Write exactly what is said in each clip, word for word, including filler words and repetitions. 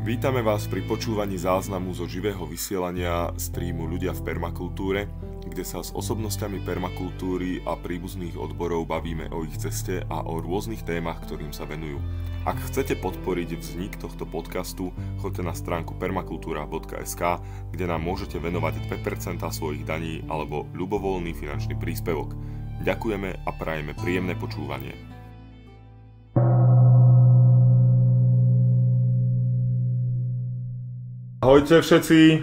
Vítame vás pri počúvaní záznamu zo živého vysielania streamu Ľudia v permakultúre, kde sa s osobnosťami permakultúry a príbuzných odborov bavíme o ich ceste a o rôznych témach, ktorým sa venujú. Ak chcete podporiť vznik tohto podcastu, choďte na stránku permakultura bodka es ká, kde nám môžete venovať dve percentá svojich daní alebo ľubovoľný finančný príspevok. Ďakujeme a prajeme príjemné počúvanie. Ahojte všetci.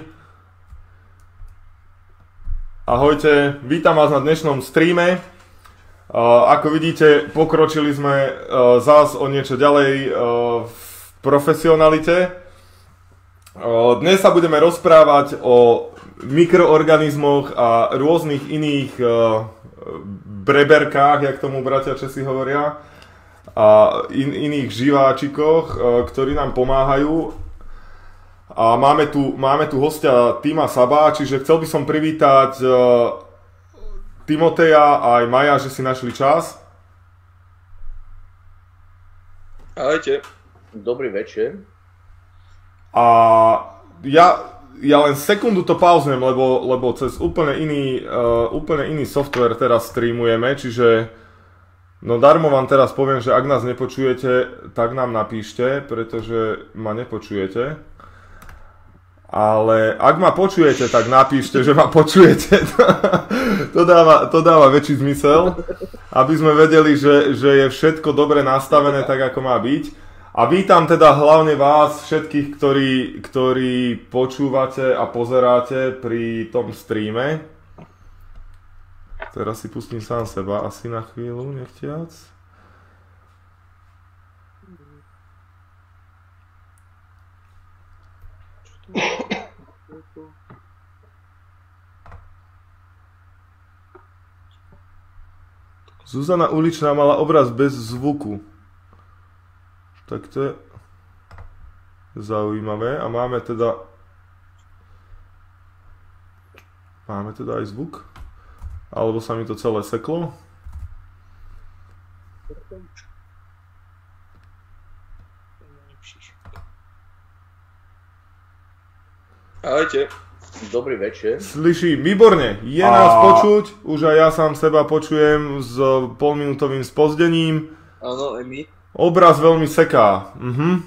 Ahojte, vítam vás na dnešnom streame. Uh, ako vidíte, pokročili sme uh, zás o niečo ďalej uh, v profesionalite. Uh, dnes sa budeme rozprávať o mikroorganizmoch a rôznych iných uh, breberkách, jak tomu bratia Česi hovoria, a in, iných živáčikoch, uh, ktorí nám pomáhajú. A máme tu, máme tu hostia Tima Saba, čiže chcel by som privítať uh, Timoteja a aj Maja, že si našli čas. Ahojte. Dobrý večer. A ja, ja len sekundu to pauznem, lebo, lebo cez úplne iný, uh, úplne iný software teraz streamujeme, čiže no darmo vám teraz poviem, že ak nás nepočujete, tak nám napíšte, pretože ma nepočujete. Ale ak ma počujete, tak napíšte, že ma počujete. to, dáva, to dáva väčší zmysel, aby sme vedeli, že, že je všetko dobre nastavené tak, ako má byť. A vítam teda hlavne vás všetkých, ktorí, ktorí počúvate a pozeráte pri tom streame. Teraz si pustím sám seba asi na chvíľu, nechtiac. Zuzana Uličná mala obraz bez zvuku. Tak to je zaujímavé. A máme teda Máme teda aj zvuk? Alebo sa mi to celé seklo? Ahojte. Dobrý večer. Slyším, výborne. Je a... nás počuť. Už aj ja sám seba počujem s polminútovým spozdením. Áno, aj my. Obraz veľmi seká. Mhm.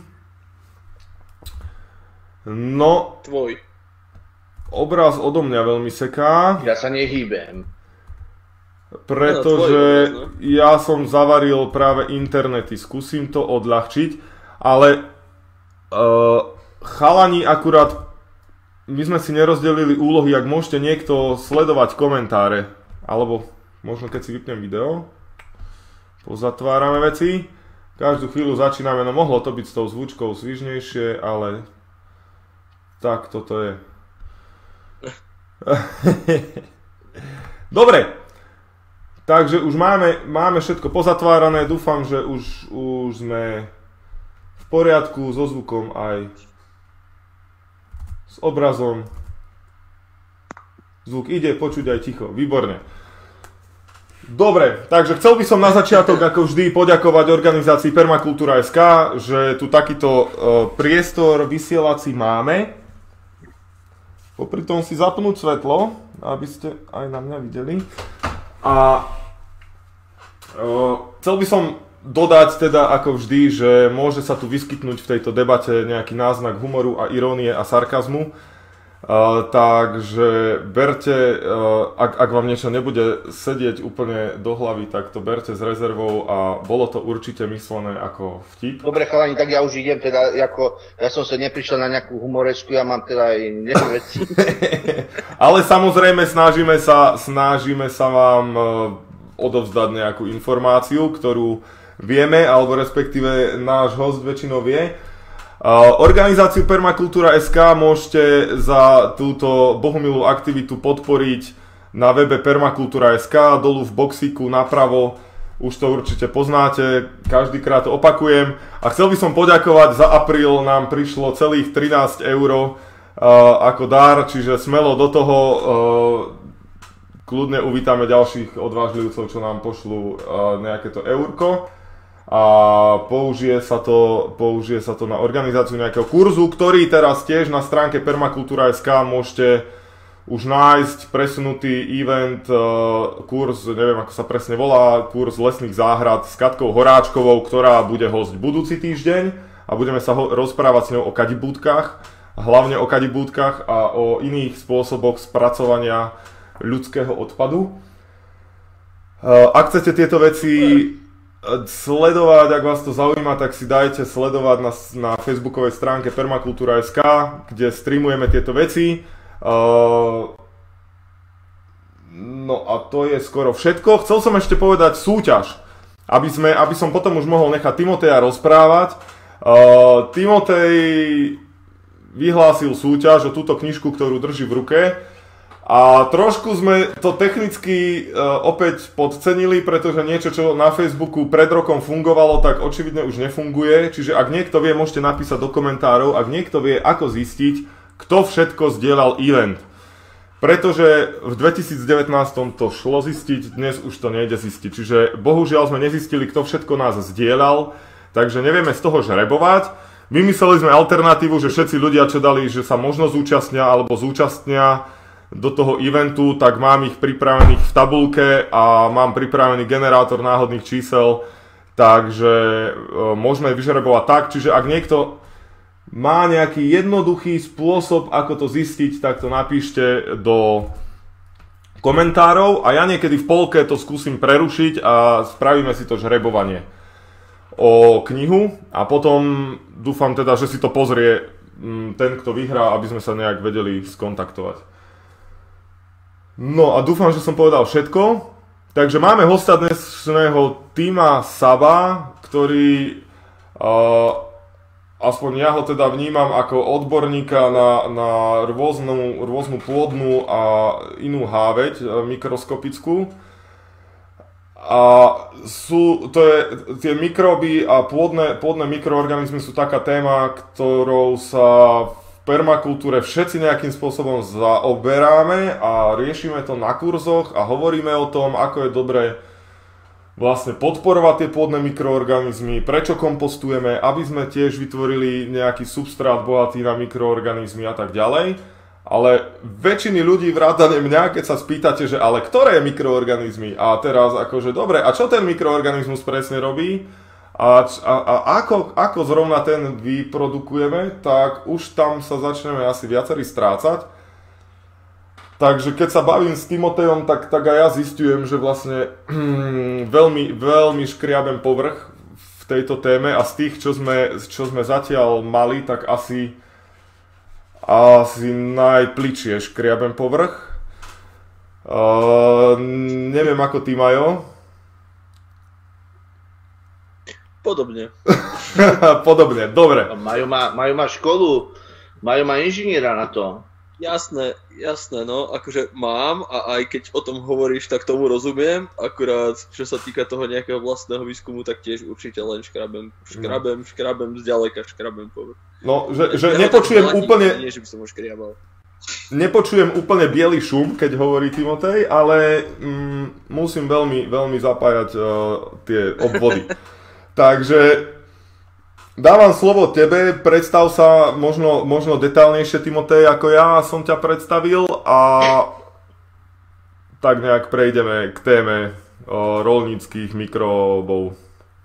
No... Tvoj. Obraz odo mňa veľmi seká. Ja sa nehýbem. Pretože no, obraz, no. Ja som zavaril práve internety. Skúsim to odľahčiť. Ale... Uh, chalani akurát... My sme si nerozdelili úlohy, ak môžete niekto sledovať komentáre. Alebo možno keď si vypnem video. Pozatvárame veci. Každú chvíľu začíname, no mohlo to byť s tou zvučkou svižnejšie, ale tak toto je. Dobre. Takže už máme, máme všetko pozatvárané. Dúfam, že už, už sme v poriadku so zvukom aj s obrazom. Zvuk ide, počuť aj ticho. Výborne. Dobre, takže chcel by som na začiatok, ako vždy, poďakovať organizácii Permakultura bodka es ká, že tu takýto uh, priestor vysielací máme. Popri tom si zapnúť svetlo, aby ste aj na mňa videli. A uh, chcel by som dodať teda ako vždy, že môže sa tu vyskytnúť v tejto debate nejaký náznak humoru a irónie a sarkazmu. Uh, takže berte, uh, ak, ak vám niečo nebude sedieť úplne do hlavy, tak to berte s rezervou a bolo to určite myslené ako vtip. Dobre chalani, tak ja už idem teda, ako, ja som sa neprišiel na nejakú humoresku, ja mám teda aj nejaké veci. Ale samozrejme snažíme sa, snažíme sa vám uh, odovzdať nejakú informáciu, ktorú vieme, alebo respektíve náš host väčšinou vie. Uh, organizáciu Permakultura bodka es ká môžete za túto bohumilú aktivitu podporiť na webe Permakultura bodka es ká, dolu v boxíku napravo, už to určite poznáte, každýkrát to opakujem. A chcel by som poďakovať, za apríl nám prišlo celých trinásť eur uh, ako dar, čiže smelo do toho, uh, kľudne uvítame ďalších odvážlivcov, čo nám pošlú uh, nejaké to eurko. a použije sa to, použije sa to na organizáciu nejakého kurzu, ktorý teraz tiež na stránke permakultura bodka es ká môžete už nájsť presunutý event, uh, kurz, neviem ako sa presne volá, kurz lesných záhrad s Katkou Horáčkovou, ktorá bude hosť budúci týždeň a budeme sa ho- rozprávať s ňou o kadibúdkach, hlavne o kadibúdkach a o iných spôsoboch spracovania ľudského odpadu. Uh, ak chcete tieto veci sledovať, ak vás to zaujíma, tak si dajte sledovať na, na facebookovej stránke permakultura bodka es ká, kde streamujeme tieto veci. Uh, no a to je skoro všetko. Chcel som ešte povedať súťaž, aby, sme, aby som potom už mohol nechať Timoteja rozprávať. Uh, Timotej vyhlásil súťaž o túto knižku, ktorú drží v ruke. A trošku sme to technicky uh, opäť podcenili, pretože niečo, čo na Facebooku pred rokom fungovalo, tak očividne už nefunguje. Čiže ak niekto vie, môžete napísať do komentárov, ak niekto vie, ako zistiť, kto všetko zdieľal event. Pretože v dvetisícdevätnásť to šlo zistiť, dnes už to nejde zistiť. Čiže bohužiaľ sme nezistili, kto všetko nás zdieľal, takže nevieme z toho žrebovať. Vymysleli sme alternatívu, že všetci ľudia, čo dali, že sa možno zúčastnia alebo zúčastnia do toho eventu, tak mám ich pripravených v tabuľke a mám pripravený generátor náhodných čísel, takže e, môžeme vyžrebovať tak. Čiže ak niekto má nejaký jednoduchý spôsob, ako to zistiť, tak to napíšte do komentárov a ja niekedy v polke to skúsim prerušiť a spravíme si to žrebovanie o knihu a potom dúfam teda, že si to pozrie ten, kto vyhrá, aby sme sa nejak vedeli skontaktovať. No a dúfam, že som povedal všetko. Takže máme hosta dnešného Tima Saba, ktorý uh, aspoň ja ho teda vnímam ako odborníka na, na rôznu, rôznu pôdnu a inú háveť mikroskopickú. A sú, to je, tie mikróby a pôdne, pôdne mikroorganizmy sú taká téma, ktorou sa v permakultúre všetci nejakým spôsobom zaoberáme a riešime to na kurzoch a hovoríme o tom, ako je dobré vlastne podporovať tie pôdne mikroorganizmy, prečo kompostujeme, aby sme tiež vytvorili nejaký substrát bohatý na mikroorganizmy a tak ďalej. Ale väčšiny ľudí vrátane mňa, keď sa spýtate, že ale ktoré mikroorganizmy? A teraz akože dobre, a čo ten mikroorganizmus presne robí? A, a, a ako, ako zrovna ten vyprodukujeme, tak už tam sa začneme asi viacerí strácať. Takže keď sa bavím s Timotejom, tak, tak aj ja zistujem, že vlastne hmm, veľmi, veľmi škriabem povrch v tejto téme a z tých, čo sme, čo sme zatiaľ mali, tak asi, asi najpličie škriabem povrch. Uh, neviem ako ty, Majo. Podobne. Podobne, dobre. Majo má, Majo má školu, Majo má inžiniera na to. Jasné, jasné, no, akože mám a aj keď o tom hovoríš, tak tomu rozumiem, akurát čo sa týka toho nejakého vlastného výskumu, tak tiež určite len škrabem, škrabem, škrabem, zďaleka škrabem povrch. No, že, že nepočujem úplne, nie, že by som ho škriabal. Nepočujem úplne biely šum, keď hovorí Timotej, ale mm, musím veľmi, veľmi zapájať uh, tie obvody. Takže dávam slovo tebe, predstav sa možno, možno detálnejšie, Timotej, ako ja som ťa predstavil a tak nejak prejdeme k téme o roľníckych mikróbov.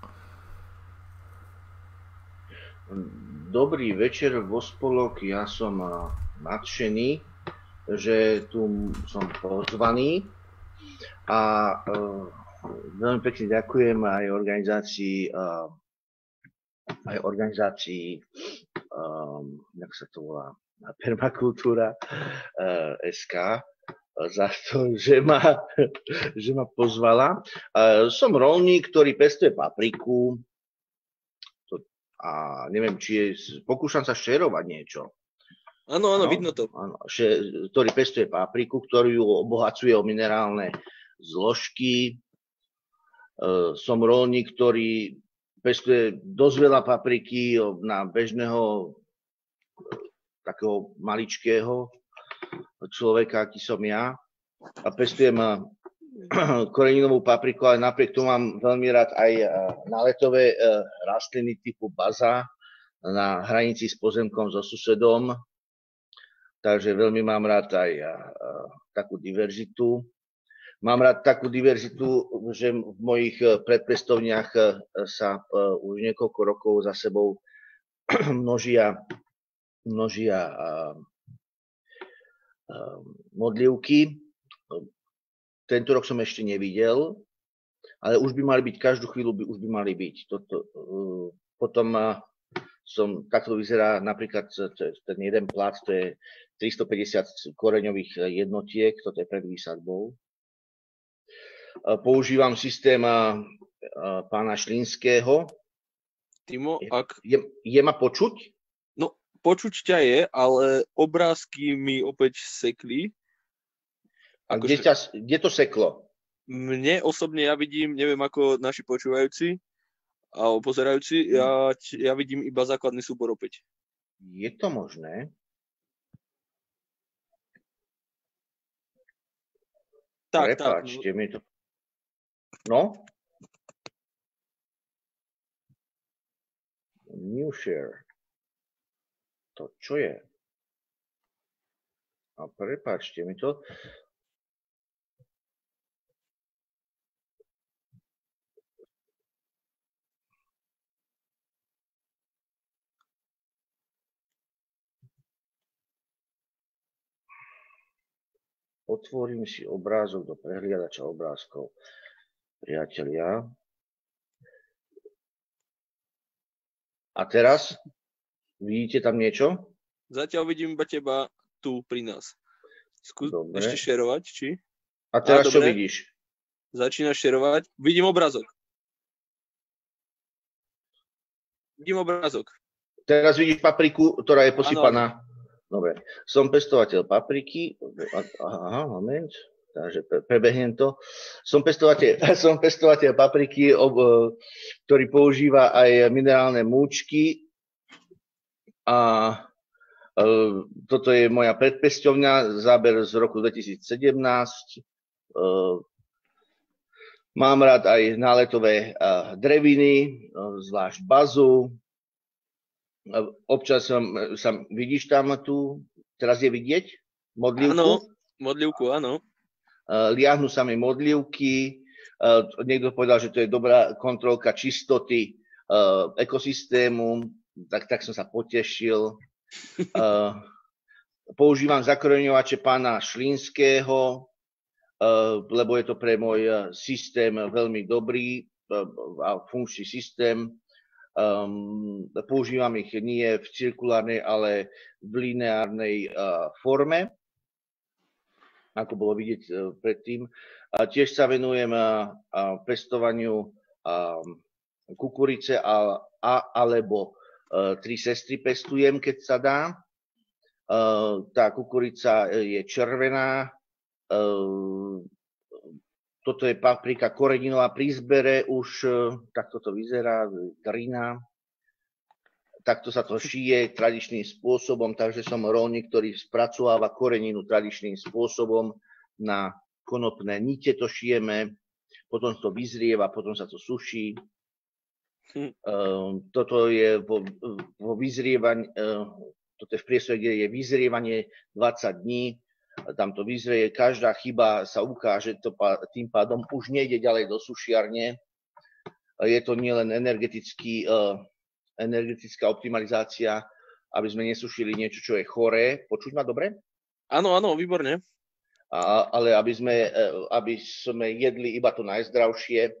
Dobrý večer vo spolok, ja som nadšený, že tu som pozvaný a uh, veľmi pekne ďakujem aj organizácii uh, aj organizácii, um, jak sa to volá, Permakultura uh, es ká za to, že ma, že ma pozvala. Uh, som roľník, ktorý pestuje papriku to, a neviem, či je, pokúšam sa šerovať niečo. Áno, áno, no, vidno to. Áno, še, ktorý pestuje papriku, ktorú ju obohacuje o minerálne zložky. Uh, som roľník, ktorý pestuje dosť veľa papriky na bežného takého maličkého človeka, aký som ja. A pestujem koreninovú papriku, ale napriek tomu mám veľmi rád aj náletové rastliny typu baza na hranici s pozemkom so susedom. Takže veľmi mám rád aj takú diverzitu. Mám rád takú diverzitu, že v mojich predpestovniach sa už niekoľko rokov za sebou množia, množia modlivky. Tento rok som ešte nevidel, ale už by mali byť, každú chvíľu by už by mali byť. Toto, potom som, takto vyzerá napríklad ten jeden plát, to je tristopäťdesiat koreňových jednotiek, toto je pred výsadbou. Používam systém pána Šlínského. Timo, ak... Je, je ma počuť? No, počuť ťa je, ale obrázky mi opäť sekli. A kde, ťa, kde to seklo? Mne osobne ja vidím, neviem ako naši počúvajúci a pozerajúci, ja, ja vidím iba základný súbor opäť. Je to možné? Tak, Prepáčte tak. mi to. No? New share. To čo je? A prepáčte mi to. Otvorím si obrázok do prehliadača obrázkov. Priatelia. A teraz? Vidíte tam niečo? Zatiaľ vidím iba teba tu pri nás. Skús Dobre. ešte šerovať, či? A teraz Á, čo dobre. vidíš? Začínaš šerovať. Vidím obrázok. Vidím obrázok. Teraz vidíš papriku, ktorá je posypaná. Ano. Dobre. Som pestovateľ papriky. Aha, moment. Takže prebehnem to. Som pestovateľ, som pestovateľ papriky, ob, ktorý používa aj minerálne múčky. A e, toto je moja predpesťovňa, záber z roku dvetisícsedemnásť. E, mám rád aj náletové e, dreviny, e, zvlášť bazu. E, občas som, sa, vidíš tam tu, teraz je vidieť modlivku? Áno, modlivku, áno. Uh, liahnu sa mi modlivky, uh, niekto povedal, že to je dobrá kontrolka čistoty uh, ekosystému, tak, tak som sa potešil. Uh, používam zakoreňovače pána Šlínského, uh, lebo je to pre môj systém veľmi dobrý uh, a funkčný systém. Um, používam ich nie v cirkulárnej, ale v lineárnej uh, forme, ako bolo vidieť uh, predtým. A tiež sa venujem uh, uh, pestovaniu uh, kukurice a, a alebo uh, tri sestry pestujem, keď sa dá. Uh, tá kukurica je červená. Uh, toto je paprika koreninová pri zbere, už uh, takto to vyzerá, drina. Takto sa to šije tradičným spôsobom, takže som rolník, ktorý spracováva koreninu tradičným spôsobom na konopné nite to šijeme, potom to vyzrieva, potom sa to suší. Hm. Uh, toto je vo, vo vyzrievaní, uh, toto je v priestore, kde je vyzrievanie dvadsať dní, tam to vyzrie, každá chyba sa ukáže, to tým pádom už nejde ďalej do sušiarne. Je to nielen energetický uh, energetická optimalizácia, aby sme nesušili niečo, čo je choré. Počuť ma dobre? Áno, áno, výborne. A, ale aby sme, aby sme jedli iba to najzdravšie.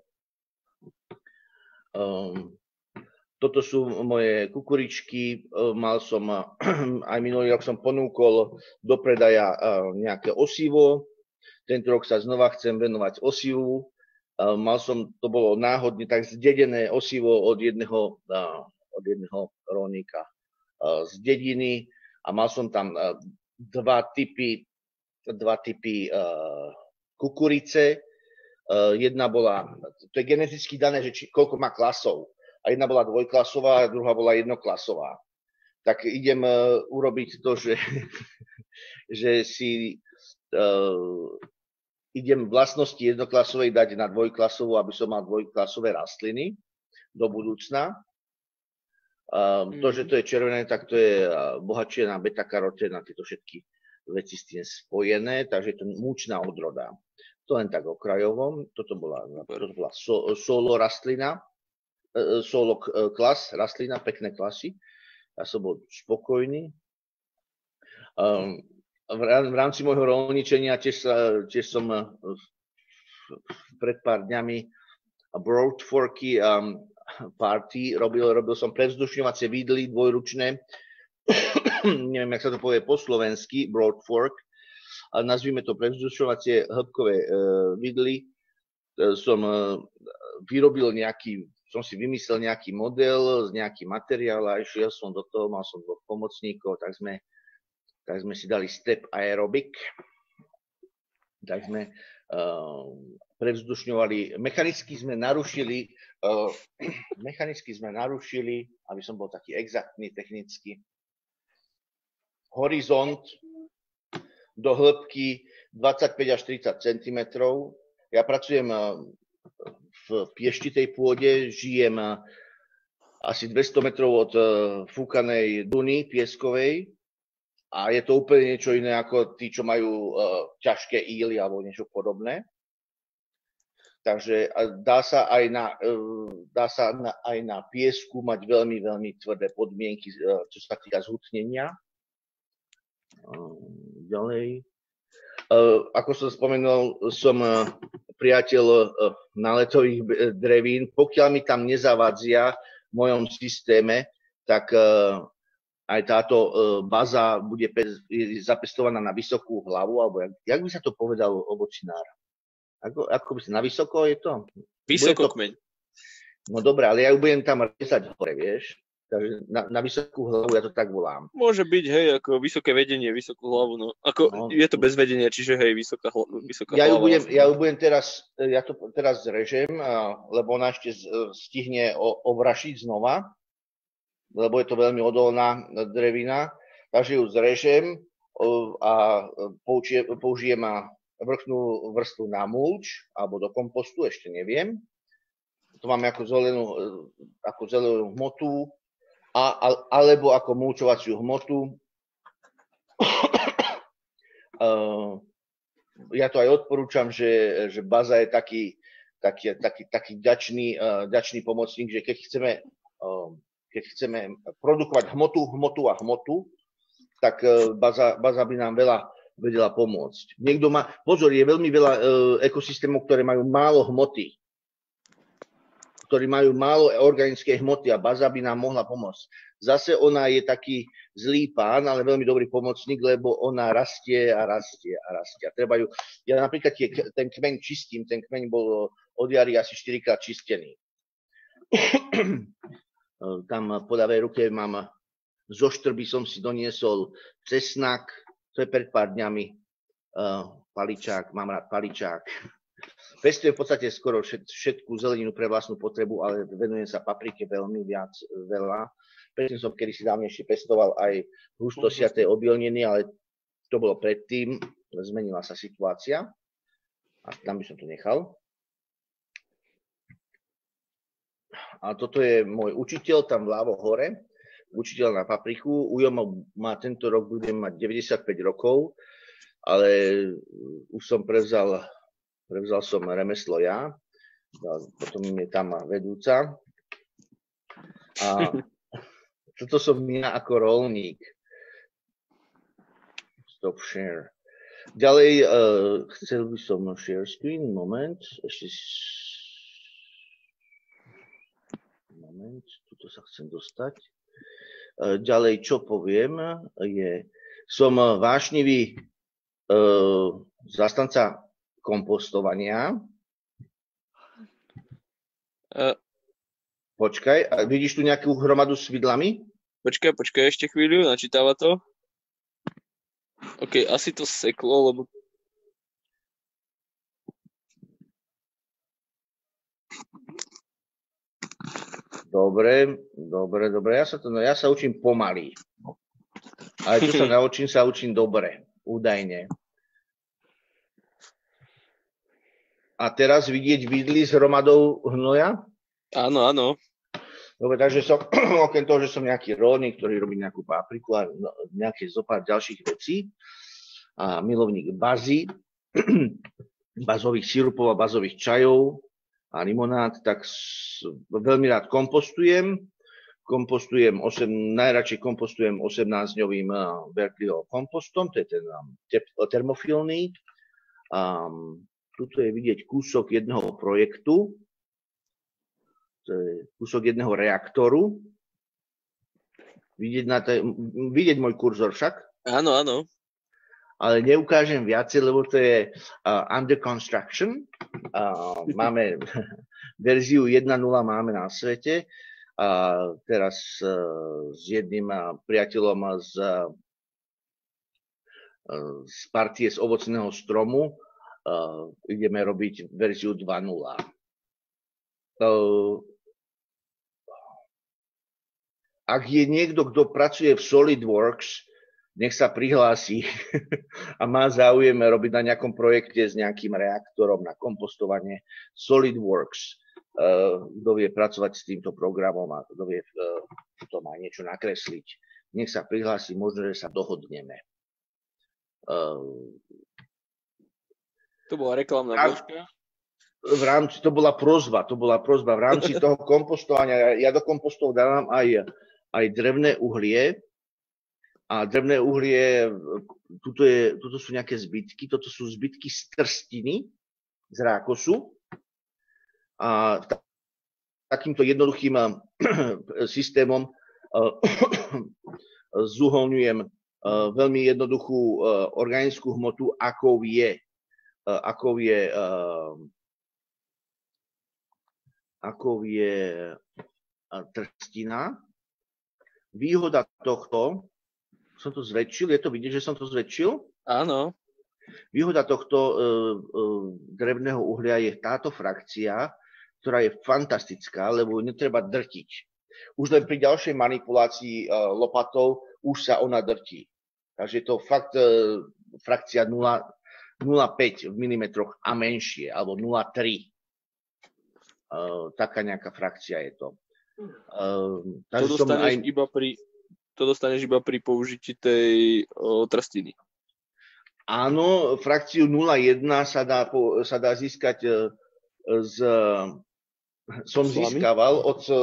Um, toto sú moje kukuričky. Mal som, aj minulý rok som ponúkol do predaja nejaké osivo. Tento rok sa znova chcem venovať osivu. Mal som, to bolo náhodne tak zdedené osivo od jedného od jedného rolníka z dediny a mal som tam dva typy, dva typy kukurice. Jedna bola, to je geneticky dané, že či, koľko má klasov. A jedna bola dvojklasová a druhá bola jednoklasová. Tak idem urobiť to, že, že si idem vlastnosti jednoklasovej dať na dvojklasovú, aby som mal dvojklasové rastliny do budúcna. Um, to, že to je červené, tak to je bohatšie na beta-karotén, na tieto všetky veci s tým spojené, takže je to múčná odroda. To len tak okrajovom, toto bola, toto bola so, solo rastlina, solo klas, rastlina, pekné klasy. Ja som bol spokojný. Um, v, v rámci môjho rolničenia tiež, tiež som pred pár dňami Broad Forky um, party, robil, robil som prevzdušňovacie výdly dvojručné, neviem, jak sa to povie po slovensky, Broad Fork, ale nazvime to prevzdušňovacie hĺbkové uh, výdly. Uh, som uh, vyrobil nejaký, som si vymyslel nejaký model, nejaký materiál a išiel som do toho, mal som dvoch pomocníkov, tak sme, tak sme si dali step aerobic, tak sme uh, prevzdušňovali, mechanicky sme narušili, uh, mechanicky sme narušili, aby som bol taký exaktný, technicky, horizont do hĺbky dvadsaťpäť až tridsať centimetrov. Ja pracujem uh, v pieštitej pôde, žijem uh, asi dvesto metrov od uh, fúkanej duny pieskovej a je to úplne niečo iné ako tí, čo majú uh, ťažké íly alebo niečo podobné. Takže dá sa aj na, dá sa na, aj na piesku mať veľmi, veľmi tvrdé podmienky, čo sa týka zhutnenia. Ďalej. Ako som spomenul, som priateľ náletových drevín. Pokiaľ mi tam nezavadzia v mojom systéme, tak aj táto baza bude zapestovaná na vysokú hlavu, alebo jak, jak by sa to povedalo ovocinár? Ako, ako by sa, na vysoko je to? Vysokokmeň. No dobré, ale ja ju budem tam rezať hore, vieš? Takže na, na vysokú hlavu ja to tak volám. Môže byť, hej, ako vysoké vedenie, vysokú hlavu, no. Ako no, je to bez vedenia, čiže hej, vysoká, vysoká ja hlava. Ju budem, ja ju budem teraz, ja to teraz zrežem, lebo ona ešte stihne ovrašiť znova, lebo je to veľmi odolná drevina. Takže ju zrežem a použijem, použijem vrchnú vrstvu na mulč alebo do kompostu, ešte neviem. To máme ako zelenú, ako zelenú hmotu a, a, alebo ako mulčovaciu hmotu. uh, ja to aj odporúčam, že, že baza je taký, taký, taký, taký ďačný, uh, ďačný pomocník, že keď chceme, uh, keď chceme produkovať hmotu, hmotu a hmotu, tak uh, baza, baza by nám veľa vedela pomôcť. Niekto má, pozor, je veľmi veľa e, ekosystémov, ktoré majú málo hmoty, ktorí majú málo organickej hmoty a baza by nám mohla pomôcť. Zase ona je taký zlý pán, ale veľmi dobrý pomocník, lebo ona rastie a rastie a rastie. A treba ju, ja napríklad tie, ten kmeň čistím, ten kmeň bol od jary asi štyrikrát čistený. Tam po ľavej ruke mám, zo štrby som si doniesol cesnak, to je pred pár dňami, uh, paličák, mám rád paličák. Pestujem v podstate skoro všetkú zeleninu pre vlastnú potrebu, ale venujem sa paprike veľmi viac, veľa. Predtým som kedysi dávnejšie pestoval aj hustosiaté obilniny, ale to bolo predtým, zmenila sa situácia a tam by som to nechal. A toto je môj učiteľ tam vľavo hore. Učiteľ na papriku. Ujo má tento rok, budem mať deväťdesiatpäť rokov, ale už som prevzal, prevzal som remeslo ja, potom je tam vedúca. A toto som ja ako rolník. Stop share. Ďalej, uh, chcel by som share screen, moment, ešte moment, tuto sa chcem dostať. Ďalej, čo poviem, je, som vášnivý e, zastanca kompostovania. Uh, Počkaj, a vidíš tu nejakú hromadu s vidlami? Počkaj, počkaj ešte chvíľu, načítava to. OK, asi to seklo, lebo... Dobre, dobre, dobre. Ja sa, to, no, ja sa učím pomaly. Ale čo sa naučím, sa učím dobre. Údajne. A teraz vidieť vidly s hromadou hnoja? Áno, áno. Dobre, takže som, okrem toho, že som nejaký rolník, ktorý robí nejakú papriku a nejaké zopár ďalších vecí a milovník bazy, bazových sirupov a bazových čajov a limonád, tak veľmi rád kompostujem. Kompostujem, osem, najradšej kompostujem osemnásťdňovým Berkeleyho kompostom, to je ten termofilný. Um, tuto je vidieť kúsok jedného projektu, to je kúsok jedného reaktoru. Vidieť, na te, vidieť môj kurzor však? Áno, áno. Ale neukážem viacej, lebo to je uh, under construction. Uh, máme verziu jeden bodka nula máme na svete. A teraz uh, s jedným uh, priateľom z, uh, z partie z ovocného stromu uh, ideme robiť verziu dva bodka nula. Uh, Ak je niekto, kto pracuje v SolidWorks, nech sa prihlási a má záujem robiť na nejakom projekte s nejakým reaktorom na kompostovanie. SolidWorks, uh, kto vie pracovať s týmto programom a kto vie uh, to má niečo nakresliť, nech sa prihlási, možno, že sa dohodneme. Uh, to bola reklamná gôška. V rámci, to bola prosba, to bola prosba. V rámci toho kompostovania, ja do kompostov dávam aj aj drevné uhlie. A drevné uhlie, tuto, je, tuto sú nejaké zbytky, toto sú zbytky z trstiny, z rákosu. A takýmto jednoduchým systémom zuholňujem veľmi jednoduchú organickú hmotu, akou je, akou je, akou je trstina. Výhoda tohto, som to zväčšil, je to vidieť, že som to zväčšil? Áno. Výhoda tohto uh, uh, drevného uhlia je táto frakcia, ktorá je fantastická, lebo netreba drtiť. Už len pri ďalšej manipulácii uh, lopatou už sa ona drtí. Takže je to fakt uh, frakcia nula celá päť v milimetroch a menšie, alebo nula celá tri. Uh, taká nejaká frakcia je to. Uh, to, dostaneš aj... iba pri, to dostaneš iba pri použití tej o, trstiny. Áno, frakciu nula celá jeden sa dá, sa dá získať z... Som Slamy? získaval od z,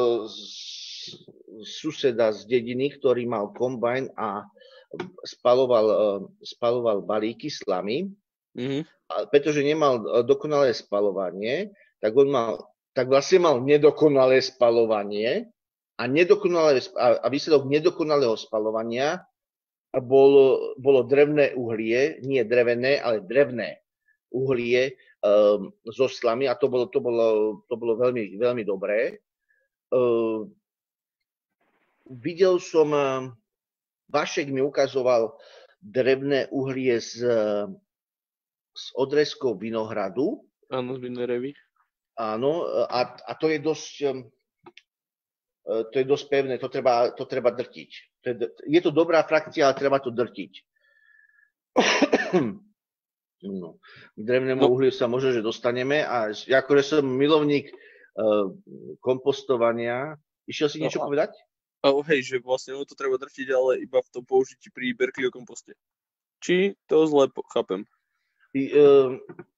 suseda z dediny, ktorý mal kombajn a spaloval, spaloval balíky slamy. Mm-hmm. A pretože nemal dokonalé spalovanie, tak on mal tak vlastne mal nedokonalé spalovanie a, nedokonalé, a výsledok nedokonalého spalovania bolo, bolo drevné uhlie, nie drevené, ale drevné uhlie um, so slamy a to bolo, to bolo, to bolo veľmi, veľmi dobré. Uh, videl som, uh, Vašek mi ukazoval drevné uhlie z, z odrezkov vinohradu. Áno, z Vinnerevy. Áno, a, a to je dosť, to je dosť pevné, to treba, to treba drtiť. To je, je to dobrá frakcia, ale treba to drtiť. No, k drevnému no. uhliu sa možno, že dostaneme a akože som milovník uh, kompostovania. Išiel si niečo no, povedať? Oh, hej, že vlastne no, to treba drtiť, ale iba v tom použití pri Berkeleyho komposte. Či to zle chápem? I, uh,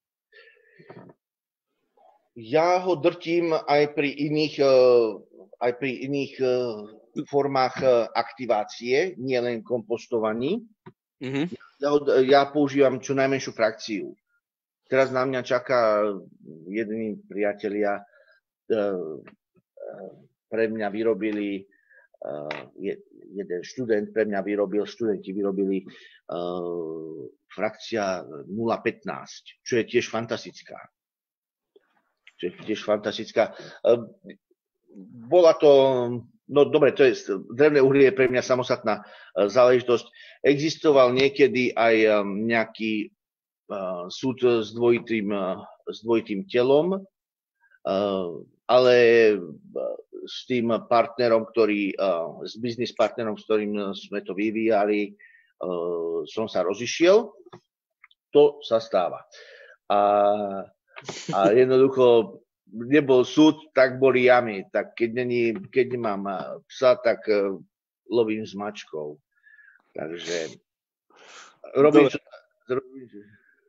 Ja ho drtím aj pri iných, aj pri iných formách aktivácie, nielen kompostovaní. Mm-hmm. Ja, ho, ja používam čo najmenšiu frakciu. Teraz na mňa čaká jedni priatelia, pre mňa vyrobili, jeden študent pre mňa vyrobil, študenti vyrobili frakcia nula pätnásť, čo je tiež fantastická. Čo je tiež fantastická. Bola to, no dobre, to je, drevné uhlie je pre mňa samostatná záležitosť. Existoval niekedy aj nejaký súd s dvojitým, s dvojitým telom, ale s tým partnerom, ktorý, s biznis partnerom, s ktorým sme to vyvíjali, som sa rozišiel. To sa stáva. A A jednoducho nebol súd, tak boli jamy. Tak keď, není, keď nemám psa, tak uh, lovím s mačkou. Takže robím, čo, robím čo.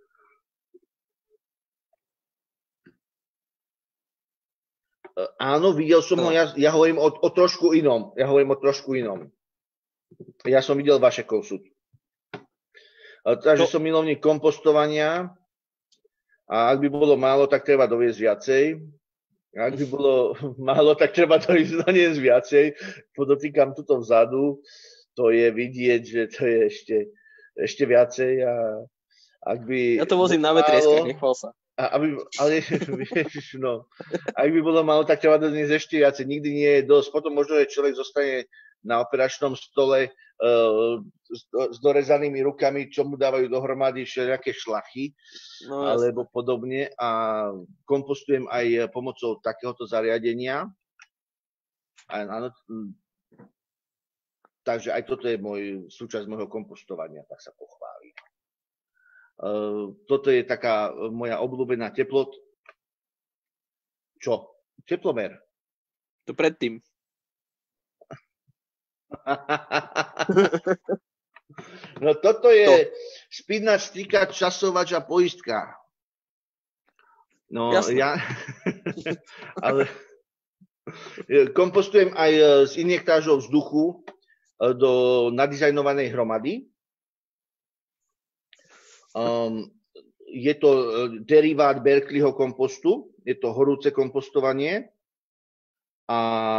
Uh, áno, videl som no. ho, ja, ja hovorím o, o trošku inom. Ja hovorím o trošku inom. Ja som videl Vašekov súd. Uh, takže no. som milovník kompostovania. A ak by bolo málo, tak treba doviesť viacej. A ak by bolo málo, tak treba doniesť viacej. Podotýkam tuto vzadu, to je vidieť, že to je ešte, ešte viacej. A ak by ja to vozím na vetrieskách, nechval sa. A aby, ale vieš, no, ak by bolo málo, tak treba doniesť ešte viacej. Nikdy nie je dosť. Potom možno, že človek zostane na operačnom stole uh, s, s dorezanými rukami, čo mu dávajú dohromady všelijaké šlachy, no, alebo podobne. A kompostujem aj pomocou takéhoto zariadenia. A, áno, takže aj toto je môj, súčasť môjho kompostovania, tak sa pochválim. Uh, toto je taká moja obľúbená teplot. Čo? Teplomer. To predtým. No toto je to. Spínač, stýkač, časovač a poistka. No jasne. Ja ale kompostujem aj s injektážou vzduchu do nadizajnovanej hromady. Um, je to derivát Berkeleyho kompostu, je to horúce kompostovanie a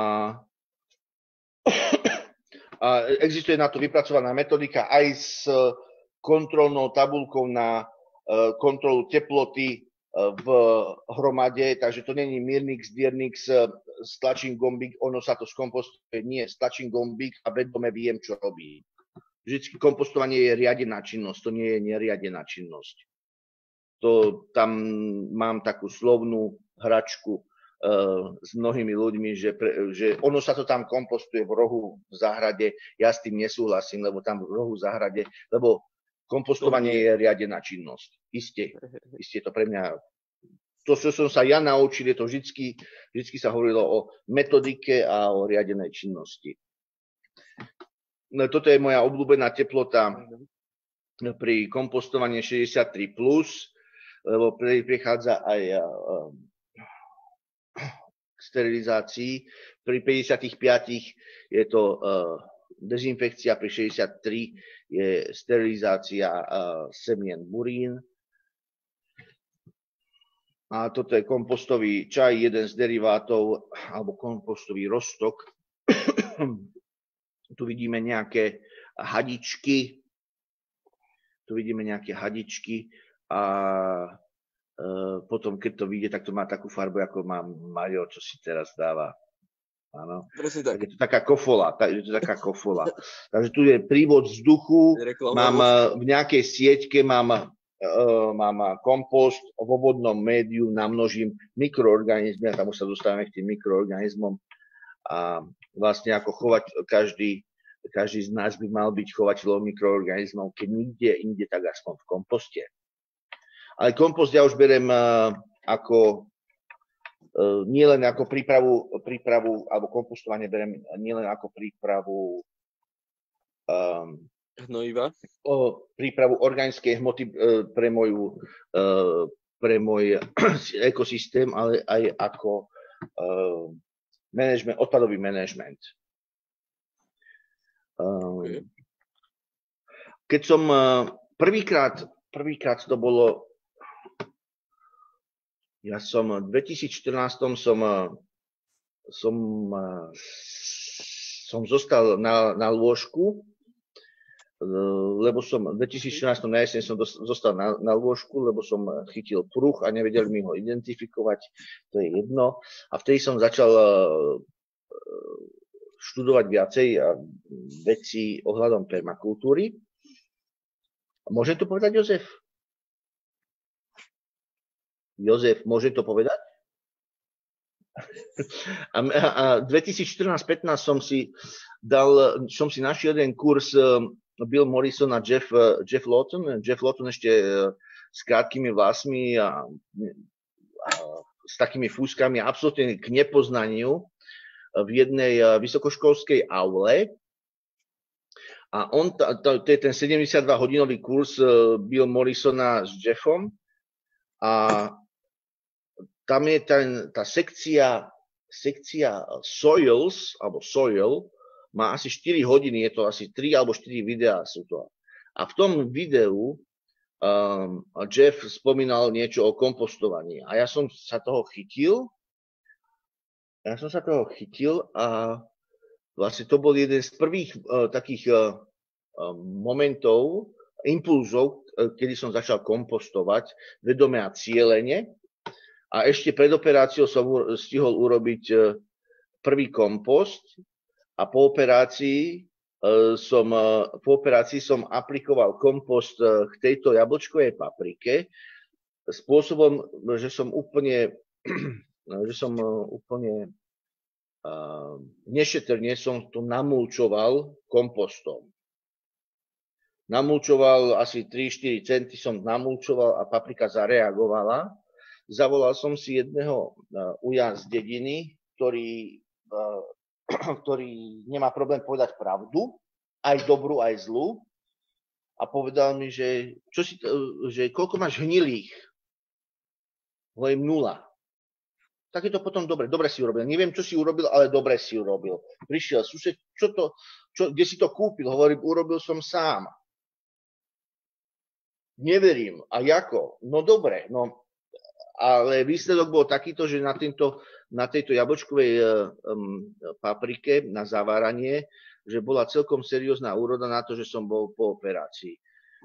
A existuje na to vypracovaná metodika aj s kontrolnou tabuľkou na kontrolu teploty v hromade, takže to není Mirnix, Diernix, stlačím gombík, ono sa to skompostuje, nie, stlačím gombík a vedome viem, čo robí. Vždycky kompostovanie je riadená činnosť, to nie je neriadená činnosť. To, tam mám takú slovnú hračku s mnohými ľuďmi, že, pre, že ono sa to tam kompostuje v rohu v záhrade. Ja s tým nesúhlasím, lebo tam v rohu v záhrade, lebo kompostovanie je riadená činnosť. Isté, isté to pre mňa. To, čo som sa ja naučil, je to vždycky, vždycky sa hovorilo o metodike a o riadenej činnosti. No, toto je moja obľúbená teplota pri kompostovaní šesťdesiattri plus, lebo prichádza aj k sterilizácii. Pri päťdesiatpäť je to uh, dezinfekcia, pri šesťdesiattri je sterilizácia uh, semien burín. A toto je kompostový čaj, jeden z derivátov, alebo kompostový roztok. Tu vidíme nejaké hadičky. Tu vidíme nejaké hadičky a Uh, potom, keď to vyjde, tak to má takú farbu, ako má Mario, čo si teraz dáva. Áno. Tak. Je to taká kofola. Tak, je to taká kofola. Takže tu je prívod vzduchu, mám uh, v nejakej sieťke, mám, uh, mám kompost, v vodnom médiu namnožím mikroorganizmy, a tam už sa dostávame k tým mikroorganizmom. A vlastne ako chovať, každý, každý z nás by mal byť chovateľom mikroorganizmov, keď nikde inde, tak aspoň v komposte. Ale kompost ja už berem uh, ako, uh, nielen ako prípravu, prípravu, alebo kompostovanie berem nielen ako prípravu um, hnojiva, o prípravu organickej hmoty uh, pre, moju, uh, pre môj ekosystém, ale aj ako uh, management, odpadový manažment. Um, keď som uh, prvýkrát, prvýkrát to bolo Ja som v dvetisícštrnásť som, som, som zostal na, na lôžku, lebo som v dvetisícštrnásť na jeseň som zostal na, na lôžku, lebo som chytil pruch a nevedel mi ho identifikovať, to je jedno. A vtedy som začal študovať viacej veci ohľadom permakultúry. Môžem to povedať, Jozef? Jozef, môže to povedať? A, a dvetisícštrnásť pätnásť som si dal, som si našiel jeden kurz Bill Morrison a Jeff, Jeff Lawton. Jeff Lawton ešte s krátkými vlasmi a s takými fúskami absolútne k nepoznaniu v jednej vysokoškolskej aule. A on, to, to je ten sedemdesiatdva hodinový kurz Bill Morrisona s Jeffom. A tam je ten, tá sekcia, sekcia Soils, alebo Soil, má asi štyri hodiny, je to asi tri alebo štyri videá sú to. A v tom videu um, Jeff spomínal niečo o kompostovaní. A ja som sa toho chytil. Ja som sa toho chytil a vlastne to bol jeden z prvých uh, takých uh, momentov, impulzov, uh, kedy som začal kompostovať vedome a cielene. A ešte pred operáciou som u- stihol urobiť uh, prvý kompost a po operácii uh, som, uh, po operácii som aplikoval kompost uh, k tejto jablčkovej paprike spôsobom, že som úplne, že som uh, úplne Uh, nešetrne som to namulčoval kompostom. Namulčoval asi tri štyri centy som namulčoval a paprika zareagovala. Zavolal som si jedného uh, uja z dediny, ktorý, uh, ktorý nemá problém povedať pravdu, aj dobrú, aj zlú. A povedal mi, že, čo si, uh, že koľko máš hnilých? Hovorím nula. Tak je to potom dobre, dobre si urobil. Neviem, čo si urobil, ale dobre si urobil. Prišiel sused, čo to, čo, kde si to kúpil? Hovorím, urobil som sám. Neverím. A ako? No dobre, no. Ale výsledok bol takýto, že na, tento, na tejto jablčkovej um, paprike, na zaváranie, že bola celkom seriózna úroda na to, že som bol po operácii.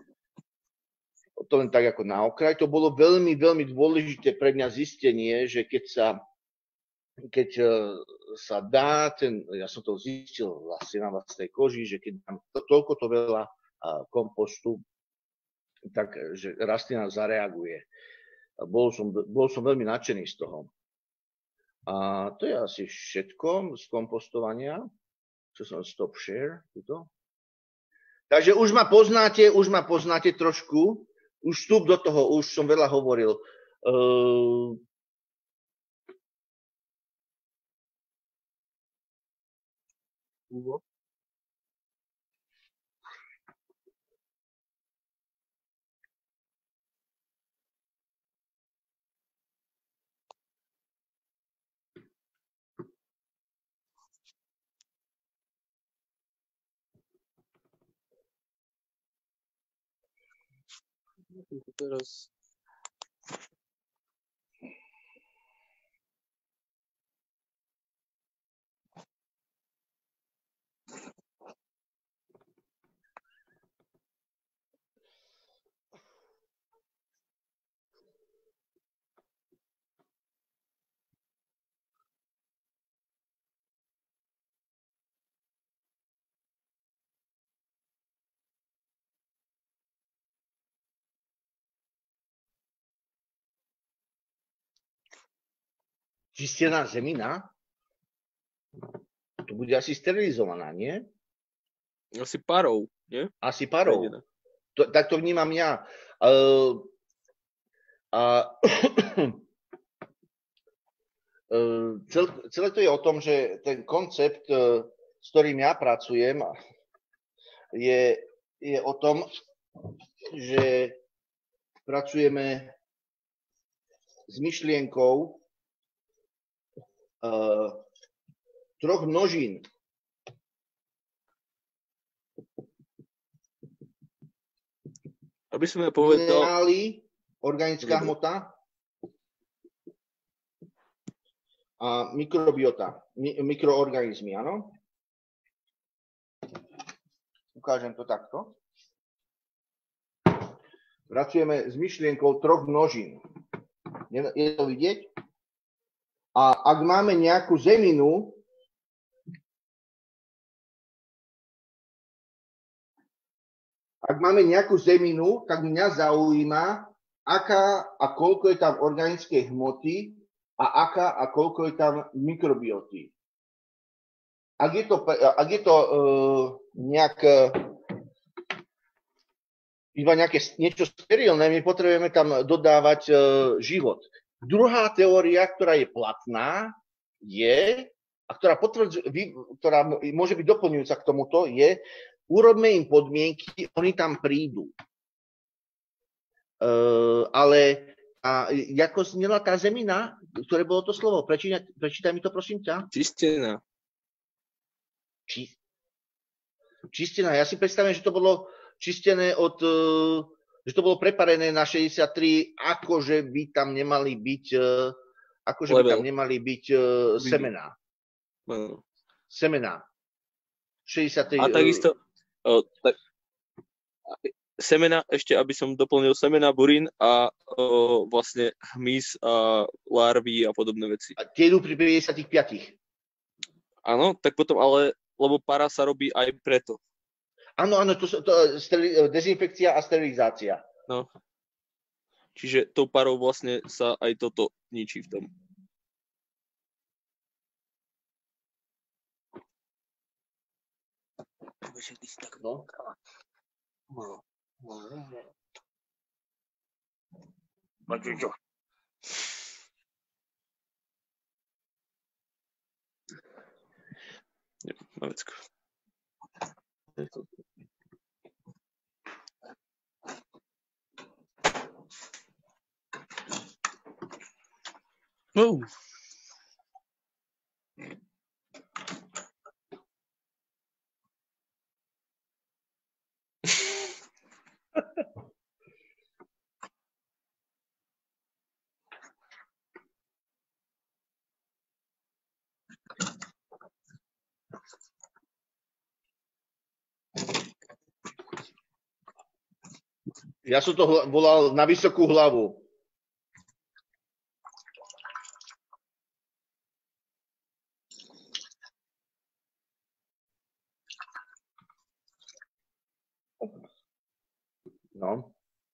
To len tak ako na okraj. To bolo veľmi, veľmi dôležité pre mňa zistenie, že keď sa, keď sa dá ten, ja som to zistil vlastne na vlastnej koži, že keď dám to, toľko to veľa kompostu, tak že rastlina zareaguje. Bol som, bol som veľmi nadšený z toho. A to je asi všetko z kompostovania. Čo som stop share? Tuto. Takže už ma poznáte, už ma poznáte trošku. Už vstup do toho, už som veľa hovoril. Uh, Teraz. Čistená zemina? To bude asi sterilizovaná, nie? Asi parou, nie? Asi parou. To, tak to vnímam ja. Uh, a uh, cel, celé to je o tom, že ten koncept, uh, s ktorým ja pracujem, je, je o tom, že pracujeme s myšlienkou Uh, troch množín. Aby sme povedal... Minerály, organická hmota a mikrobiota, mi, mikroorganizmy, áno? Ukážem to takto. Pracujeme s myšlienkou troch množín. Je, je to vidieť? A ak máme nejakú zeminu, ak máme nejakú zeminu, tak mňa zaujíma, aká a koľko je tam organickej hmoty a aká a koľko je tam mikrobioty. Ak je to, ak je to uh, nejak, uh, iba nejaké niečo sterilné, my potrebujeme tam dodávať uh, život. Druhá teória, ktorá je platná, je, a ktorá, potvrdzu, ktorá môže byť doplňujúca k tomuto, je, urobme im podmienky, oni tam prídu. Uh, ale a ako znela tá zemina, ktoré bolo to slovo? Prečítaj, prečítaj mi to, prosím ťa. Čistená. Či, čistená. Ja si predstavím, že to bolo čistené od... Uh, že to bolo preparené na šesťdesiattri, akože by tam nemali byť, akože by tam nemali byť uh, semená. No. Semená. šesťdesiattri. A takisto, uh, tak, semena, ešte aby som doplnil, semena, burín a uh, vlastne hmyz a larvy a podobné veci. A tie idú pri päťdesiatpäť. Áno, tak potom ale, lebo para sa robí aj preto. Áno, áno, to, to, to dezinfekcia a sterilizácia. No. Čiže tou parou vlastne sa aj toto ničí v tom. No. Na vecku. Oh. Ja som to volal na vysokú hlavu. No.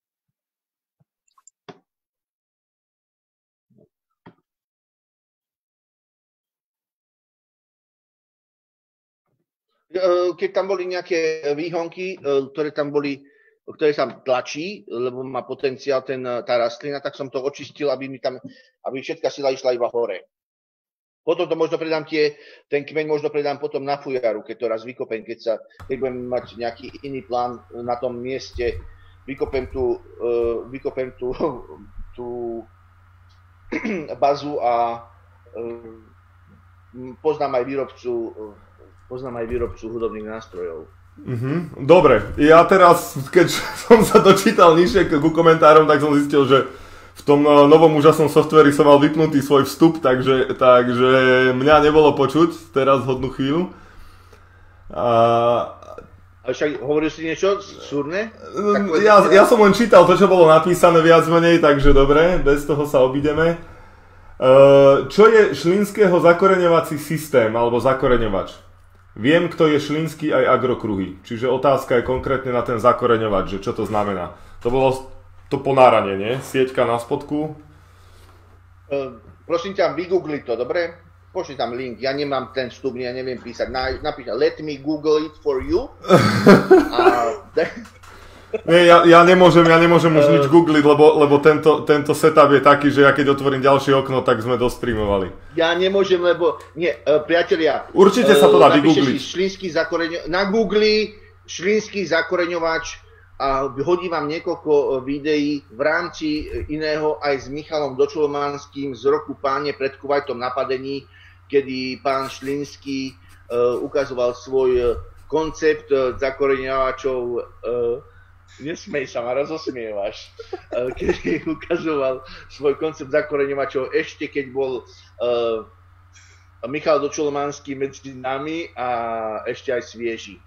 Keď tam boli nejaké výhonky, ktoré tam boli, ktoré sa tlačí, lebo má potenciál ten, tá rastlina, tak som to očistil, aby mi tam, aby všetká sila išla iba hore. Potom to možno predám tie, ten kmeň možno predám potom na fujaru, keď to raz vykopem, keď sa, keď budem mať nejaký iný plán na tom mieste, vykopem tú, uh, vykopem tú, tú bazu a uh, poznám aj výrobcu, uh, poznám aj výrobcu hudobných nástrojov. Mm-hmm. Dobre, ja teraz, keď som sa dočítal nižšie ku komentárom, tak som zistil, že v tom novom úžasnom softveri som mal vypnutý svoj vstup, takže, takže mňa nebolo počuť teraz hodnú chvíľu. A... A však hovoril si niečo súrne? Ja, ja som len čítal to, čo bolo napísané viac menej, takže dobre, bez toho sa obídeme. Čo je šlínskeho zakoreňovací systém, alebo zakoreňovač? Viem, kto je šlínsky aj agrokruhy, čiže otázka je konkrétne na ten zakoreňovač, že čo to znamená. To bolo to ponáranie, nie? Sieťka na spodku. Uh, prosím ťa, vygoogli to, dobre? Pošli tam link, ja nemám ten vstup, ja neviem písať. Napíš, let me google it for you. A... Nie, ja, ja nemôžem, ja nemôžem už nič googliť, lebo, lebo tento, tento setup je taký, že ja keď otvorím ďalšie okno, tak sme dostreamovali. Ja nemôžem, lebo... Nie, uh, priatelia... Určite sa to dá uh, vygoogliť. Šlínsky zakoreňovač... Na Google šlínsky zakoreňovač a hodí vám niekoľko videí v rámci iného aj s Michalom Dočolomanským z roku Páne pred Kuvajtom napadení, kedy pán Šlínsky uh, ukazoval svoj uh, koncept uh, zakoreňovačov, uh, nesmej sa, ma rozosmievaš, uh, kedy ukazoval svoj koncept zakoreňovačov ešte keď bol uh, Michal Dočolomanský medzi nami a ešte aj svieži.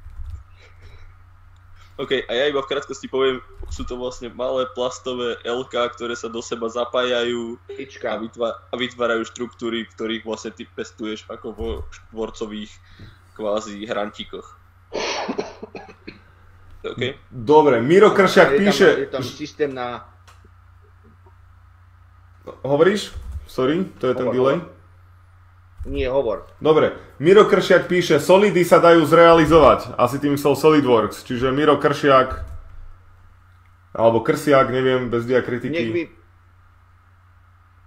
OK, a ja iba v krátkosti poviem, sú to vlastne malé plastové elká, ktoré sa do seba zapájajú a, vytvá- a vytvárajú štruktúry, ktorých vlastne ty pestuješ ako vo štvorcových kvázi hrantíkoch. OK? Dobre, Miro Kršiak píše... Je tam systém na... Hovoríš? Sorry, to je ten delay. Nie, hovor. Dobre, Miro Kršiak píše, solidy sa dajú zrealizovať. Asi tým myslel SolidWorks, čiže Miro Kršiak, alebo Krsiak, neviem, bez diakritiky. Nech mi...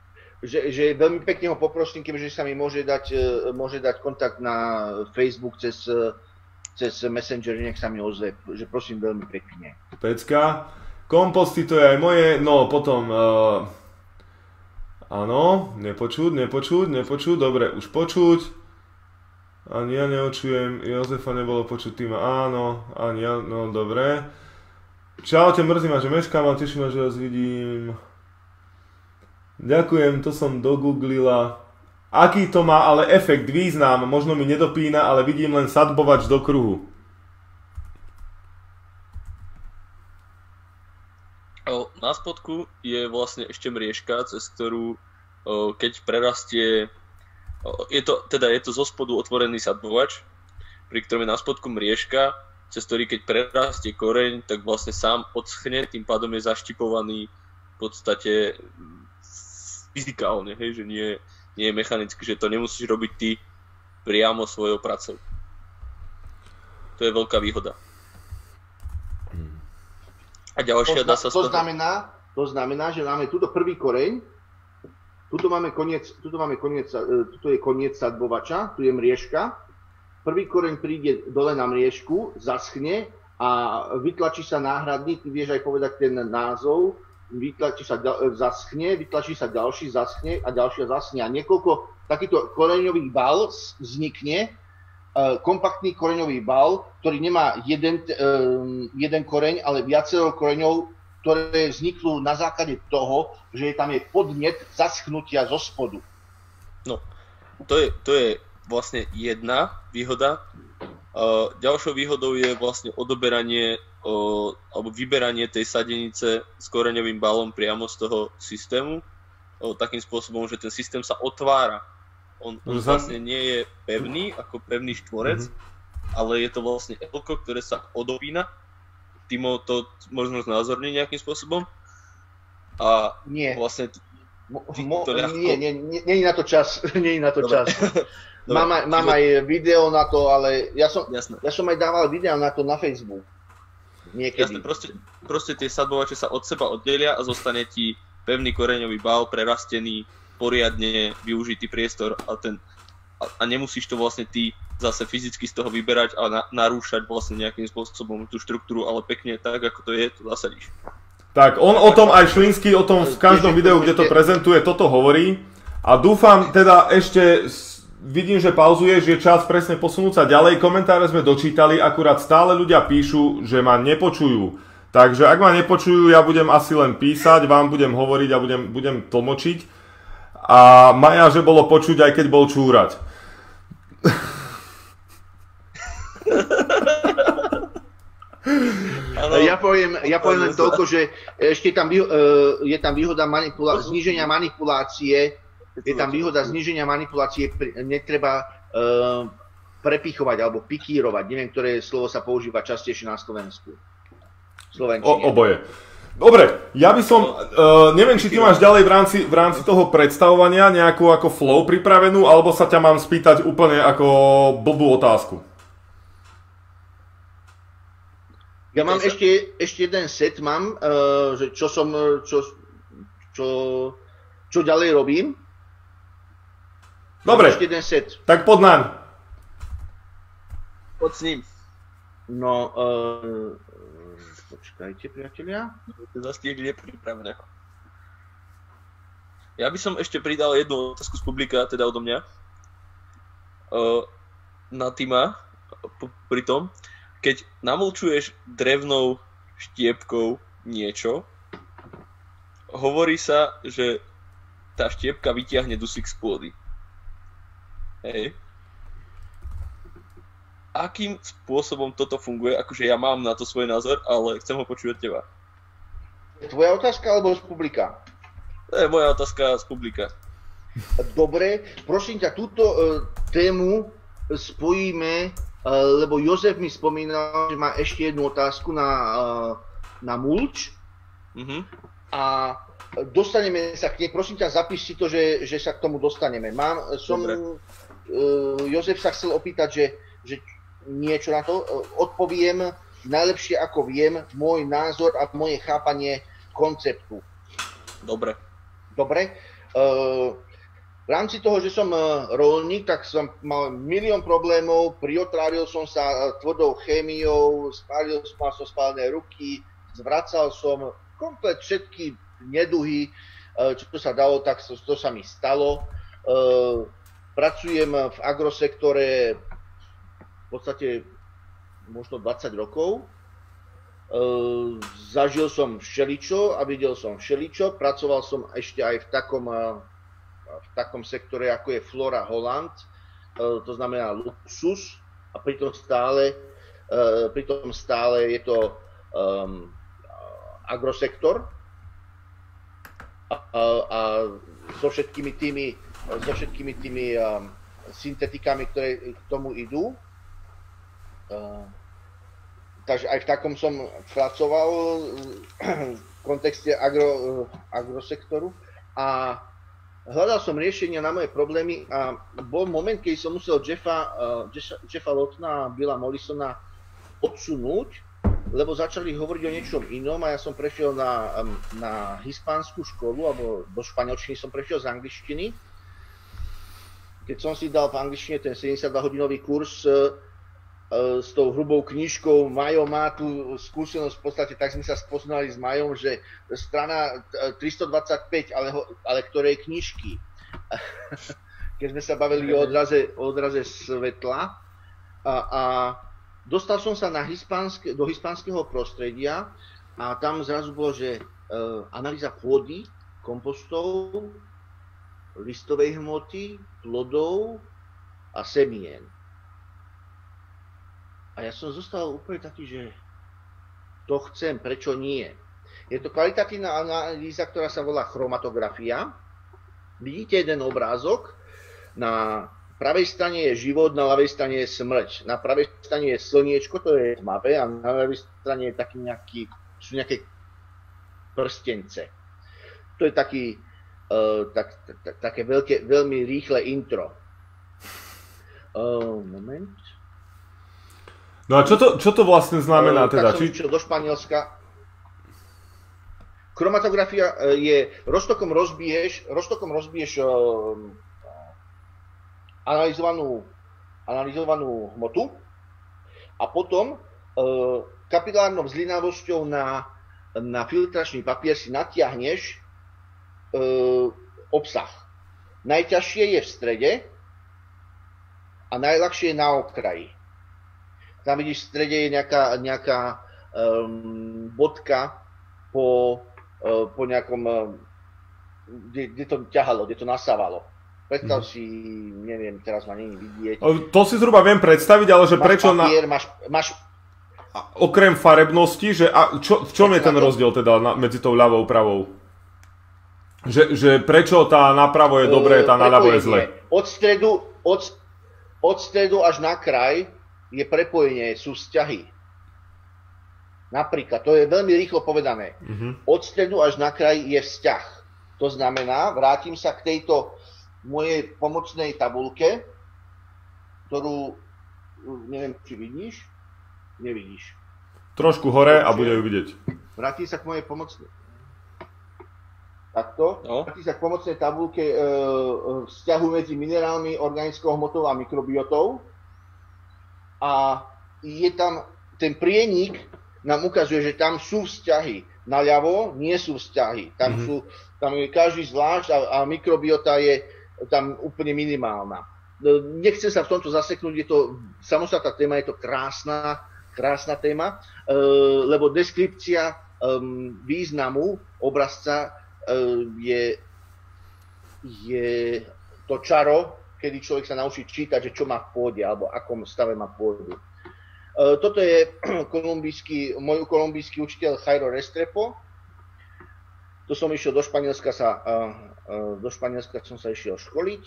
že, že veľmi pekne ho poprosím, keďže sa mi môže dať, môže dať kontakt na Facebook cez, cez Messenger, nech sa mi ozve, že prosím veľmi pekne. Pecka. Komposty to je aj moje, no potom... Uh, áno, nepočuť, nepočuť, nepočuť, dobre, už počuť. Ani ja neočujem, Jozefa nebolo počuť, ty ma áno, ani ja, no dobre. Čaute, mrzí ma, že meškám, ale teším ma, že vás vidím. Ďakujem, to som dogooglila. Aký to má ale efekt, význam, možno mi nedopína, ale vidím len sadbovač do kruhu. Na spodku je vlastne ešte mriežka, cez ktorú keď prerastie, je to, teda je to zo spodu otvorený sadbovač, pri ktorom je na spodku mriežka, cez ktorý keď prerastie koreň, tak vlastne sám odschne, tým pádom je zaštipovaný v podstate fyzikálne, hej, že nie, nie je mechanicky, že to nemusíš robiť ty priamo svojou pracou. To je veľká výhoda. A ďalšia to, dá sa to, znamená, to znamená, že máme túto prvý koreň, tuto máme koniec, tuto máme koniec, tuto je koniec sadbovača, tu je mriežka. Prvý koreň príde dole na mriežku, zaschne a vytlačí sa náhradný, ty vieš aj povedať ten názov, vytlačí sa, zaschne, vytlačí sa ďalší, zaschne a ďalšia zaschne. A niekoľko takýto koreňových bal vznikne, kompaktný koreňový bal, ktorý nemá jeden, jeden koreň, ale viacero koreňov, ktoré vzniknú na základe toho, že tam je podnet zaschnutia zo spodu. No, to je, to je vlastne jedna výhoda. Ďalšou výhodou je vlastne odoberanie alebo vyberanie tej sadenice s koreňovým balom priamo z toho systému, takým spôsobom, že ten systém sa otvára. On, on vlastne nie je pevný, ako pevný štvorec, mm-hmm. ale je to vlastne elko, ktoré sa odopína. Timo to možno znázorní nejakým spôsobom. A nie. vlastne... Mo, ľahko... Nie, nie, nie, nie je na to čas. nie je na to Dobre. čas. mám, aj, mám aj video na to, ale ja som, Jasné. ja som aj dával video na to na Facebook. Niekedy. Jasné, proste, proste tie sadbovače sa od seba oddelia a zostane ti pevný koreňový bál, prerastený, poriadne využitý priestor a, ten, a, a nemusíš to vlastne ty zase fyzicky z toho vyberať a na, narúšať vlastne nejakým spôsobom tú štruktúru, ale pekne tak, ako to je, to zasadíš. Tak, on o tom aj Šlínsky, o tom v každom videu, kde to prezentuje, toto hovorí. A dúfam, teda ešte vidím, že pauzuješ, je čas presne posunúť sa ďalej. Komentáre sme dočítali, akurát stále ľudia píšu, že ma nepočujú. Takže ak ma nepočujú, ja budem asi len písať, vám budem hovoriť a budem, budem tlmočiť. A Maja, že bolo počuť, aj keď bol čúrať. Ja poviem, ja poviem len toľko, že ešte tam, je tam výhoda manipula- zníženia manipulácie, je tam výhoda zníženia manipulácie, netreba uh, prepichovať alebo pikírovať, neviem, ktoré slovo sa používa častejšie na Slovensku. O, oboje. Dobre, ja by som, uh, neviem, či ty máš ďalej v rámci, v rámci toho predstavovania nejakú ako flow pripravenú, alebo sa ťa mám spýtať úplne ako blbú otázku. Ja mám ešte, ešte jeden set, mám, uh, že čo som, čo, čo, čo ďalej robím. Dobre, ešte jeden set. Tak pod naň. Poď s ním. No, uh, počkajte, priatelia. Zastihli nepripraveného. Ja by som ešte pridal jednu otázku z publika, teda odo mňa. Uh, na Tima, pri tom, keď namlčuješ drevnou štiepkou niečo, hovorí sa, že tá štiepka vytiahne dusík z pôdy. Hej. Akým spôsobom toto funguje? Akože ja mám na to svoj názor, ale chcem ho počuť od teba. Tvoja otázka alebo z publika? To je moja otázka z publika. Dobre, prosím ťa, túto uh, tému spojíme, uh, lebo Jozef mi spomínal, že má ešte jednu otázku na, uh, na mulč. Uh-huh. A dostaneme sa k nej. Prosím ťa, zapíš si to, že, že sa k tomu dostaneme. Mám, som, uh, Jozef sa chcel opýtať, že, že niečo na to. Odpoviem najlepšie ako viem, môj názor a moje chápanie konceptu. Dobre. Dobre. v rámci toho, že som roľník, tak som mal milión problémov, priotrávil som sa tvrdou chémiou, spálil som, mal som spálené ruky, zvracal som komplet všetky neduhy, čo sa dalo, tak to, to sa mi stalo. Pracujem v agrosektore v podstate možno dvadsať rokov. Zažil som všeličo a videl som všeličo. Pracoval som ešte aj v takom v takom sektore, ako je Flora Holland, to znamená luxus, a pritom stále, pritom stále je to um, agrosektor a, a, a so všetkými tými, so všetkými tými um, syntetikami, ktoré k tomu idú. Uh, takže aj v takom som pracoval v kontexte agro, agrosektoru a hľadal som riešenia na moje problémy a bol moment, keď som musel Jeffa, uh, Jeffa Lottona a Billa Mollisona odsunúť, lebo začali hovoriť o niečom inom a ja som prešiel na, um, na hispánsku školu, alebo do španielčiny som prešiel z angličtiny. Keď som si dal v angličtine ten sedemdesiatdva hodinový kurz uh, uh, s tou hrubou knižkou, Majo má tú skúsenosť v podstate, tak sme sa spoznali s Majom, že strana tristodvadsaťpäť, ale, ale ktorej knižky. Keď sme sa bavili o odraze, o odraze svetla. A, a dostal som sa na hispánske, do hispánskeho prostredia a tam zrazu bolo, že uh, analýza pôdy, kompostov, listovej hmoty, plodov a semien. A ja som zostal úplne taký, že to chcem, prečo nie? Je to kvalitatívna analýza, ktorá sa volá chromatografia. Vidíte jeden obrázok, na pravej strane je život, na ľavej strane je smrť. Na pravej strane je slniečko, to je tmavé, a na ľavej strane je taký nejaký, sú nejaké prstence. To je taký, uh, tak, tak, také veľké, veľmi rýchle intro. Uh, moment. No a čo to, čo to vlastne znamená teda? Tak som išiel do Španielska. Chromatografia je, roztokom rozbiješ, roztokom rozbiješ uh, analyzovanú, analyzovanú hmotu a potom uh, kapilárnou vzlinavosťou na, na filtračný papier si natiahneš uh, obsah. Najťažšie je v strede a najľahšie je na okraji. Tam vidíš, v strede je nejaká, nejaká um, bodka po, uh, po nejakom, uh, kde, kde to ťahalo, kde to nasávalo. Predstav mm. si, neviem, teraz ma není vidieť. To si zhruba viem predstaviť, ale že máš prečo papier, na... Máš, máš... Okrem farebnosti, že a čo, v čom je ten rozdiel teda na, medzi tou ľavou a pravou? Že, že prečo tá napravo je dobré, tá naľavo je zle? Od stredu, od, od stredu až na kraj je prepojenie, sú vzťahy. Napríklad, to je veľmi rýchlo povedané. Uh-huh. Od stredu až na kraj je vzťah. To znamená, vrátim sa k tejto mojej pomocnej tabulke, ktorú, neviem, či vidíš? Nevidíš. Trošku hore a bude ju vidieť. Vrátim sa k mojej pomocnej. Takto. No. Vrátim sa k pomocnej tabulke e, vzťahu medzi minerálmi, organickou hmotou a mikrobiotou. A je tam, ten prienik nám ukazuje, že tam sú vzťahy. Naľavo nie sú vzťahy. Tam, mm-hmm. sú, tam je každý zvlášť a, a mikrobiota je tam úplne minimálna. Nechcem sa v tomto zaseknúť, je to samostatná téma, je to krásna, krásna téma, lebo deskripcia významu obrazca je, je to čaro, kedy človek sa naučí čítať, že čo má v pôde, alebo akom stave má pôdu. Toto je kolumbijský, môj kolumbijský učiteľ Jairo Restrepo. To som išiel do Španielska, sa, do Španielska som sa išiel školiť.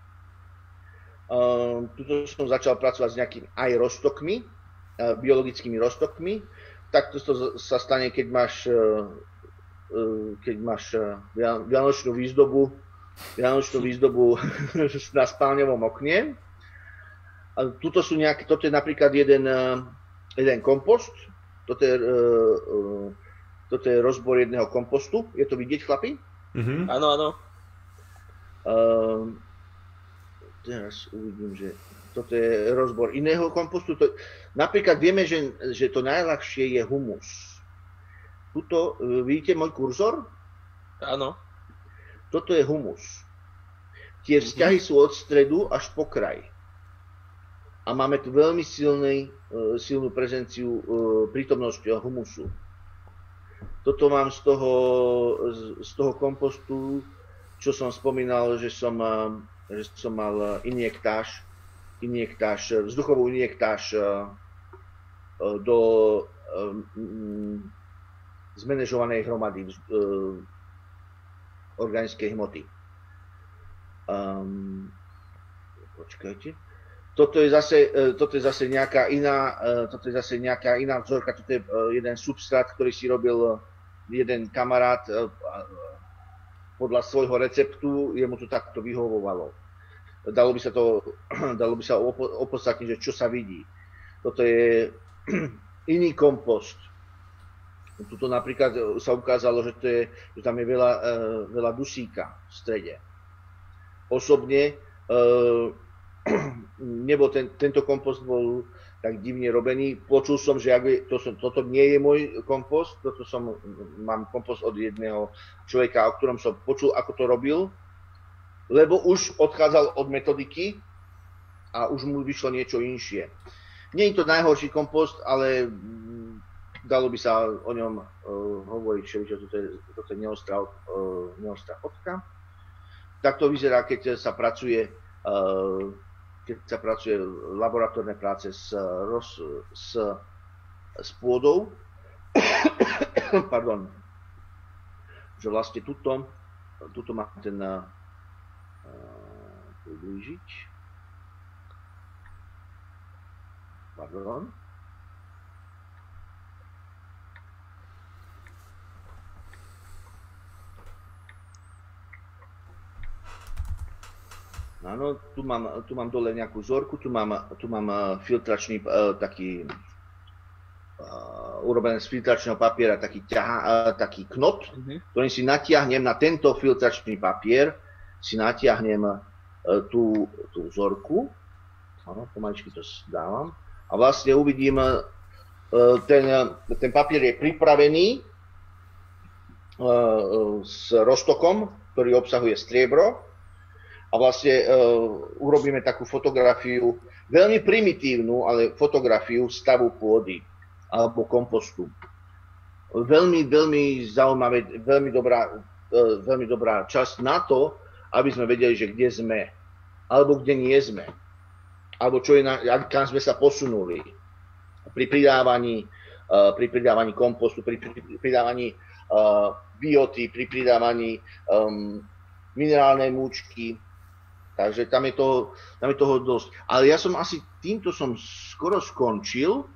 Tuto som začal pracovať s nejakými aj roztokmi, biologickými roztokmi. Takto to sa stane, keď máš, keď máš vianočnú výzdobu, vianočnú výzdobu na spálňovom okne. Tuto sú nejaké, toto je napríklad jeden, jeden kompost. Toto je, toto je rozbor jedného kompostu. Je to vidieť, chlapi? Mm-hmm. Áno, áno. Uh, teraz uvidím, že toto je rozbor iného kompostu. To, napríklad vieme, že, že to najľahšie je humus. Tuto, vidíte môj kurzor? Áno. Toto je humus. Tie vzťahy sú od stredu až po kraj. A máme tu veľmi silný, silnú prezenciu, prítomnosť humusu. Toto mám z toho, z toho kompostu, čo som spomínal, že som, že som mal injektáž, injektáž, vzduchovú injektáž do zmanéžovanej hromady organickej hmoty. Um, počkajte. Toto je zase, toto je zase nejaká iná, toto je zase nejaká iná vzorka, toto je jeden substrát, ktorý si robil jeden kamarát podľa svojho receptu, jemu to takto vyhovovalo. Dalo by sa to, dalo by sa opodstatniť, že čo sa vidí. Toto je iný kompost. Tuto napríklad sa ukázalo, že, to je, že tam je veľa, veľa dusíka v strede. Osobne nebol ten, tento kompost bol tak divne robený. Počul som, že ak to som, toto nie je môj kompost, toto som, mám kompost od jedného človeka, o ktorom som počul, ako to robil, lebo už odchádzal od metodiky a už mu vyšlo niečo inšie. Nie je to najhorší kompost, ale dalo by sa o ňom uh, hovoriť, že toto je, toto je neostrá, uh, neostrá fotka. Tak to vyzerá, keď sa pracuje, uh, keď sa pracuje laboratórne práce s, roz, s, s pôdou. Pardon. Že vlastne tuto, tuto má ten uh, priblížiť. Pardon. Áno, tu mám, tu mám dole nejakú vzorku, tu mám, tu mám filtračný uh, taký uh, urobené z filtračného papiera taký, ťaha, uh, taký knot, mm-hmm. ktorým si natiahnem na tento filtračný papier, si natiahnem uh, tú, tú vzorku, áno, pomaličky to dávam a vlastne uvidím, uh, ten, ten papier je pripravený uh, s roztokom, ktorý obsahuje striebro. A vlastne uh, urobíme takú fotografiu, veľmi primitívnu, ale fotografiu stavu pôdy alebo kompostu. Veľmi, veľmi zaujímavé, veľmi dobrá, uh, veľmi dobrá časť na to, aby sme vedeli, že kde sme, alebo kde nie sme, alebo čo je na, kam sme sa posunuli pri pridávaní, uh, pri pridávaní kompostu, pri, pri, pri pridávaní uh, bioty, pri pridávaní um, minerálnej múčky. Takže tam je, toho, tam je toho dosť. Ale ja som asi, týmto som skoro skončil.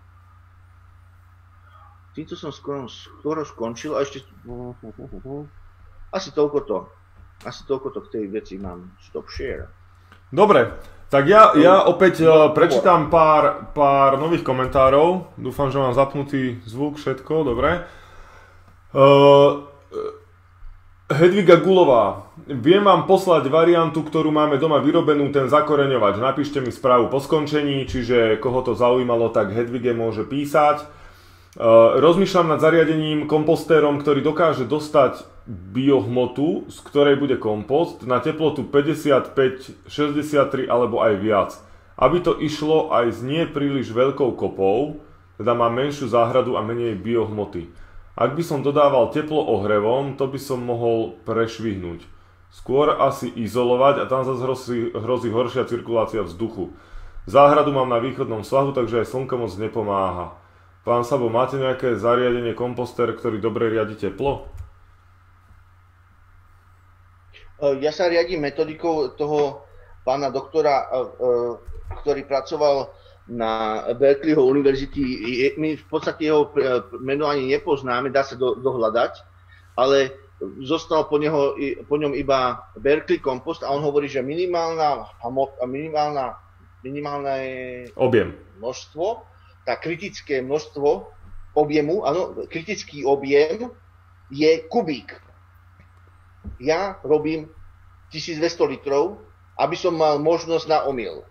Týmto som skoro, skoro skončil a ešte... Asi toľko to. Asi toľko to k tej veci mám. Stop share. Dobre, tak ja, ja opäť uh, prečítam pár, pár nových komentárov. Dúfam, že mám zapnutý zvuk, všetko, dobre. Uh, Hedviga Gulová, viem vám poslať variantu, ktorú máme doma vyrobenú, ten zakoreňovač. Napíšte mi správu po skončení, čiže koho to zaujímalo, tak Hedvige môže písať. Uh, rozmýšľam nad zariadením kompostérom, ktorý dokáže dostať biohmotu, z ktorej bude kompost, na teplotu päťdesiatpäť šesťdesiattri alebo aj viac. Aby to išlo aj s nie príliš veľkou kopou, teda má menšiu záhradu a menej biohmoty. Ak by som dodával teplo ohrevom, to by som mohol prešvihnúť. Skôr asi izolovať a tam zase hrozí, hrozí horšia cirkulácia vzduchu. Záhradu mám na východnom svahu, takže aj slnko moc nepomáha. Pán Sabo, máte nejaké zariadenie komposter, ktorý dobre riadi teplo? Ja sa riadím metodikou toho pána doktora, ktorý pracoval na Berkeleyho univerzity. My v podstate jeho meno ani nepoznáme, dá sa do, dohľadať, ale zostal po, neho, po ňom iba Berkeley kompost a on hovorí, že minimálna, minimálna, minimálne objem. Množstvo, tá kritické množstvo objemu, áno, kritický objem je kubík. Ja robím tisícdvesto litrov, aby som mal možnosť na omyl.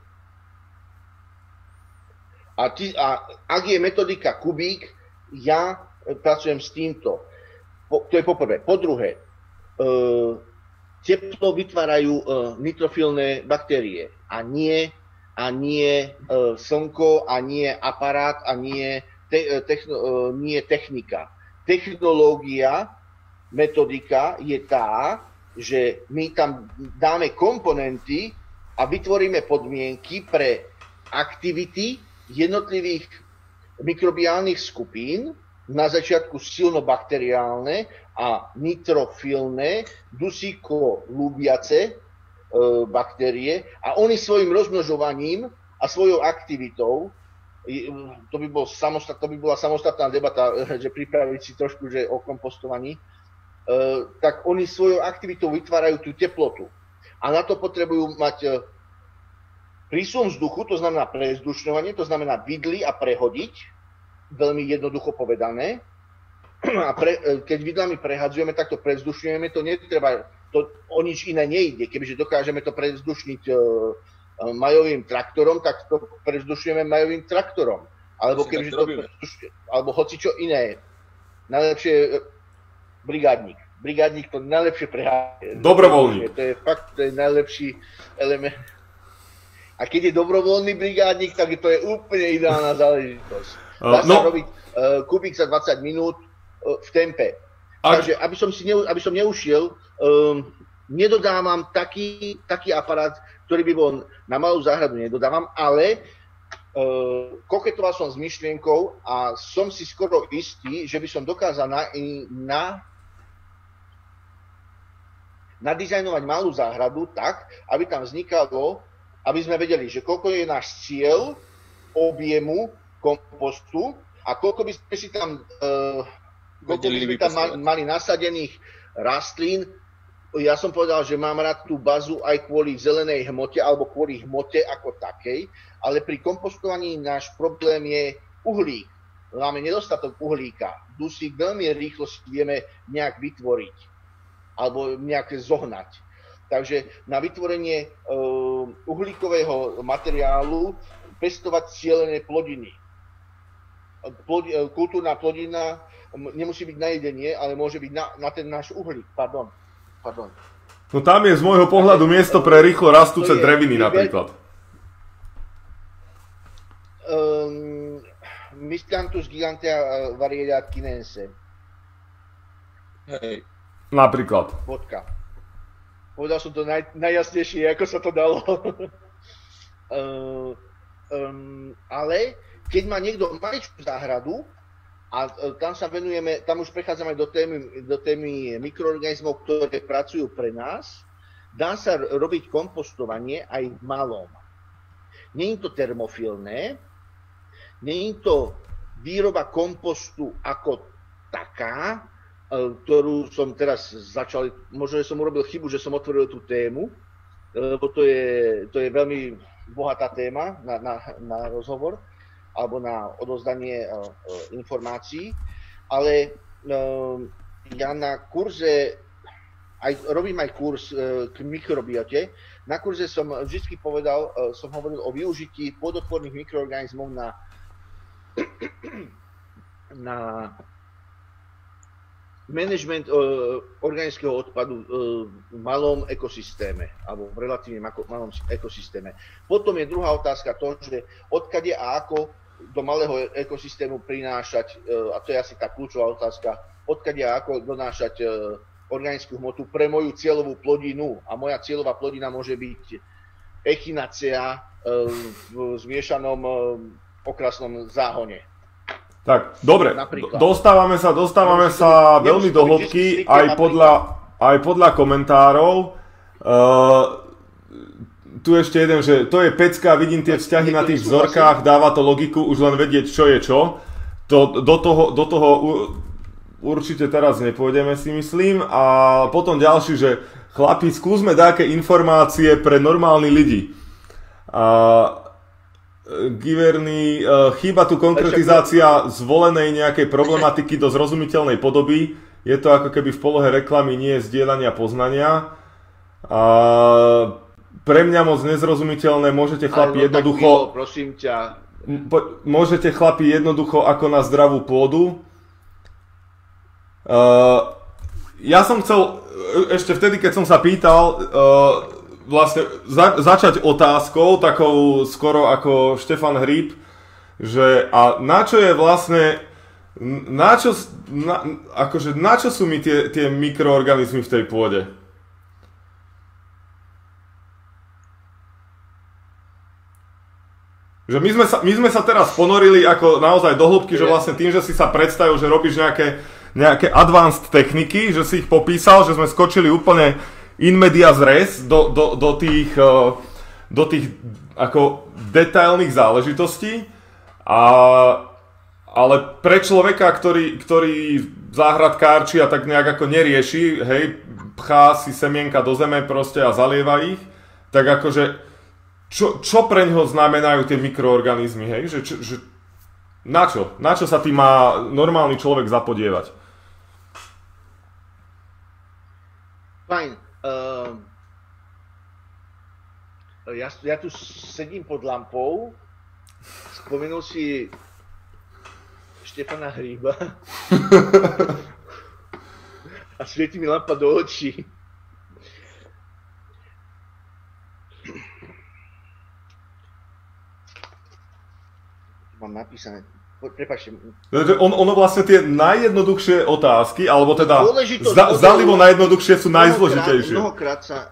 A, ty, a ak je metodika kubík, ja pracujem s týmto. Po, to je poprvé. Po druhé, e, teplo vytvárajú e, nitrofilné baktérie a nie, a nie e, slnko, a nie aparát, a nie, te, techno, e, nie technika. Technológia, metodika je tá, že my tam dáme komponenty a vytvoríme podmienky pre aktivity jednotlivých mikrobiálnych skupín, na začiatku silnobakteriálne a nitrofilné, dusíko-ľúbiace e, baktérie a oni svojim rozmnožovaním a svojou aktivitou, e, to by, bol samostat, to by bola samostatná debata, že pripraviť si trošku že o kompostovaní, e, tak oni svojou aktivitou vytvárajú tú teplotu. A na to potrebujú mať e, prísun vzduchu, to znamená prezdušňovanie, to znamená vidly a prehodiť, veľmi jednoducho povedané. A pre, keď vidlami prehadzujeme, tak to prezdušňujeme, to netreba, to o nič iné nejde. Kebyže dokážeme to prezdušniť e, majovým traktorom, tak to prezdušňujeme majovým traktorom. Alebo kebyže to prezdušňujeme, alebo hocičo iné. Najlepšie e, brigádnik. Brigádnik to najlepšie prehadzuje. Dobrovoľník. To je fakt, to je najlepší element. A keď je dobrovoľný brigádnik, tak to je úplne ideálna záležitosť. Dá sa no. robiť uh, kubík za dvadsať minút uh, v tempe. Ak... Takže, aby som, si ne, aby som neušiel, um, nedodávam taký, taký aparát, ktorý by bol na malú záhradu, nedodávam, ale uh, koketoval som s myšlienkou a som si skoro istý, že by som dokázal na, na, nadizajnovať malú záhradu tak, aby tam vznikalo, aby sme vedeli, že koľko je náš cieľ objemu kompostu a koľko by sme si tam, uh, koľko by sme tam mali, mali nasadených rastlín. Ja som povedal, že mám rád tú bazu aj kvôli zelenej hmote alebo kvôli hmote ako takej, ale pri kompostovaní náš problém je uhlík. Máme nedostatok uhlíka. Dusík veľmi rýchlo si vieme nejak vytvoriť alebo nejak zohnať. Takže na vytvorenie uh, uhlíkového materiálu pestovať cielené plodiny. Plod, uh, kultúrna plodina nemusí byť na jedenie, ale môže byť na, na ten náš uhlík. Pardon. Pardon. No tam je z môjho pohľadu miesto pre rýchlo rastúce je, dreviny je, napríklad. Um, Miscanthus gigantea varietat chinense. Hej. Napríklad. Vodka. Povedal som to naj, najjasnejšie, ako sa to dalo. uh, um, ale keď má niekto maličkú záhradu a uh, tam sa venujeme, tam už prechádzame do témy, do témy mikroorganizmov, ktoré pracujú pre nás, dá sa robiť kompostovanie aj v malom. Nie je to termofilné, nie je to výroba kompostu ako taká, ktorú som teraz začal, možno, že som urobil chybu, že som otvoril tú tému, lebo to je, to je veľmi bohatá téma na, na, na rozhovor alebo na odozdanie uh, informácií, ale uh, ja na kurze, aj, robím aj kurz uh, k mikrobiote, na kurze som vždy povedal, uh, som hovoril o využití pôdotvorných mikroorganizmov na na management uh, organického odpadu uh, v malom ekosystéme, alebo v relatívne malom ekosystéme. Potom je druhá otázka to, že odkade a ako do malého ekosystému prinášať, uh, a to je asi tá kľúčová otázka, odkade a ako donášať uh, organickú hmotu pre moju cieľovú plodinu. A moja cieľová plodina môže byť echinacea uh, v zmiešanom uh, okrasnom záhone. Tak, dobre, Napríklad. dostávame sa, dostávame sa veľmi do hĺbky, aj podľa, aj podľa komentárov. Uh, tu ešte jeden, že to je pecka, vidím tie vzťahy na tých vzorkách, dáva to logiku, už len vedieť, čo je čo. To, do toho, do toho určite teraz nepôjdeme, si myslím. A potom ďalší, že chlapi, skúsme dáke informácie pre normálnych ľudí. Uh, Giverný, chýba tu konkretizácia zvolenej nejakej problematiky do zrozumiteľnej podoby. Je to ako keby v polohe reklamy, nie zdieľania poznania. A pre mňa moc nezrozumiteľné, môžete chlapi no, jednoducho... Milo, prosím ťa. Po, môžete chlapi jednoducho ako na zdravú pôdu. Uh, ja som chcel, ešte vtedy, keď som sa pýtal, uh, vlastne za, začať otázkou, takou skoro ako Štefan Hríb, že a na čo je vlastne, na čo, na, akože na čo sú mi tie, tie mikroorganizmy v tej pôde? Že my sme, sa, my sme sa teraz ponorili ako naozaj do hĺbky, že vlastne tým, že si sa predstavil, že robíš nejaké, nejaké advanced techniky, že si ich popísal, že sme skočili úplne in medias res do, do, do tých, do tých ako detailných záležitostí. A, ale pre človeka, ktorý, ktorý záhradkárči a tak nejak ako nerieši, hej, pchá si semienka do zeme proste a zalieva ich, tak akože čo, čo pre ňoho znamenajú tie mikroorganizmy, hej, že, čo, že na čo? Na čo sa tým má normálny človek zapodievať? Fajn. Uh, ja, ja tu sedím pod lampou. Spomenul si Štefana Hríba a svieti mi lampa do očí. Mám napísané, prepáčte. On, ono vlastne tie najjednoduchšie otázky, alebo teda zdalivo najjednoduchšie sú najzložitejšie. Mnohokrát sa...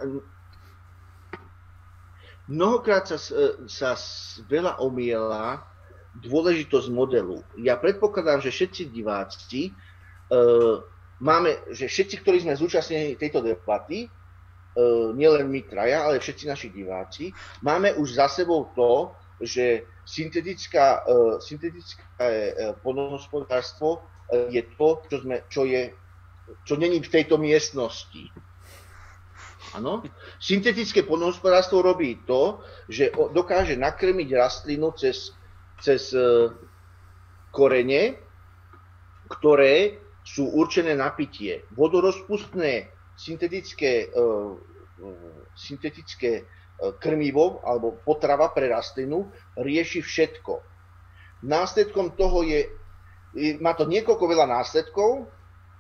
Mnohokrát sa, sa veľa omiela dôležitosť modelu. Ja predpokladám, že všetci diváci, uh, máme, že všetci, ktorí sme zúčastnení tejto debaty, uh, nielen my traja, ale všetci naši diváci, máme už za sebou to, že syntetická, uh, syntetické uh, poľnohospodárstvo uh, je to, čo, sme, čo, je, čo není v tejto miestnosti. Áno. Syntetické poľnohospodárstvo robí to, že dokáže nakrmiť rastlinu cez, cez uh, korene, ktoré sú určené na pitie. Vodorozpustné syntetické, uh, syntetické uh, krmivo alebo potrava pre rastlinu rieši všetko. Následkom toho je, má to niekoľko veľa následkov,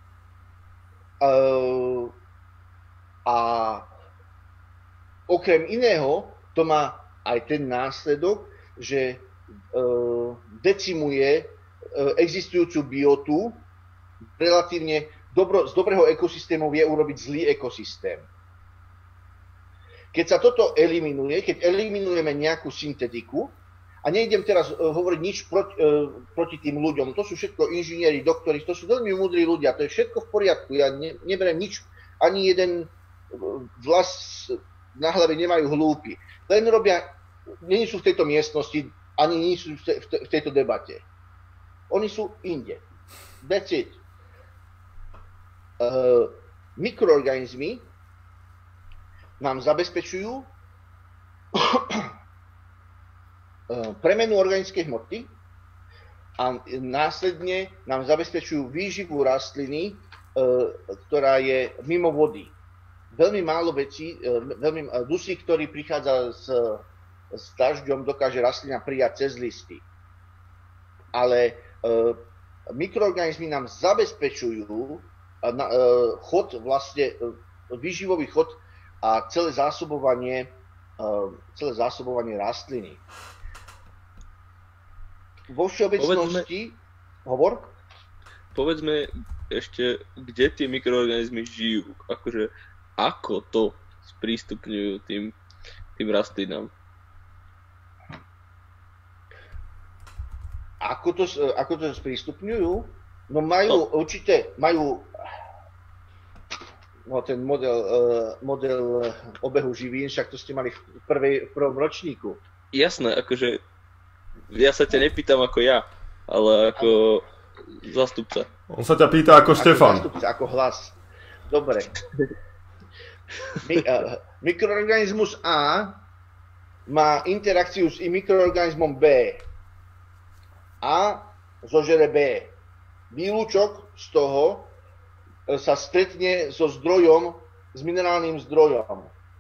uh, a okrem iného to má aj ten následok, že e, decimuje e, existujúcu biotu, relatívne dobro, z dobrého ekosystému vie urobiť zlý ekosystém. Keď sa toto eliminuje, keď eliminujeme nejakú syntetiku, a nejdem teraz e, hovoriť nič proti, e, proti tým ľuďom, to sú všetko inžinieri, doktori, to sú veľmi múdri ľudia, to je všetko v poriadku, ja ne, neberiem nič, ani jeden vlas na hlave nemajú hlúpy. Len robia, nie sú v tejto miestnosti, ani nie sú v tejto debate. Oni sú inde. That's it. Uh, mikroorganizmy nám zabezpečujú premenu organickej hmoty a následne nám zabezpečujú výživu rastliny, uh, ktorá je mimo vody. Veľmi málo vecí, veľmi, dusík, ktorý prichádza s, s dažďom, dokáže rastlina prijať cez listy. Ale e, mikroorganizmy nám zabezpečujú na, e, chod, vlastne e, výživový chod a celé zásobovanie, e, celé zásobovanie rastliny. Vo všeobecnosti... Povedzme, hovor? Povedzme ešte, kde tie mikroorganizmy žijú. Akože ako to sprístupňujú tým, tým rastlinám? Ako to, ako to sprístupňujú? No majú no. určite, majú no ten model, model obehu živín, však to ste mali v, prvej, v prvom ročníku. Jasné, akože ja sa ťa nepýtam ako ja, ale ako zástupca. On sa ťa pýta ako, ako Štefan. Zástupca, ako hlas. Dobre. Mi, uh, mikroorganizmus A má interakciu s mikroorganizmom B. A zožere B. Výlučok z toho sa stretne so zdrojom, s minerálnym zdrojom.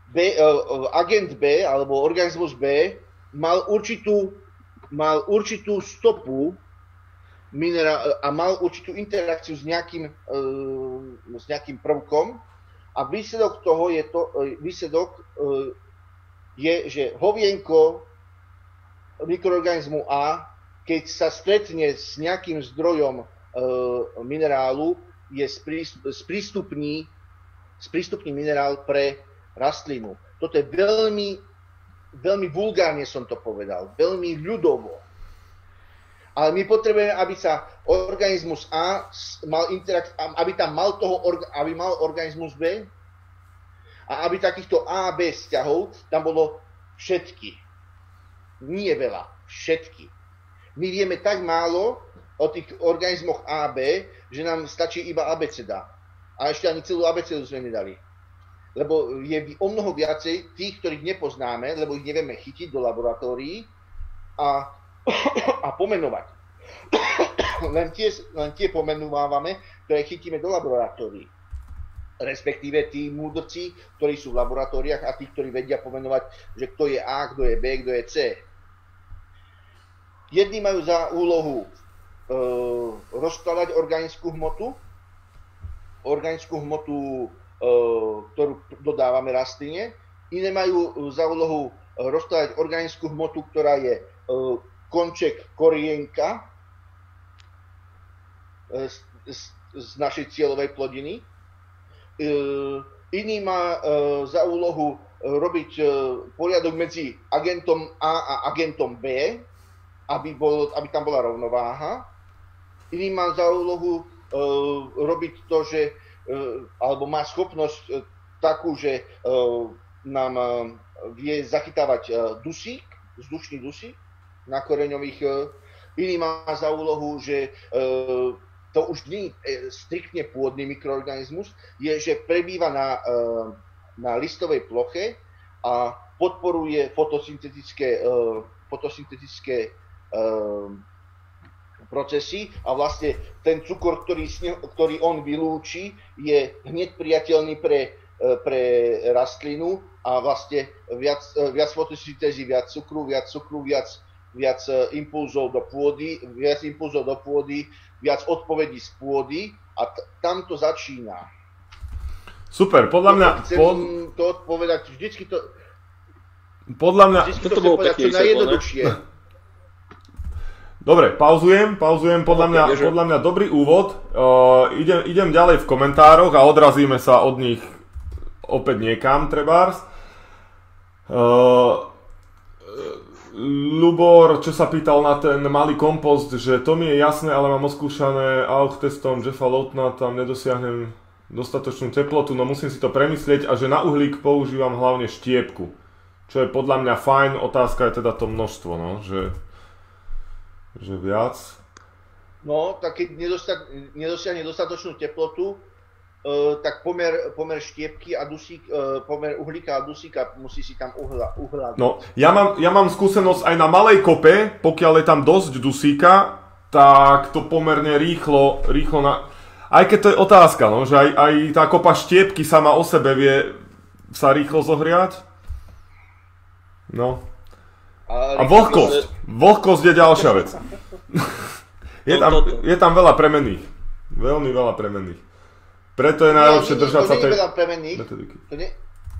B, uh, agent B alebo organizmus B mal určitú, mal určitú stopu minerál, a mal určitú interakciu s nejakým, uh, s nejakým prvkom a výsledok toho je to, uh, výsledok uh, je, že hovienko mikroorganizmu A, keď sa stretne s nejakým zdrojom uh, minerálu, je sprístupný, sprístupný minerál pre rastlinu. Toto je veľmi, veľmi vulgárne som to povedal, veľmi ľudovo. Ale my potrebujeme, aby sa organizmus A mal interakt, aby tam mal toho, aby mal organizmus B a aby takýchto A a B vzťahov tam bolo všetky. Nie veľa, všetky. My vieme tak málo o tých organizmoch A a B, že nám stačí iba abeceda. A ešte ani celú abecedu sme nedali. Lebo je o mnoho viacej tých, ktorých nepoznáme, lebo ich nevieme chytiť do laboratórií a, a pomenovať. Len tie, len tie pomenúvávame, ktoré chytíme do laboratórií. Respektíve tí múdrci, ktorí sú v laboratóriách a tí, ktorí vedia pomenovať, že kto je A, kto je B, kto je C. Jedni majú za úlohu e, rozkladať organickú hmotu, organickú hmotu, e, ktorú dodávame rastline. Iné majú za úlohu rozkladať organickú hmotu, ktorá je e, konček korienka e, z, z našej cieľovej plodiny. Iný má za úlohu robiť poriadok medzi agentom A a agentom B, aby, bol, aby tam bola rovnováha. Iný má za úlohu robiť to, že, alebo má schopnosť takú, že nám vie zachytávať dusík, vzdušný dusík na koreňových. Iný má za úlohu, že to už nie je striktne pôdny mikroorganizmus, je, že prebýva na, na listovej ploche a podporuje fotosyntetické, fotosyntetické procesy a vlastne ten cukor, ktorý, ktorý on vylúči, je hneď priateľný pre, pre rastlinu a vlastne viac, viac fotosyntézy, viac cukru, viac cukru, viac, viac impulzov do pôdy, viac impulzov do pôdy, viac odpovedí z pôdy a t- tam to začína. Super, podľa mňa... Chcem pod... to odpovedať, vždycky to... Podľa mňa... Vždycky to chcem povedať čo najjednoduchšie. Dobre, pauzujem, pauzujem, podľa mňa, okay, podľa mňa dobrý úvod. Uh, idem, idem ďalej v komentároch a odrazíme sa od nich opäť niekam, trebárs. Uh, Ľubor, čo sa pýtal na ten malý kompost, že to mi je jasné, ale mám oskúšané auch testom Jeffa Lowtona, tam nedosiahnem dostatočnú teplotu, no musím si to premyslieť a že na uhlík používam hlavne štiepku. Čo je podľa mňa fajn, otázka je teda to množstvo, no, že, že viac. No, tak keď nedosiahne dostatočnú teplotu, Uh, tak pomer, pomer štiepky a dusík, uh, pomer uhlíka a dusíka musí si tam uhla, uhľadať. No, ja mám, ja mám skúsenosť aj na malej kope, pokiaľ je tam dosť dusíka, tak to pomerne rýchlo, rýchlo na... Aj keď to je otázka, no, že aj, aj tá kopa štiepky sama o sebe vie sa rýchlo zohriať. No. A, a vlhkosť. Vlhkosť je ďalšia vec. je, tam, je tam veľa premenných. Veľmi veľa premenných. Preto je najlepšie držať sa tej... To nie je veľa premenných. Metodiky. To nie...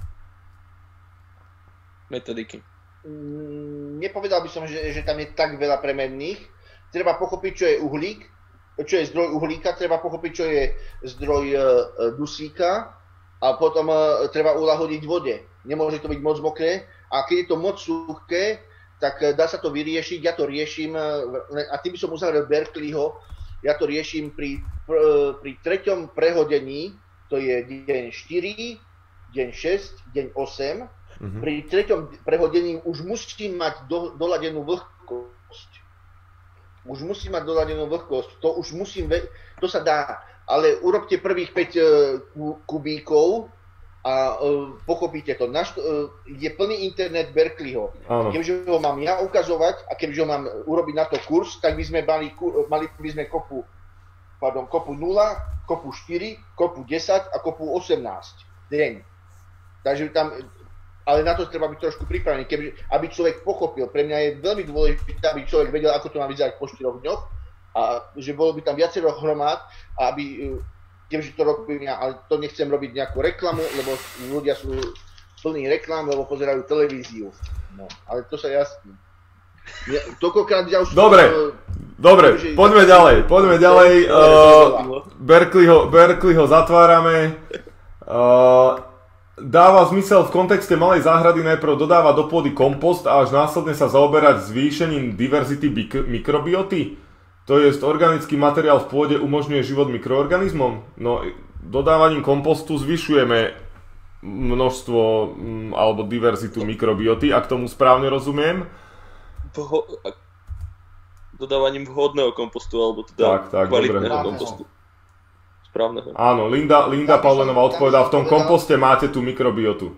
Metodiky. Nepovedal by som, že, že tam je tak veľa premenných. Treba pochopiť, čo je uhlík, čo je zdroj uhlíka, treba pochopiť, čo je zdroj uh, dusíka a potom uh, treba uľahodiť v vode. Nemôže to byť moc mokré a keď je to moc suché, tak uh, dá sa to vyriešiť. Ja to riešim uh, a tým by som uzavrel Berkeleyho. Ja to riešim pri, pr, pri treťom prehodení, to je deň štyri, deň šesť, deň osem. Mm-hmm. Pri treťom prehodení už musím mať do, doladenú vlhkosť. Už musím mať doladenú vlhkosť. To už musím, to sa dá. Ale urobte prvých päť uh, kubíkov a uh, pochopíte to. Naš, uh, je plný internet Berkeleyho. Áno. Keďže ho mám ja ukazovať a keďže ho mám urobiť na to kurz, tak by sme mali, mali by sme kopu, pardon, kopu nula, kopu štyri, kopu desať a kopu osemnásť deň. Takže tam ale na to treba byť trošku pripravený, keby, aby človek pochopil. Pre mňa je veľmi dôležité, aby človek vedel, ako to má vyzerať po štyroch dňoch a že bolo by tam viacero hromád, aby, keďže to robím ja, ale to nechcem robiť nejakú reklamu, lebo ľudia sú plný reklám, lebo pozerajú televíziu. No, ale to sa jasný. Ja, toľkokrát ja už... Dobre, to, dobre, že poďme ja, ďalej, poďme ďalej. Uh, Berkeleyho, Berkeleyho zatvárame. Uh, dáva zmysel v kontexte malej záhrady najprv dodávať do pôdy kompost a až následne sa zaoberať zvýšením diverzity bik- mikrobioty? To je organický materiál v pôde umožňuje život mikroorganizmom? No, dodávaním kompostu zvyšujeme množstvo m, alebo diverzitu mikrobioty, ak tomu správne rozumiem. Vho- dodávaním vhodného kompostu alebo teda tak, tak, kvalitného dobre. kompostu. Správneho. Áno, Linda, Linda Pavlenová odpovedá, v tom komposte máte tú mikrobiotu.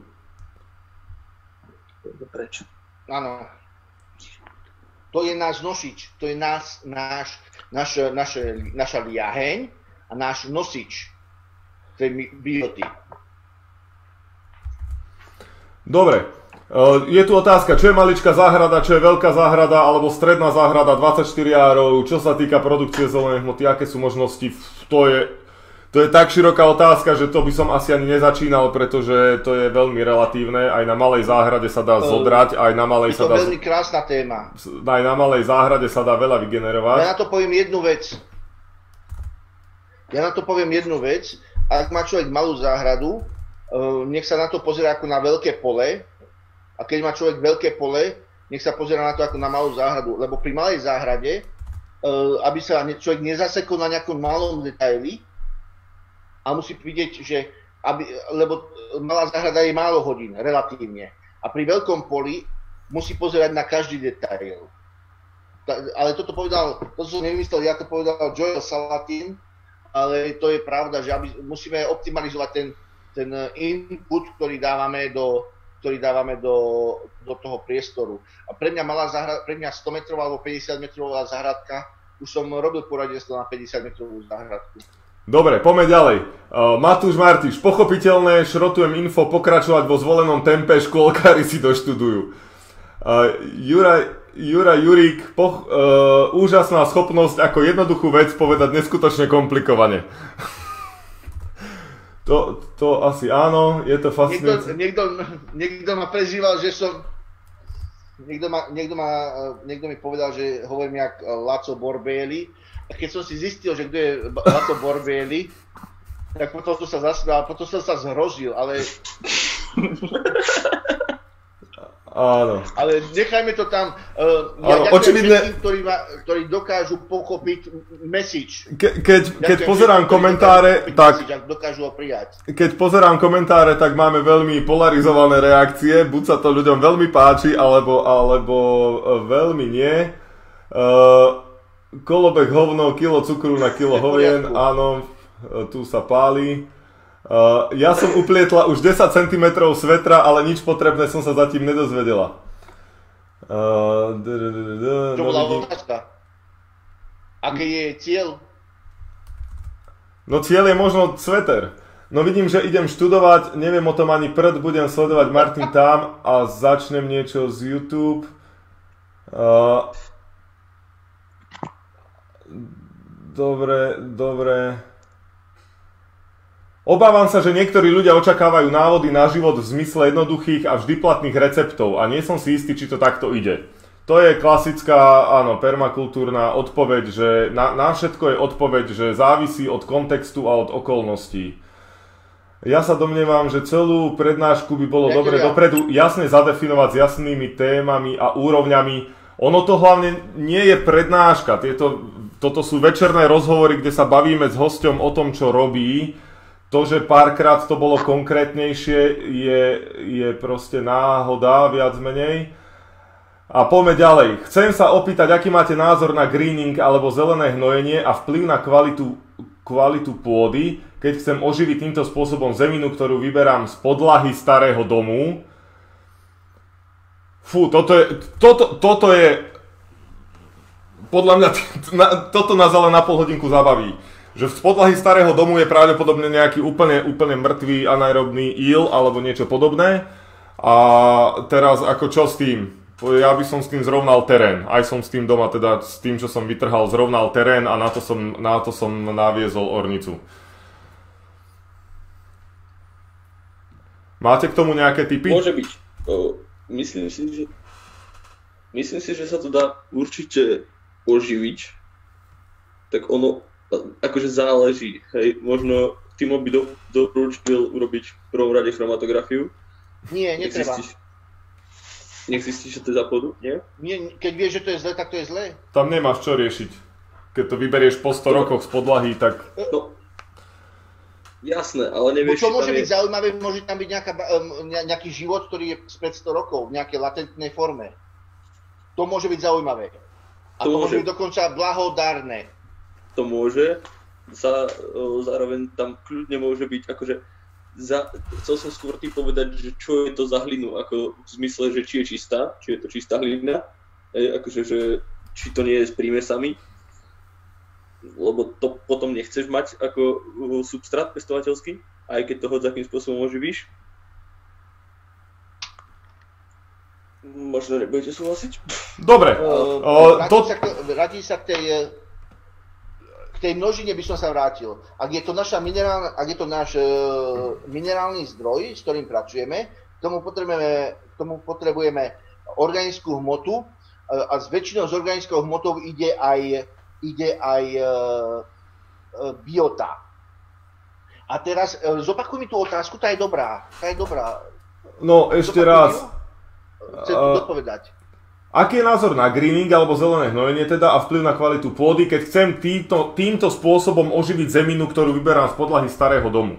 Prečo? Áno. To je náš nosič, to je nás, náš, naš, naše, naša liaheň a náš nosič tej bioty. Dobre, je tu otázka, čo je maličká záhrada, čo je veľká záhrada alebo stredná záhrada, dvadsaťštyri árov, čo sa týka produkcie zelenej hmoty, aké sú možnosti, to je... To je tak široká otázka, že to by som asi ani nezačínal, pretože to je veľmi relatívne. Aj na malej záhrade sa dá zodrať, aj na malej sa dá... Je to veľmi krásna téma. Aj na malej záhrade sa dá veľa vygenerovať. Ja na to poviem jednu vec. Ja na to poviem jednu vec. Ak má človek malú záhradu, nech sa na to pozerá ako na veľké pole. A keď má človek veľké pole, nech sa pozerá na to ako na malú záhradu. Lebo pri malej záhrade, aby sa človek nezasekol na nejakom malom detaili, a musí vidieť, že aby, lebo malá záhrada je málo hodín, relatívne. A pri veľkom poli musí pozerať na každý detail. Ale toto povedal, to som nevymyslel, ja to povedal Joel Salatin, ale to je pravda, že aby, musíme optimalizovať ten, ten input, ktorý dávame do, ktorý dávame do, do toho priestoru. A pre mňa malá záhrada, pre mňa sto metrová alebo päťdesiat metrová záhradka, už som robil poradenstvo na päťdesiat metrovú záhradku. Dobre, poďme ďalej. Uh, Matúš Martiš, pochopiteľné, šrotujem info, pokračovať vo zvolenom tempe, škôlkári si doštudujú. Uh, Juraj, Juraj Jurík, poch, uh, úžasná schopnosť ako jednoduchú vec povedať neskutočne komplikovane. to, to asi áno, je to fascinujúce. Niekto, niekto, niekto ma prezýval, že som... Niekto, ma, niekto, ma, niekto mi povedal, že hovorím jak Laco Borbély. A keď som si zistil, že kto je Laco Borbély, tak potom som sa zasmial, potom som sa zhrozil, ale... Áno. Ale nechajme to tam. Uh, ja Áno, očividne... všetkým, ktorí, ma, ktorí dokážu pochopiť message. Ke, keď, keď pozerám komentáre, tak... Message, dokážu ho prijať. Keď pozerám komentáre, tak máme veľmi polarizované reakcie. Buď sa to ľuďom veľmi páči, alebo, alebo veľmi nie. Uh, Kolobek hovno, kilo cukru na kilo hovien, áno, tu sa páli. Uh, ja som uplietla už desať centimetrov svetra, ale nič potrebné som sa zatím nedozvedela. Uh, d- d- d- d- Čo no bola vidím... otázka? Aký je cieľ? No cieľ je možno sveter. No vidím, že idem študovať, neviem o tom ani prd, budem sledovať Martin tam a začnem niečo z YouTube. Uh, Dobre, dobre. Obávam sa, že niektorí ľudia očakávajú návody na život v zmysle jednoduchých a vždy platných receptov a nie som si istý, či to takto ide. To je klasická, áno, permakultúrna odpoveď, že na, na všetko je odpoveď, že závisí od kontextu a od okolností. Ja sa domnievam, že celú prednášku by bolo ja, dobre ja. dopredu jasne zadefinovať s jasnými témami a úrovňami. Ono to hlavne nie je prednáška, tieto, toto sú večerné rozhovory, kde sa bavíme s hosťom o tom, čo robí. To, že párkrát to bolo konkrétnejšie, je, je proste náhoda, viac menej. A poďme ďalej. Chcem sa opýtať, aký máte názor na greening alebo zelené hnojenie a vplyv na kvalitu, kvalitu pôdy, keď chcem oživiť týmto spôsobom zeminu, ktorú vyberám z podlahy starého domu. Fú, toto je, toto, toto je, podľa mňa, toto nás ale na pol hodinku zabaví. Že z podlahy starého domu je pravdepodobne nejaký úplne, úplne mŕtvý anaerobný íl alebo niečo podobné. A teraz ako čo s tým? Ja by som s tým zrovnal terén. Aj som s tým doma, teda s tým, čo som vytrhal, zrovnal terén a na to som, na to som naviezol ornicu. Máte k tomu nejaké tipy? Môže byť. O, myslím si, že myslím si, že sa to dá určite oživiť. Tak ono, akože záleží. Hej, možno Timo by do, doporučil urobiť v prvom rade chromatografiu. Nie, netreba. Nech zistíš, že to je za pôdu, nie? Nie, keď vieš, že to je zlé, tak to je zlé. Tam nemáš čo riešiť. Keď to vyberieš po sto rokoch z podlahy, tak... No, jasné, ale nevieš... Čo môže byť je... zaujímavé, môže tam byť nejaká, nejaký život, ktorý je spred sto rokov, v nejakej latentnej forme. To môže byť zaujímavé. A to, to môže byť dokonca blahodárne. To môže. Za, zároveň tam kľudne môže byť akože... Za, chcel som skôr tým povedať, že čo je to za hlinu, ako v zmysle, že či je čistá, či je to čistá hlina, e, akože, že či to nie je s prímesami, lebo to potom nechceš mať ako substrát pestovateľský, aj keď toho takým spôsobom oživíš. Možno nebudete súhlasiť? Dobre. Uh, uh, vrátim, to... sa k, vrátim sa k tej... K tej množine by som sa vrátil. Ak je to, naša minerálna, ak je to náš e, minerálny zdroj, s ktorým pracujeme, k tomu potrebujeme, k tomu potrebujeme organickú hmotu e, a s väčšinou z organickou hmotou ide aj, ide aj e, e, biota. A teraz e, zopakuj mi tú otázku, tá je dobrá. Tá je dobrá. No ešte zopakuj raz. Chcem to dopovedať. Aký je názor na greening alebo zelené hnojenie teda a vplyv na kvalitu pôdy, keď chcem týmto, týmto spôsobom oživiť zeminu, ktorú vyberám z podlahy starého domu?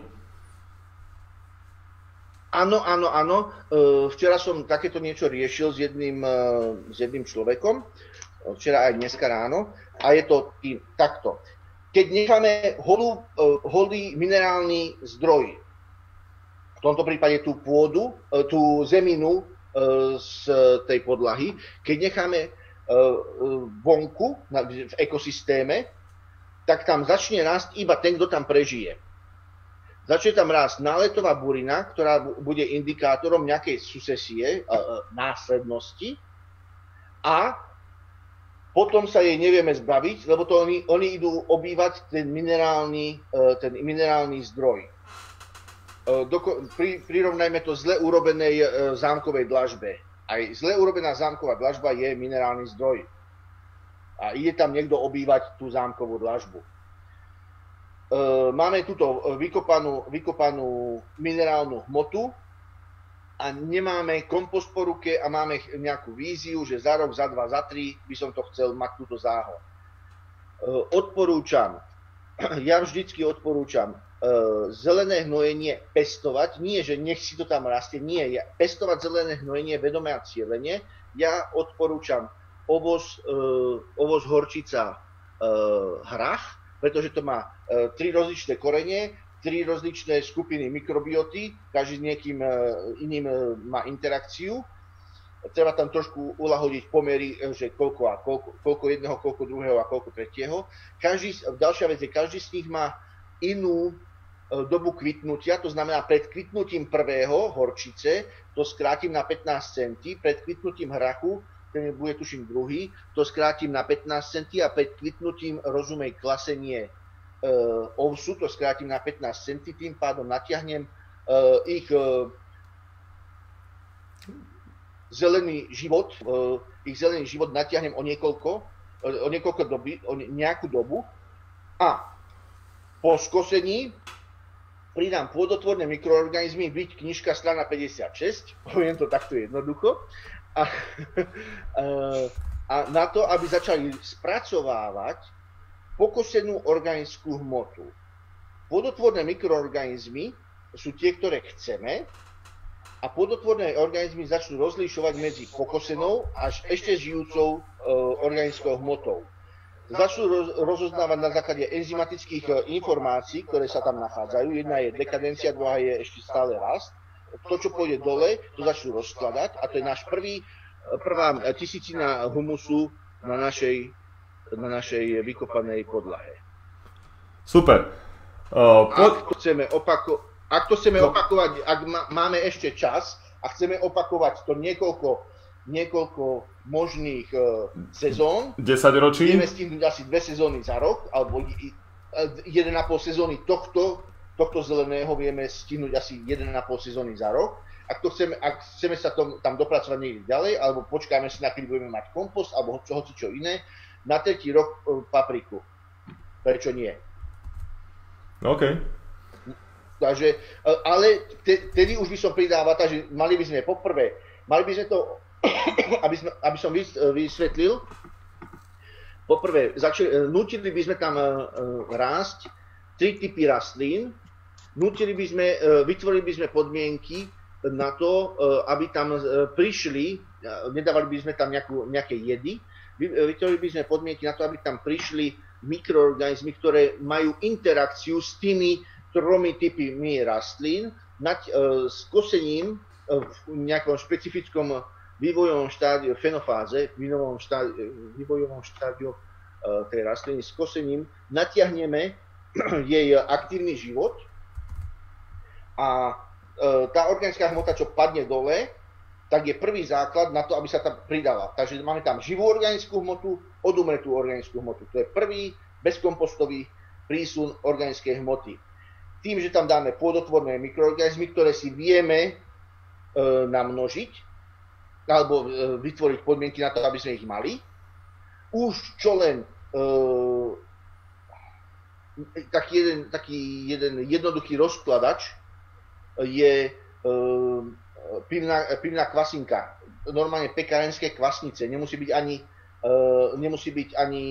Áno, áno, áno. Včera som takéto niečo riešil s jedným, s jedným človekom. Včera aj dneska ráno. A je to tým, takto. Keď necháme holú, holý minerálny zdroj, v tomto prípade tú pôdu, tú zeminu, z tej podlahy, keď necháme vonku v ekosystéme, tak tam začne rásť iba ten, kto tam prežije. Začne tam rásť náletová burina, ktorá bude indikátorom nejakej sucesie, následnosti a potom sa jej nevieme zbaviť, lebo to oni, oni idú obývať ten minerálny, ten minerálny zdroj. Doko, pri, prirovnajme to zle urobenej e, zámkovej dlažbe. Aj zle urobená zámková dlažba je minerálny zdroj. A ide tam niekto obývať tú zámkovú dlažbu. E, máme túto vykopanú, vykopanú minerálnu hmotu a nemáme kompost po ruke a máme nejakú víziu, že za rok, za dva, za tri by som to chcel mať túto záho. E, odporúčam, ja vždycky odporúčam, zelené hnojenie pestovať, nie, že nech si to tam rastie, nie, ja, pestovať zelené hnojenie vedomé a cieľene. Ja odporúčam ovoz, uh, ovoz horčica uh, hrach, pretože to má uh, tri rozličné korene, tri rozličné skupiny mikrobioty, každý s niekým uh, iným uh, má interakciu. Treba tam trošku ulahodiť pomery, že koľko a koľko, koľko jedného, koľko druhého a koľko tretieho. Každý, ďalšia vec je, každý z nich má inú dobu kvitnutia, to znamená pred kvitnutím prvého horčice, to skrátim na pätnásť centí, pred kvitnutím hrachu, ten bude tuším druhý, to skrátim na pätnásť centí a pred kvitnutím, rozumej, klasenie e, ovsu, to skrátim na pätnásť centí, tým pádom natiahnem e, ich e, zelený život, e, ich zelený život natiahnem o niekoľko, o niekoľko doby, o nejakú dobu a po skosení pridám pôdotvorné mikroorganizmy, byť knižka strana päťdesiatšesť, poviem to takto jednoducho, a, a na to, aby začali spracovávať pokosenú organickú hmotu. Pôdotvorné mikroorganizmy sú tie, ktoré chceme a pôdotvorné organizmy začnú rozlišovať medzi pokosenou až ešte žijúcou organickou hmotou. Začnú rozoznávať na základe enzymatických informácií, ktoré sa tam nachádzajú. Jedna je dekadencia, druhá je ešte stále rast. To, čo pôjde dole, to začnú rozkladať a to je náš prvý, prvá tisícina humusu na našej, na našej vykopanej podlahe. Super. Uh, pod... Ak to chceme, opako- ak to chceme no. opakovať, ak má, máme ešte čas, a chceme opakovať to niekoľko, niekoľko možných uh, sezón. desať ročí. Vieme stihnúť asi dve sezóny za rok, alebo jeden a pol sezóny tohto, tohto zeleného vieme stihnúť asi jeden a pol sezóny za rok. Ak, to chceme, ak chceme sa tom, tam dopracovať niekde ďalej, alebo počkáme si, na kedy budeme mať kompost, alebo čo, hoci čo iné, na tretí rok uh, papriku. Prečo nie? OK. Takže, ale tedy už by som pridával, takže mali by sme poprvé, mali by sme to, aby, sme, aby som vysvetlil, poprvé, začali, nutili by sme tam rásť tri typy rastlín, nutili by sme, vytvorili by sme podmienky na to, aby tam prišli, nedávali by sme tam nejakú, nejaké jedy, vytvorili by sme podmienky na to, aby tam prišli mikroorganizmy, ktoré majú interakciu s tými tromi typmi rastlín nad e, skosením e, v nejakom špecifickom vývojovom štádiu, fenofáze, vývojovom štádiu, vývojovom štádiu e, tej rastliny, skosením natiahneme jej aktívny život a e, tá organická hmota, čo padne dole, tak je prvý základ na to, aby sa tam pridala. Takže máme tam živú organickú hmotu, odumretú organickú hmotu. To je prvý bezkompostový prísun organickej hmoty. Tým, že tam dáme pôdotvorné mikroorganizmy, ktoré si vieme e, namnožiť, alebo e, vytvoriť podmienky na to, aby sme ich mali. Už čo len e, taký, jeden, taký jeden jednoduchý rozkladač je e, pivná, pivná kvasinka. Normálne pekárenské kvasnice. Nemusí byť ani, e, nemusí byť ani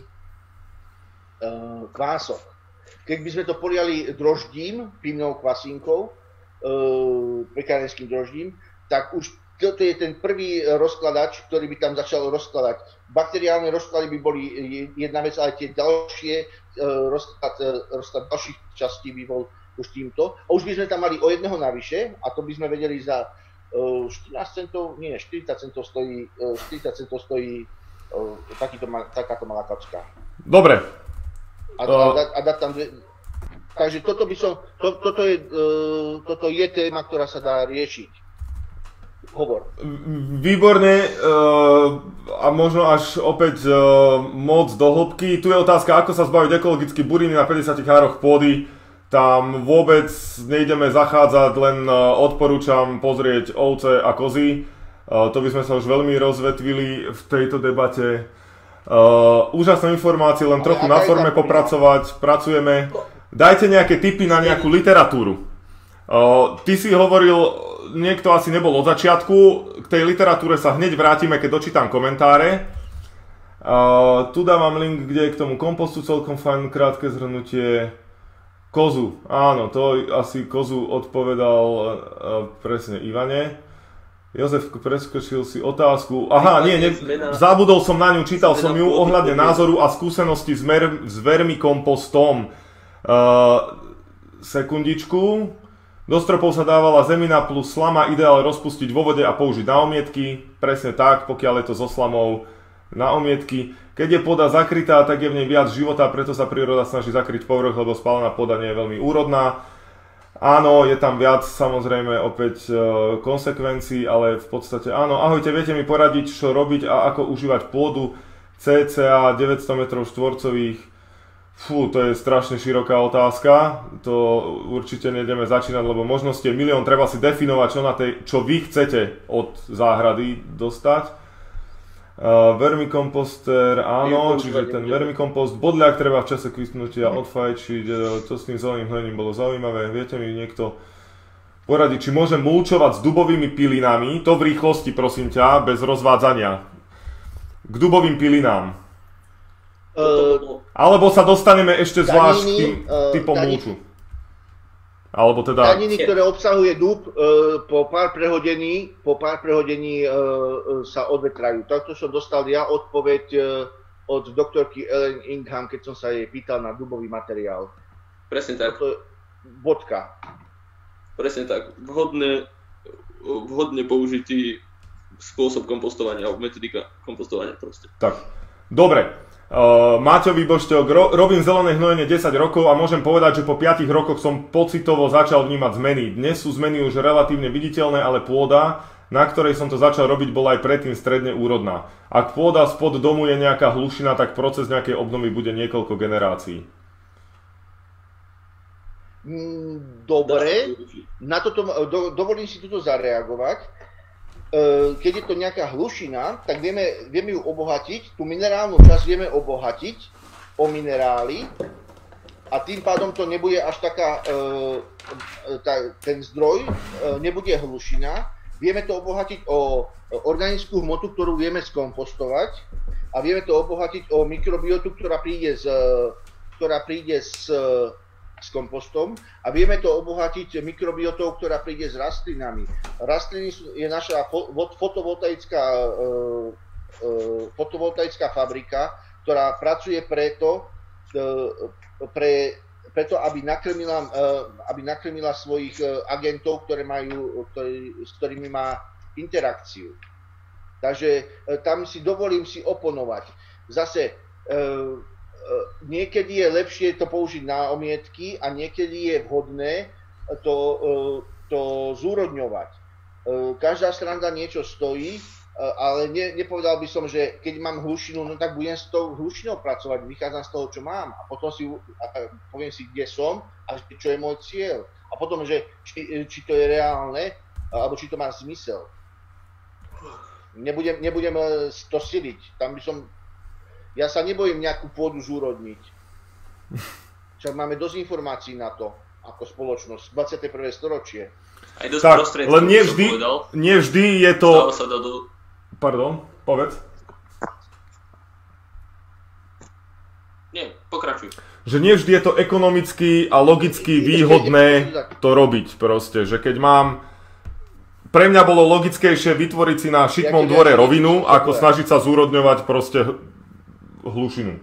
e, kvások. Keď by sme to poliali droždím, pivnou kvasinkou, e, pekárenským droždím, tak už toto je ten prvý rozkladač, ktorý by tam začal rozkladať. Bakteriálne rozklady by boli jedna vec, ale tie ďalšie e, rozklad, rozklad ďalších častí by bol už týmto. A už by sme tam mali o jedného navyše, a to by sme vedeli za e, štrnásť centov, nie, štyridsať centov stojí, e, štyridsať centov stojí e, takýto, takáto malá kapska. Dobre. A, a, a, a dať tam dve... Takže toto by som, to, toto, je, uh, toto je téma, ktorá sa dá riešiť. Hovor. Výborne uh, a možno až opäť uh, moc do hĺbky. Tu je otázka, ako sa zbaviť ekologicky buriny na päťdesiatich hároch pôdy. Tam vôbec nejdeme zachádzať, len uh, odporúčam pozrieť ovce a kozy. Uh, to by sme sa už veľmi rozvetvili v tejto debate. Uh, úžasná informácia, len trochu na forme popracovať, pracujeme. Dajte nejaké tipy na nejakú literatúru. Uh, ty si hovoril, niekto asi nebol od začiatku, k tej literatúre sa hneď vrátime, keď dočítam komentáre. Uh, tu dávam link, kde je k tomu kompostu celkom fajn, krátke zhrnutie. Kozu, áno, to asi kozu odpovedal uh, presne Ivane. Jozef preskočil si otázku. Aha, nie, ne, zabudol som na ňu, čítal som ju ohľadne názoru a skúsenosti s, mer, s vermikompostom. Uh, sekundičku. Do stropov sa dávala zemina plus slama, ideál rozpustiť vo vode a použiť na omietky. Presne tak, pokiaľ je to so slamou na omietky. Keď je pôda zakrytá, tak je v nej viac života, preto sa príroda snaží zakryť povrch, lebo spálená pôda nie je veľmi úrodná. Áno, je tam viac samozrejme opäť e, konsekvencií, ale v podstate áno. Ahojte, viete mi poradiť, čo robiť a ako užívať pôdu cca deväťsto metrov štvorcových? Fú, to je strašne široká otázka. To určite nejdeme začínať, lebo možnosti je milión. Treba si definovať, čo, na tej, čo vy chcete od záhrady dostať. Uh, vermikomposter, áno, čiže ten vermikompost, bodľak treba v čase kvitnutia odfajčiť, to s tým zeleným hnojením bolo zaujímavé. Viete mi niekto poradiť, či môžem mulčovať s dubovými pilinami, to v rýchlosti prosím ťa, bez rozvádzania. K dubovým pilinám. Uh, Alebo sa dostaneme ešte zvlášť k tým uh, typom mulču. Alebo teda... Taniny, ktoré obsahuje dub, e, po pár prehodení, po pár prehodení e, sa odvetrajú. Takto som dostal ja odpoveď e, od doktorky Ellen Ingham, keď som sa jej pýtal na dubový materiál. Presne tak. Toto, bodka. Presne tak. Vhodne, vhodne použitý spôsob kompostovania, alebo metodika kompostovania proste. Tak, dobre. Uh, Maťo Výbošťok, ro, robím zelené hnojenie desať rokov a môžem povedať, že po piatich rokoch som pocitovo začal vnímať zmeny. Dnes sú zmeny už relatívne viditeľné, ale pôda, na ktorej som to začal robiť, bola aj predtým stredne úrodná. Ak pôda spod domu je nejaká hlušina, tak proces nejakej obnovy bude niekoľko generácií. Dobre, na toto, do, dovolím si tuto zareagovať. Keď je to nejaká hlušina, tak vieme, vieme ju obohatiť, tú minerálnu časť vieme obohatiť o minerály a tým pádom to nebude až taká, tá, ten zdroj nebude hlušina. Vieme to obohatiť o organickú hmotu, ktorú vieme skompostovať a vieme to obohatiť o mikrobiotu, ktorá príde s, ktorá príde s s kompostom a vieme to obohatiť mikrobiotou, ktorá príde s rastlinami. Rastliny je naša fotovoltaická, fotovoltaická fabrika, ktorá pracuje preto, pre, preto aby, nakrmila, aby nakrmila svojich agentov, ktoré majú, ktorý, s ktorými má interakciu. Takže tam si dovolím si oponovať. Zase niekedy je lepšie to použiť na omietky a niekedy je vhodné to, to zúrodňovať. Každá strana niečo stojí, ale ne, nepovedal by som, že keď mám hlušinu, no tak budem s tou hlušinou pracovať, vychádzam z toho, čo mám a potom si a poviem si, kde som a čo je môj cieľ. A potom, že či, či to je reálne, alebo či to má zmysel. Nebudem, nebudem to siliť. Tam by som Ja sa nebojím nejakú pôdu zúrodniť. Však máme dosť informácií na to, ako spoločnosť. dvadsiate prvé storočie. Aj dosť tak, prostriedkov, len nie vždy, nie vždy je to... Sa do... Pardon, povedz. Nie, pokračuj. Že nie vždy je to ekonomicky a logicky výhodné to robiť proste. Že keď mám... Pre mňa bolo logickejšie vytvoriť si na šikmom dvore rovinu, ako snažiť sa zúrodňovať proste hlušinu.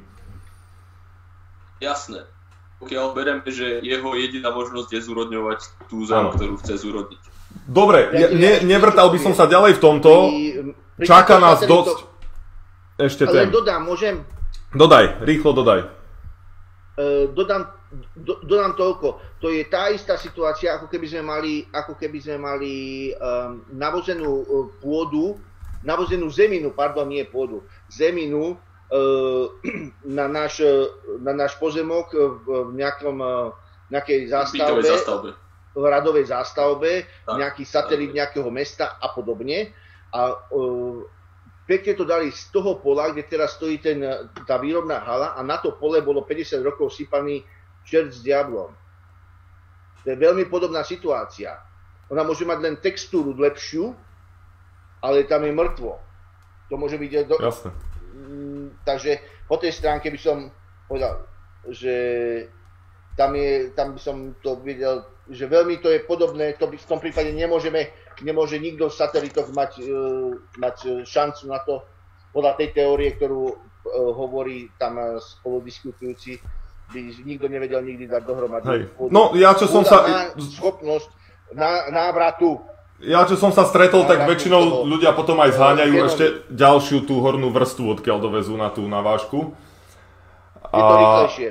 Jasné. Pokiaľ bereme, že jeho jediná možnosť je zúrodňovať tú zem, ktorú chce zúrodniť. Dobre, ja, ne, nevrtal by som sa ďalej v tomto. Čaká nás dosť. Ešte ten. Ale dodám, môžem? Dodaj, rýchlo dodaj. Uh, dodám, do, dodám toľko. To je tá istá situácia, ako keby sme mali, ako keby sme mali um, navozenú uh, pôdu, navozenú zeminu, pardon, nie pôdu, zeminu, Na náš, na náš pozemok v nejakom, nejakej zástavbe, zástavbe, v radovej zástavbe, tak, nejaký satelit nejakého mesta a podobne. A uh, pekne to dali z toho pola, kde teraz stojí ten, tá výrobná hala a na to pole bolo päťdesiat rokov sypaný čert s diablom. To je veľmi podobná situácia. Ona môže mať len textúru lepšiu, ale tam je mŕtvo. To môže byť... Do... Jasne. Takže po tej stránke by som povedal, že tam, je, tam by som to videl, že veľmi to je podobné, to by v tom prípade nemôžeme, nemôže nikto z satelitov mať, uh, mať šancu na to, podľa tej teórie, ktorú uh, hovorí tam spolu diskutujúci, by nikto nevedel nikdy dať dohromady. No ja čo som sa... Schopnosť ná, návratu. Ja čo som sa stretol, tak väčšinou ľudia potom aj zháňajú ešte ďalšiu tú hornú vrstvu, odkiaľ dovezú na tú navážku. Je to rýchlejšie.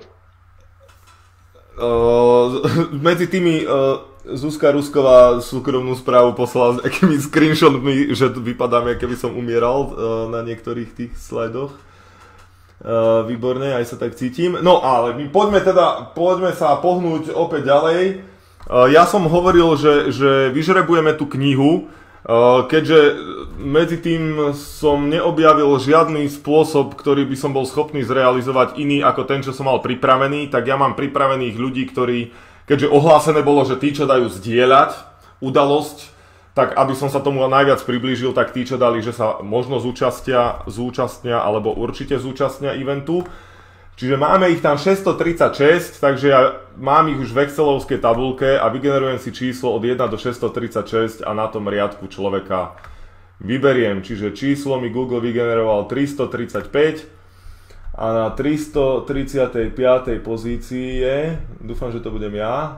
Uh, medzi tými uh, Zuzka Rusková súkromnú správu poslala s nejakými screenshotmi, že vypadáme, keby som umieral uh, na niektorých tých slajdoch. Uh, výborne, aj sa tak cítim. No ale my poďme teda, poďme sa pohnúť opäť ďalej. Ja som hovoril, že, že vyžrebujeme tú knihu, keďže medzi tým som neobjavil žiadny spôsob, ktorý by som bol schopný zrealizovať iný ako ten, čo som mal pripravený, tak ja mám pripravených ľudí, ktorí, keďže ohlásené bolo, že tí, čo dajú zdieľať udalosť, tak aby som sa tomu najviac priblížil, tak tí, čo dali, že sa možno zúčastia, zúčastnia alebo určite zúčastnia eventu. Čiže máme ich tam šesťstotridsaťšesť, takže ja mám ich už v excelovskej tabulke a vygenerujem si číslo od jeden do šesťstotridsaťšesť a na tom riadku človeka vyberiem. Čiže číslo mi Google vygeneroval tristotridsaťpäť a na tristotridsiatej piatej pozícii je, dúfam, že to budem ja,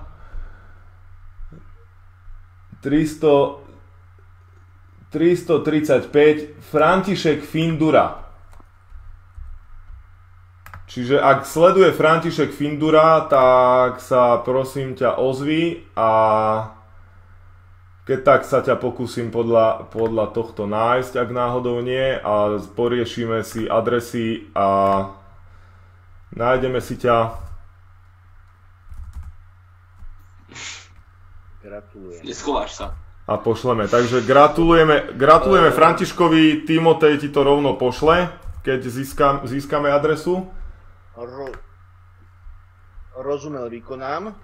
tristotridsaťpäť František Findura. Čiže ak sleduje František Findura, tak sa prosím ťa ozvi a keď tak sa ťa pokúsim podľa, podľa tohto nájsť, ak náhodou nie, a poriešime si adresy a nájdeme si ťa. Gratulujem. Neschováš sa. A pošleme. Takže gratulujeme, gratulujeme Františkovi, Timotej ti to rovno pošle, keď získam, získame adresu. Ro... Rozumel, vykonám.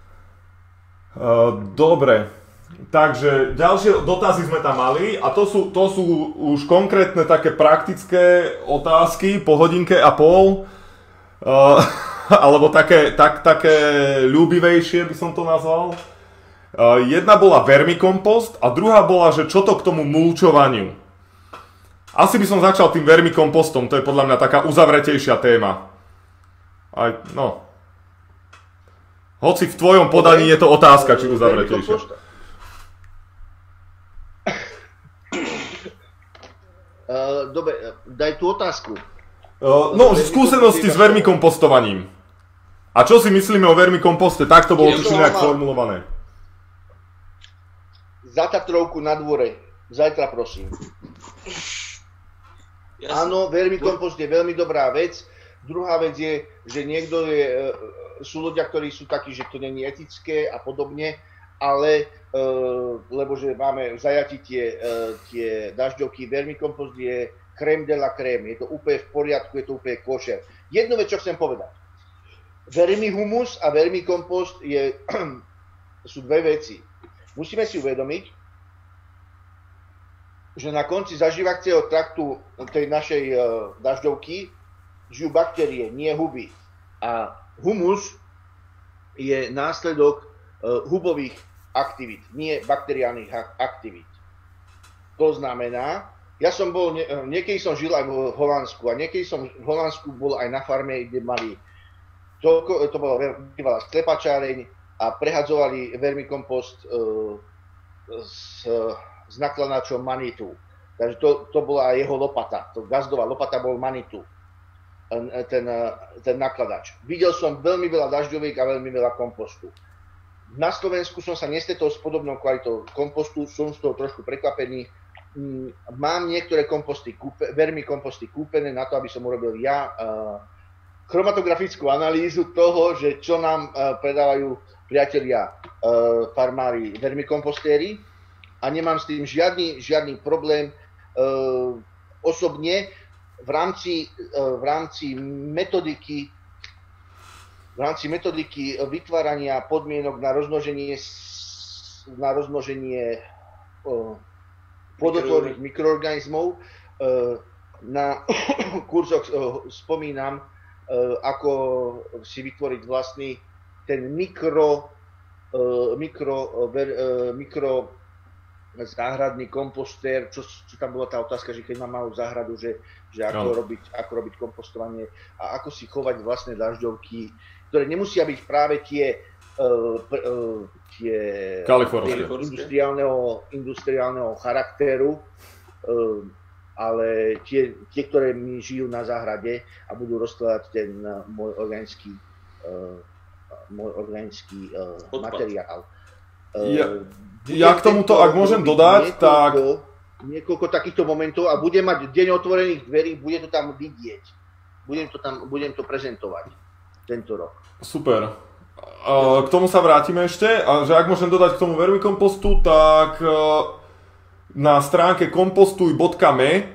Uh, dobre. Takže ďalšie dotazy sme tam mali a to sú, to sú už konkrétne také praktické otázky po hodinke a pol. Uh, alebo také, tak, také ľúbivejšie by som to nazval. Uh, jedna bola vermikompost a druhá bola, že čo to k tomu mulčovaniu. Asi by som začal tým vermikompostom, to je podľa mňa taká uzavretejšia téma. Aj, no. Hoci v tvojom podaní je to otázka, či uzavretejšia. Uh, dobre, daj tú otázku. Uh, no, skúsenosti s vermikompostovaním. A čo si myslíme o vermikomposte? Tak to bolo tuším nejak formulované. Za Tatrovku na dvore. Zajtra prosím. Ja Áno, vermikompost je veľmi dobrá vec. Druhá vec je, že niekto je, sú ľudia, ktorí sú takí, že to nie je etické a podobne, ale lebo že máme v zajati tie, tie dažďovky, vermikompost je crème de la crème. Je to úplne v poriadku, je to úplne košer. Jednu vec, čo chcem povedať. Vermihumus a vermikompost je, sú dve veci. Musíme si uvedomiť, že na konci zažívacieho traktu tej našej uh, dažďovky žijú baktérie, nie huby. A humus je následok uh, hubových aktivít, nie bakteriálnych aktivít. To znamená, ja som bol, nie, niekedy som žil aj v Holandsku a niekedy som v Holandsku bol aj na farme, kde mali, to, to bola bývalá sklepačáreň, a prehadzovali vermikompost uh, s, s nakladačom Manitou. Takže to, to bola jeho lopata. To gazdová lopata bol Manitou, ten, ten nakladač. Videl som veľmi veľa dažďoviek a veľmi veľa kompostu. Na Slovensku som sa nestretol s podobnou kvalitou kompostu, som z toho trošku prekvapený. Mám niektoré komposty, vermikomposty kúpené na to, aby som urobil ja uh, chromatografickú analýzu toho, že čo nám uh, predávajú priatelia, uh, farmári, vermikompostéri a nemám s tým žiadny, žiadny problém. Uh, osobne v rámci, uh, v rámci metodiky v rámci metodiky vytvárania podmienok na rozmnoženie, na rozmnoženie uh, plodotvorných mikroorganizmov uh, na kurzoch uh, spomínam, uh, ako si vytvoriť vlastný ten mikro, uh, mikro, ver, uh, mikro záhradný kompostér, čo, čo tam bola tá otázka, že keď mám malú záhradu, že, že ako, no. robiť, ako robiť kompostovanie a ako si chovať vlastné dažďovky, ktoré nemusia byť práve tie, uh, uh, tie, tie industriálneho, industriálneho charakteru, uh, ale tie, tie, ktoré mi žijú na záhrade a budú rozkladať ten uh, môj organický uh, môj organický uh, materiál. Uh, ja, ja k tomuto, ak môžem dodať, niekoľko, tak... Niekoľko takýchto momentov a budem mať deň otvorených dverí, bude to tam vidieť. Budem to tam, budem to prezentovať tento rok. Super. Uh, k tomu sa vrátime ešte. A že ak môžem dodať k tomu vermikompostu, tak uh, na stránke kompostuj bodka me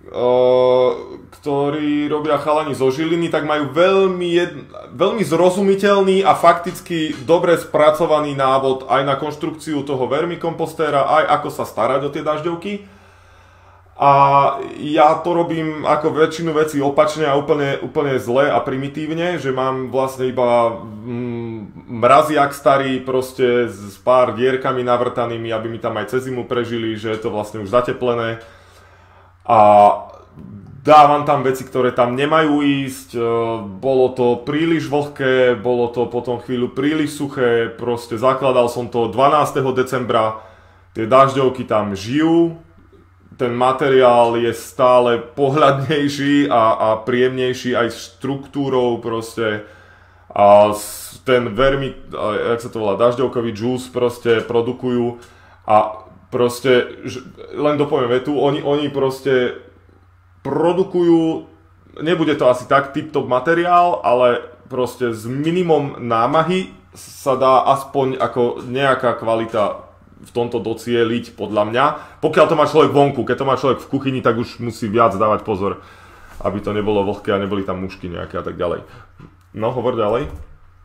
ktorí robia chalani zo Žiliny, tak majú veľmi, jed... veľmi zrozumiteľný a fakticky dobre spracovaný návod aj na konštrukciu toho vermikompostéra, aj ako sa starať o tie dažďovky. A ja to robím ako väčšinu vecí opačne a úplne, úplne zle a primitívne, že mám vlastne iba mraziak starý proste s pár dierkami navrtanými, aby mi tam aj cez zimu prežili, že je to vlastne už zateplené. A dávam tam veci, ktoré tam nemajú ísť, bolo to príliš vlhké, bolo to potom chvíľu príliš suché, proste zakladal som to dvanásteho decembra, tie dažďovky tam žijú, ten materiál je stále pohľadnejší a, a príjemnejší aj štruktúrou proste. A ten vermi, jak sa to volá, dažďovkový džús proste produkujú a proste, len dopoviem vetu, oni, oni proste produkujú, nebude to asi tak tip-top materiál, ale proste s minimum námahy sa dá aspoň ako nejaká kvalita v tomto docieliť, podľa mňa. Pokiaľ to má človek vonku, keď to má človek v kuchyni, tak už musí viac dávať pozor, aby to nebolo vlhké a neboli tam mušky nejaké a tak ďalej. No, hovor ďalej.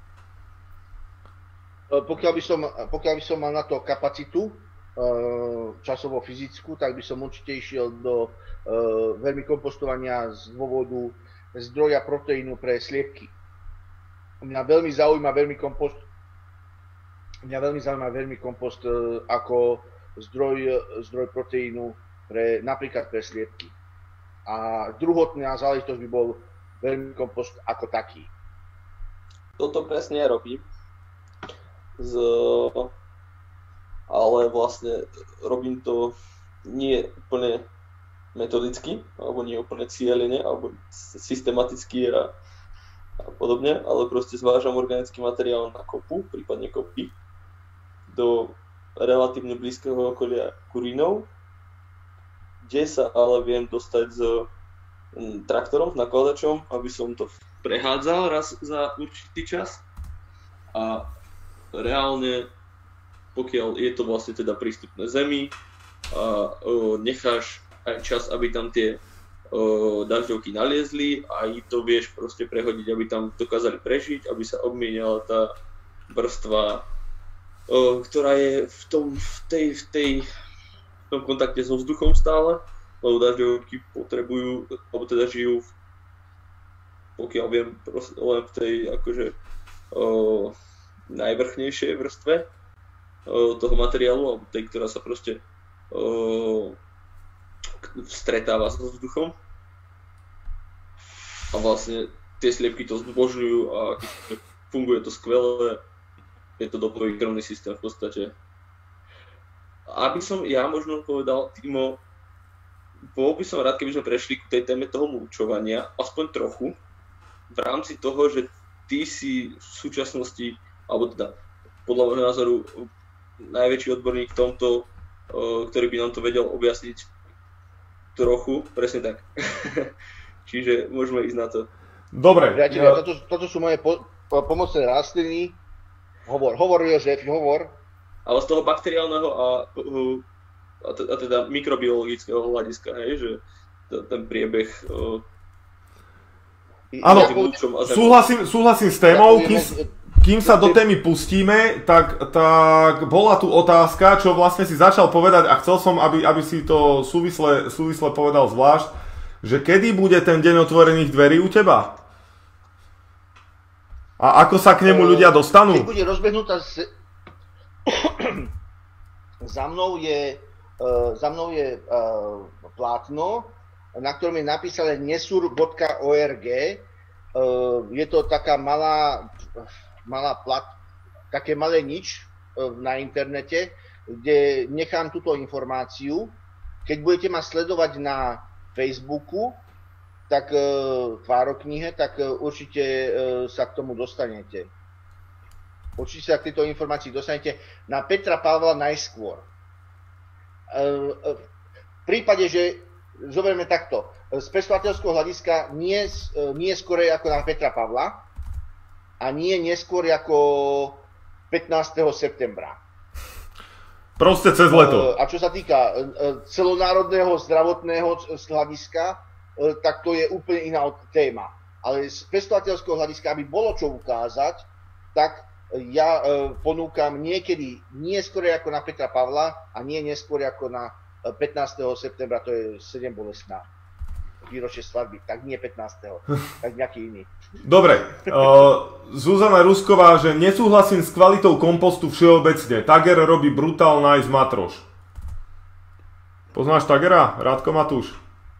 Pokiaľ by som, pokiaľ by som mal na to kapacitu, časovo fyzickú, tak by som určite išiel do vermikompostovania z dôvodu zdroja proteínu pre sliepky. Mňa veľmi zaujíma vermikompost, mňa veľmi zaujíma vermikompost ako zdroj, zdroj proteínu pre, napríklad pre sliepky. A druhotná záležitosť by bol vermikompost ako taký. Toto presne robím. Z... Ale vlastne robím to nie úplne metodicky, alebo nie úplne cieľene, alebo systematicky a, a podobne, ale proste zvážam organický materiál na kopu, prípadne kopy, do relatívne blízkeho okolia Kurínov, kde sa ale viem dostať s traktorom, s nakladačom, aby som to prehádzal raz za určitý čas a reálne, pokiaľ je to vlastne teda prístupné zemi a o, necháš aj čas, aby tam tie o, dažďovky naliezli a aj to vieš proste prehodiť, aby tam dokázali prežiť, aby sa obmieniala tá vrstva, o, ktorá je v tom, v tej, v tej v tom kontakte so vzduchom stále, lebo dažďovky potrebujú, alebo teda žijú v, pokiaľ viem, proste len v tej akože o, najvrchnejšej vrstve o, toho materiálu, alebo tej, ktorá sa proste o, stretáva so vzduchom. A vlastne tie sliepky to zbožňujú a funguje to skvelé. Je to doplňový krvný systém v podstate. Aby som ja možno povedal, Timo, bol by som rád, keby sme prešli k tej téme toho mulčovania, aspoň trochu, v rámci toho, že ty si v súčasnosti, alebo teda podľa môjho názoru najväčší odborník v tomto, ktorý by nám to vedel objasniť trochu, presne tak. Čiže môžeme ísť na to. Dobre. Priatelia, toto, toto sú moje po, po, pomocné rastliny. Hovor, hovor Jozef, hovor. Ale z toho bakteriálneho a, a, a teda mikrobiologického hľadiska, hej, že ten priebeh... Áno, súhlasím, súhlasím s témou, kým, kým sa do témy pustíme, tak, tak bola tu otázka, čo vlastne si začal povedať a chcel som, aby, aby si to súvisle, súvisle povedal zvlášť, že kedy bude ten deň otvorených dverí u teba? A ako sa k nemu ľudia dostanú? Keď bude rozbehnutá z... za mnou je, uh, za mnou je uh, plátno, na ktorom je napísané nesur bodka org. Uh, je to taká malá, malá plat, také malé nič uh, na internete, kde nechám túto informáciu. Keď budete ma sledovať na Facebooku, tak uh, tvároknihe, tak uh, určite uh, sa k tomu dostanete. Určite sa k tejto informácii dostanete na Petra Pavla najskôr. V prípade, že zoberieme takto, z pestovateľského hľadiska nie, nie skorej ako na Petra Pavla a nie neskôr ako pätnásteho septembra. Proste cez leto. A čo sa týka celonárodného zdravotného hľadiska, tak to je úplne iná téma. Ale z pestovateľského hľadiska, aby bolo čo ukázať, tak ja e, ponúkam niekedy nie skôr ako na Petra Pavla a nie neskôr ako na pätnásteho septembra, to je sedem bolestná výročie svadby, tak nie pätnásteho tak nejaký iný. Dobre, uh, Zuzana Rusková, že nesúhlasím s kvalitou kompostu všeobecne. Tager robí brutál nice matroš. Poznáš Tagera, Rádko Matúš?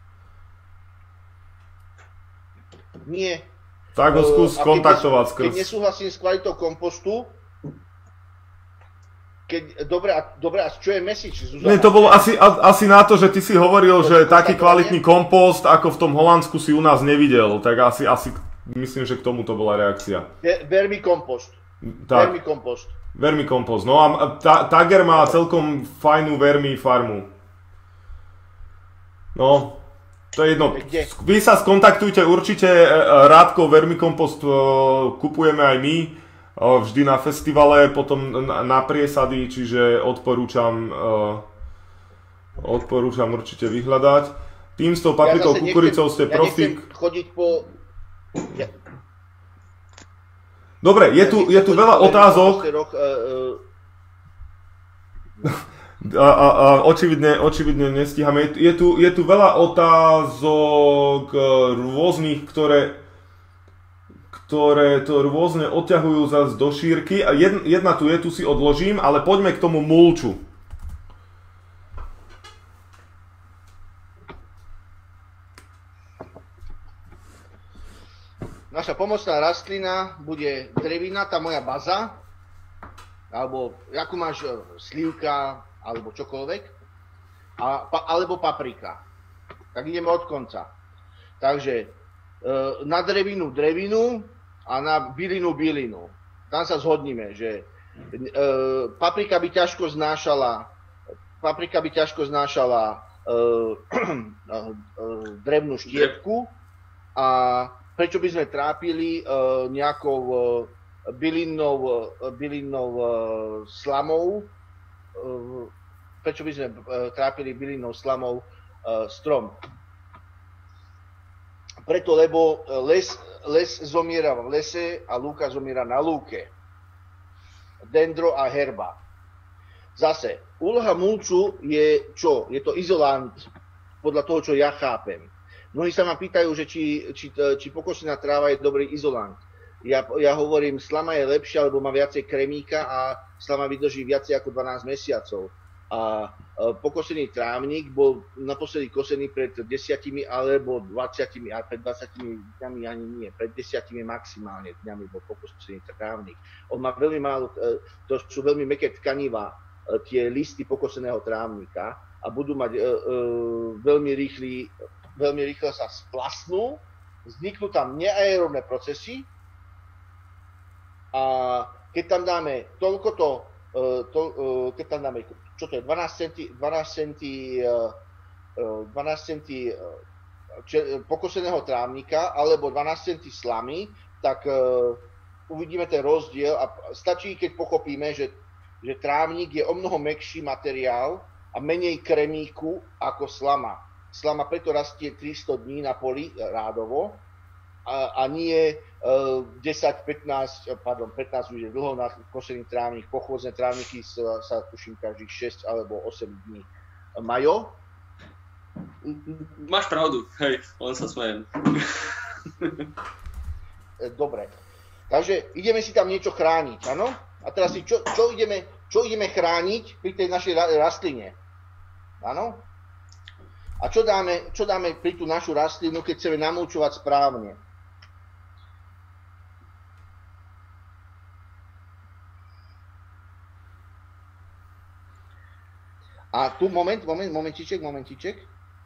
Nie. Tak ho skús kontaktovať skrz. Keď nesúhlasím s kvalitou kompostu, keď, dobre, a, dobre, a čo je message, Zuzana? Nie, to bolo asi, a, asi na to, že ty si hovoril, to že taký kvalitný kompost, ako v tom Holandsku si u nás nevidel, tak asi, asi myslím, že k tomu to bola reakcia. Vermikompost. Tak. Vermikompost. Vermikompost. No a ta, Tager má celkom fajnú vermi farmu. No, to je jedno. Kde? Vy sa skontaktujte určite, Rádko Vermikompost kupujeme aj my. Vždy na festivale, potom na priesady, čiže odporúčam, odporúčam určite vyhľadať. Tým s tou paprikou, ja kukuricou ste profík. Ja chodiť po... Ja... Dobre, je tu, je tu veľa otázok. A, a, a očividne, očividne nestíhame. Je tu, je tu veľa otázok rôznych, ktoré... ktoré to rôzne odťahujú zase do šírky. A jedna, jedna tu je, tu si odložím, ale poďme k tomu mulču. Naša pomocná rastlina bude drevina, tá moja baza, alebo akú máš, slivka, alebo čokoľvek, a, pa, alebo paprika. Tak ideme od konca. Takže na drevinu drevinu, a na bylinu bylinu. Tam sa zhodníme, že e, paprika by ťažko znášala paprika by ťažko znášala e, e, drevnú štiepku a prečo by sme trápili e, nejakou e, bylinnou, e, bylinnou e, slamou e, prečo by sme e, trápili bylinnou slamou e, strom. Preto, lebo les, les zomiera v lese a lúka zomiera na lúke. Dendro a herba. Zase, úloha mulču je čo? Je to izolant, podľa toho, čo ja chápem. Mnohí sa ma pýtajú, že či, či, či pokosená tráva je dobrý izolant. Ja, ja hovorím, slama je lepšia, lebo má viacej kremíka a slama vydrží viacej ako dvanásť mesiacov. A pokosený trávnik bol naposledy kosený pred desiatimi alebo dvadsiatimi, a pred dvadsiatimi dňami ani nie, pred desiatimi maximálne dňami bol pokosený trávnik. On má veľmi málo, to sú veľmi mäkké tkanivá, tie listy pokoseného trávnika a budú mať e, e, veľmi rýchly, veľmi rýchlo sa splasnú, vzniknú tam neaeróbne procesy a keď tam dáme toľkoto, e, to, e, keď tam dáme čo to je, dvanásť centi pokoseného trávnika alebo dvanásť centi slamy, tak uh, uvidíme ten rozdiel a stačí, keď pochopíme, že, že trávnik je o mnoho mäkší materiál a menej kremíku ako slama. Slama preto rastie tristo dní na poli rádovo a, a nie uh, desať, pätnásť, pardon, pätnásť už je dlho na kosený trávnik, pochôdzne trávniky sa, sa tuším každých šesť alebo osem dní. Majo? Máš pravdu, hej, len sa smejem. Dobre, takže ideme si tam niečo chrániť, áno? A teraz si, čo, čo, ideme, čo ideme chrániť pri tej našej rastline? Áno? A čo dáme, čo dáme pri tú našu rastlinu, keď chceme namulčovať správne? A tu moment, moment, momentiček, momentiček.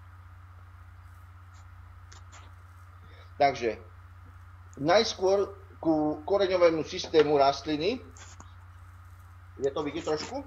Takže, najskôr ku koreňovému systému rastliny. Je to vidieť trošku?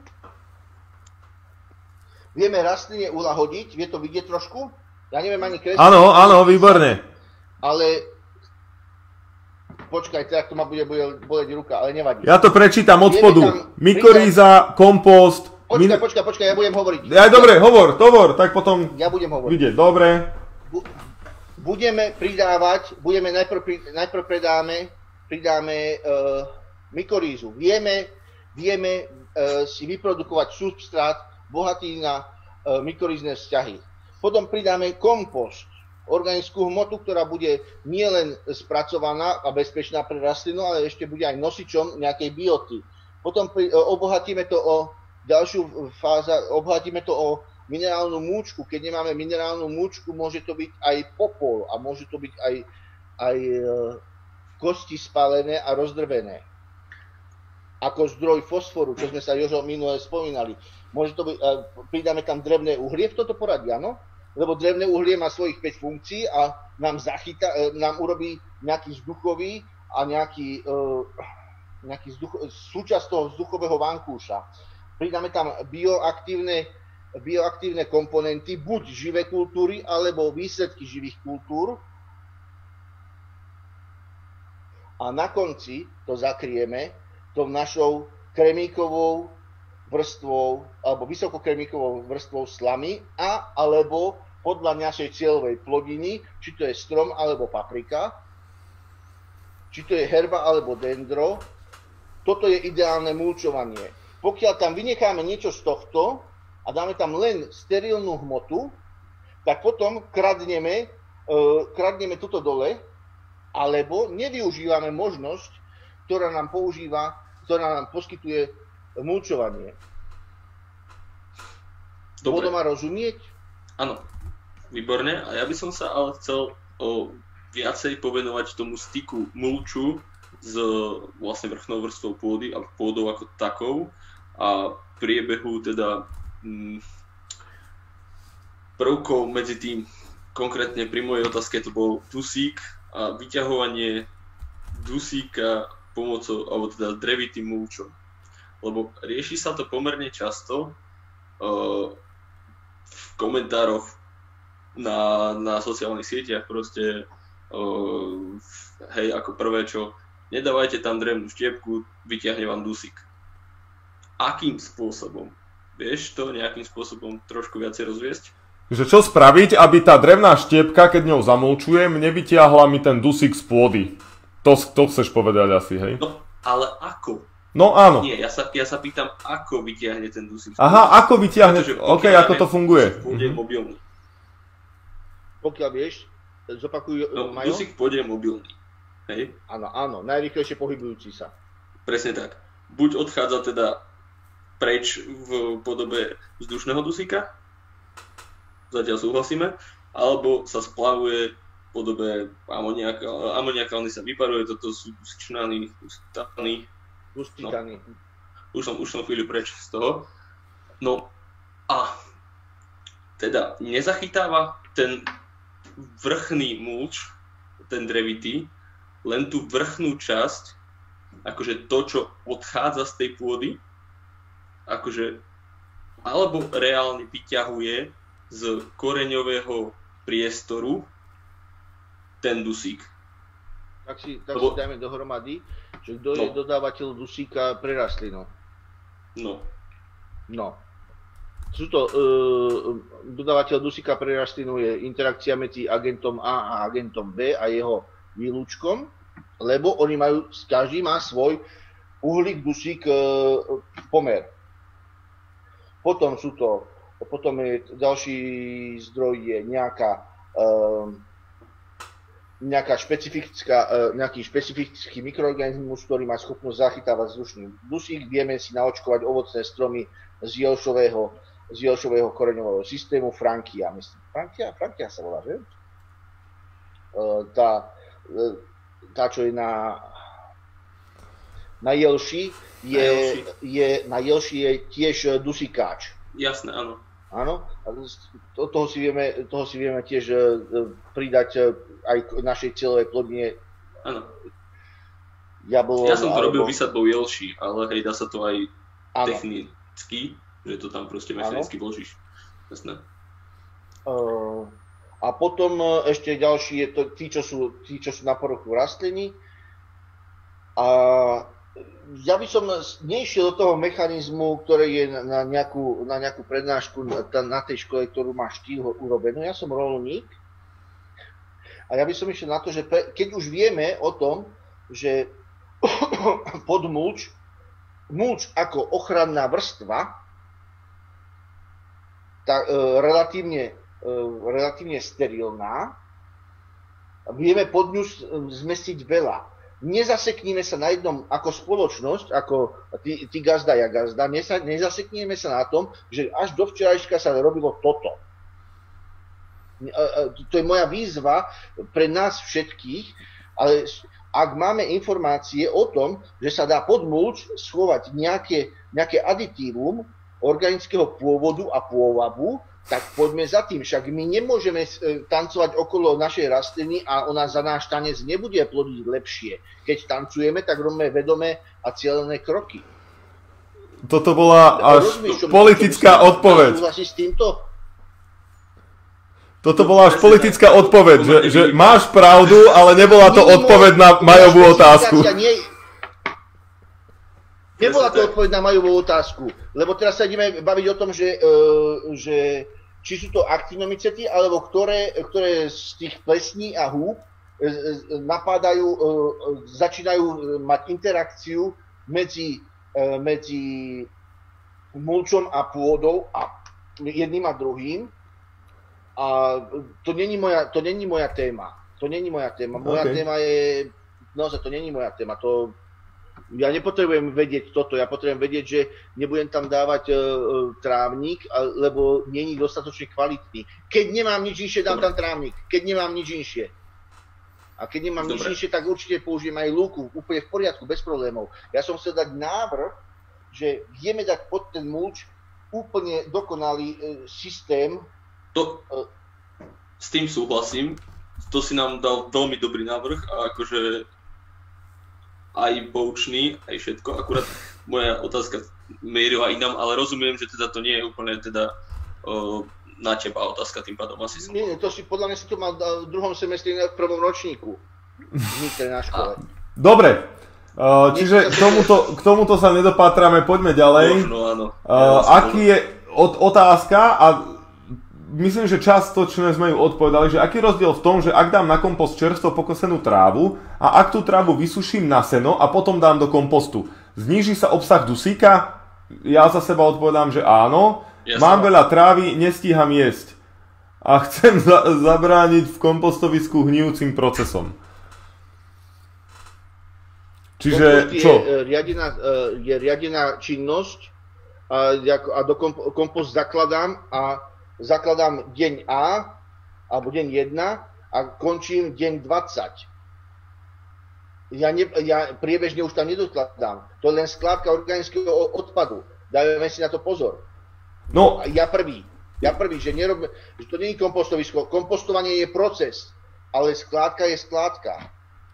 Vieme rastline ulahodiť, vie to vidieť trošku? Ja neviem ani kresliť. Áno, áno, výborne. Ale, počkaj, teraz to ma bude boleť ruka, ale nevadí. Ja to prečítam od spodu. Mykoríza, kompost. Počkaj, počkaj, počkaj, ja budem hovoriť. Ja, dobre, hovor, hovor, tak potom ja budem hovoriť. Vidieť, dobre. Budeme pridávať, budeme najprv, najprv pridáme, pridáme uh, mykorízu. Vieme, vieme uh, si vyprodukovať substrát bohatý na uh, mykorízne vzťahy. Potom pridáme kompost, organickú hmotu, ktorá bude nielen spracovaná a bezpečná pre rastlinu, ale ešte bude aj nosičom nejakej bioty. Potom pri, uh, obohatíme to o ďalšiu fáza, obohatíme to o minerálnu múčku. Keď nemáme minerálnu múčku, môže to byť aj popol a môže to byť aj, aj kosti spálené a rozdrvené. ako zdroj fosforu, čo sme sa Jožo minule spomínali. Môže to byť, pridáme tam drevné uhlie v toto poradí, áno? Lebo drevné uhlie má svojich päť funkcií a nám, zachyta, nám urobí nejaký vzduchový a nejaký, nejaký vzduch, súčasť toho vzduchového vankúša. Pridáme tam bioaktívne, bioaktívne komponenty, buď živé kultúry, alebo výsledky živých kultúr. A na konci to zakrieme tou našou kremíkovou vrstvou, alebo vysokokremíkovou vrstvou slamy a alebo podľa našej cieľovej plodiny, či to je strom alebo paprika, či to je herba alebo dendro, toto je ideálne mulčovanie. Pokiaľ tam vynecháme niečo z tohto a dáme tam len sterilnú hmotu, tak potom kradneme, uh, kradneme toto dole, alebo nevyužívame možnosť, ktorá nám používa, ktorá nám poskytuje mulčovanie. Dobre. Budú ma rozumieť? Áno, výborne. A ja by som sa ale chcel o, viacej povenovať tomu styku mulču s vlastne vrchnou vrstvou pôdy a pôdou ako takou a priebehu teda m, prvkov medzi tým. Konkrétne pri mojej otázke to bol dusík a vyťahovanie dusíka pomocou, alebo teda drevitým mulčom. Lebo rieši sa to pomerne často uh, v komentároch na, na sociálnych sieťach proste uh, hej, ako prvé čo, nedávajte tam drevnú štiepku, vyťahne vám dusík. Akým spôsobom? Vieš to nejakým spôsobom trošku viacej rozviesť? Že čo spraviť, aby tá drevná štiepka, keď ňou zamulčujem, nevytiahla mi ten dusík z pôdy? To, to chceš povedať asi, hej? No, ale ako? No áno. Nie, ja sa, ja sa pýtam, ako vytiahne ten dusík z pôdy. Aha, ako vytiahne, ok, ako to funguje. Dusík v pôde je mobilný. Pokiaľ vieš, zopakuj, no, Majo? Dusík v pôde je mobilný, hej? Áno, áno, najrýchlejšie pohybujúci sa. Presne tak. Buď odchádza teda preč v podobe vzdušného dusíka, zatiaľ súhlasíme, alebo sa splavuje v podobe amoniaka, amoniaka, on sa vyparuje, toto sú dusičnany, dustany. Dustitany. No, už som, už som chvíľu preč z toho. No a teda nezachytáva ten vrchný mulč, ten drevitý, len tú vrchnú časť, akože to, čo odchádza z tej pôdy, akože, alebo reálne vyťahuje z koreňového priestoru ten dusík. Tak si, tak Lebo... si dajme dohromady, že kto no. je dodávateľ dusíka pre rastlinu. No. No. Sú to, uh, dodávateľ dusíka pre rastlinu je interakcia medzi agentom A a agentom B a jeho výlučkom, lebo oni majú, každý má svoj uhlík dusík uh, pomer. Potom sú to Potom je ďalší zdroj je nejaká, um, nejaká špecifická, uh, nejaký špecifický mikroorganizmus, ktorý má schopnosť zachytávať vzdušný dusík. Vieme si naočkovať ovocné stromy z jelšového, z jelšového koreňového systému, Frankia, myslím. Frankia? Frankia sa volá, že? Uh, tá, uh, tá, čo je na, na jelši, je, na jelši. je, na jelši je tiež dusíkáč. Jasné, áno. Áno, to, toho, si vieme, toho si vieme tiež pridať aj k našej cieľovej plodine. Áno. Jablon, ja som to alebo... robil vysadbou jelší, ale hej, dá sa to aj áno. technicky, že to tam proste mechanicky vložíš. Jasné. Uh, a potom ešte ďalší je to tí, čo sú, tí, čo sú na povrchu rastliny. A ja by som nešiel do toho mechanizmu, ktoré je na nejakú, na nejakú prednášku na, na tej škole, ktorú máš ty urobenú. Ja som rolník a ja by som išiel na to, že pre, keď už vieme o tom, že pod mulč, mulč ako ochranná vrstva, tak e, relatívne, e, relatívne sterilná, vieme pod ňu zmestiť veľa. Nezasekníme sa na jednom ako spoločnosť, ako ty, ty gazda, ja gazda, nesa, nezasekníme sa na tom, že až do včerajška sa robilo toto. To je moja výzva pre nás všetkých, ale ak máme informácie o tom, že sa dá pod mulč schovať nejaké, nejaké aditívum organického pôvodu a pôvabu, tak poďme za tým. Však my nemôžeme tancovať okolo našej rastliny a ona za náš tanec nebude plodiť lepšie. Keď tancujeme, tak robíme vedomé a cieľené kroky. Toto bola až Rozumíš, politická čo odpoveď. Súhlasíš s týmto? Toto bola až politická odpoveď, že, že máš pravdu, ale nebola to odpoveď na Majovú otázku. Nebola to odpoveď na Majovú otázku, lebo teraz sa ideme baviť o tom, že, uh, že či sú to aktinomycety, alebo ktoré, ktoré z tých plesní a húb uh, napádajú, uh, začínajú mať interakciu medzi, uh, medzi mulčom a pôdou a jedným a druhým. A to není moja, to není moja téma. To není moja téma. Moja okay. téma je, naozaj to není moja téma. To Ja nepotrebujem vedieť toto, ja potrebujem vedieť, že nebudem tam dávať uh, trávnik, lebo není dostatočne kvalitný. Keď nemám nič inšie, dám tam trávnik. Keď nemám nič inšie. A keď nemám Dobre. nič inšie, tak určite použijem aj lúku. Úplne v poriadku, bez problémov. Ja som chcel dať návrh, že vieme dať pod ten mulč úplne dokonalý uh, systém. To, uh, s tým súhlasím. To si nám dal veľmi dobrý návrh a akože aj poučný, aj všetko. Akurát moja otázka mierila inám, ale rozumiem, že teda to nie je úplne teda o, na teba otázka, tým pádom asi som... Nie, nie, to si podľa mňa si to mal v druhom semestri v prvom ročníku. Vnitre na škole. Dobre, uh, čiže k tomuto, k tomuto sa nedopátrame, poďme ďalej. Možno, áno. Uh, aký je od, otázka a myslím, že častočne sme ju odpovedali, že aký je rozdiel v tom, že ak dám na kompost čerstvo pokosenú trávu a ak tú trávu vysuším na seno a potom dám do kompostu, zníži sa obsah dusíka? Ja za seba odpovedám, že áno. Ja Mám som... veľa trávy, nestíham jesť a chcem za- zabrániť v kompostovisku hnijúcim procesom. Čiže kompost čo? Je riadená, je riadená činnosť a, a do kompost zakladám a zakladám deň A, alebo deň jeden a končím deň dvadsať. Ja, ne, ja priebežne už tam nedokladám. To je len skládka organického odpadu. Dajme si na to pozor. No. Ja prvý. Ja prvý, že, nerob, že to nie je kompostovisko. Kompostovanie je proces, ale skládka je skládka.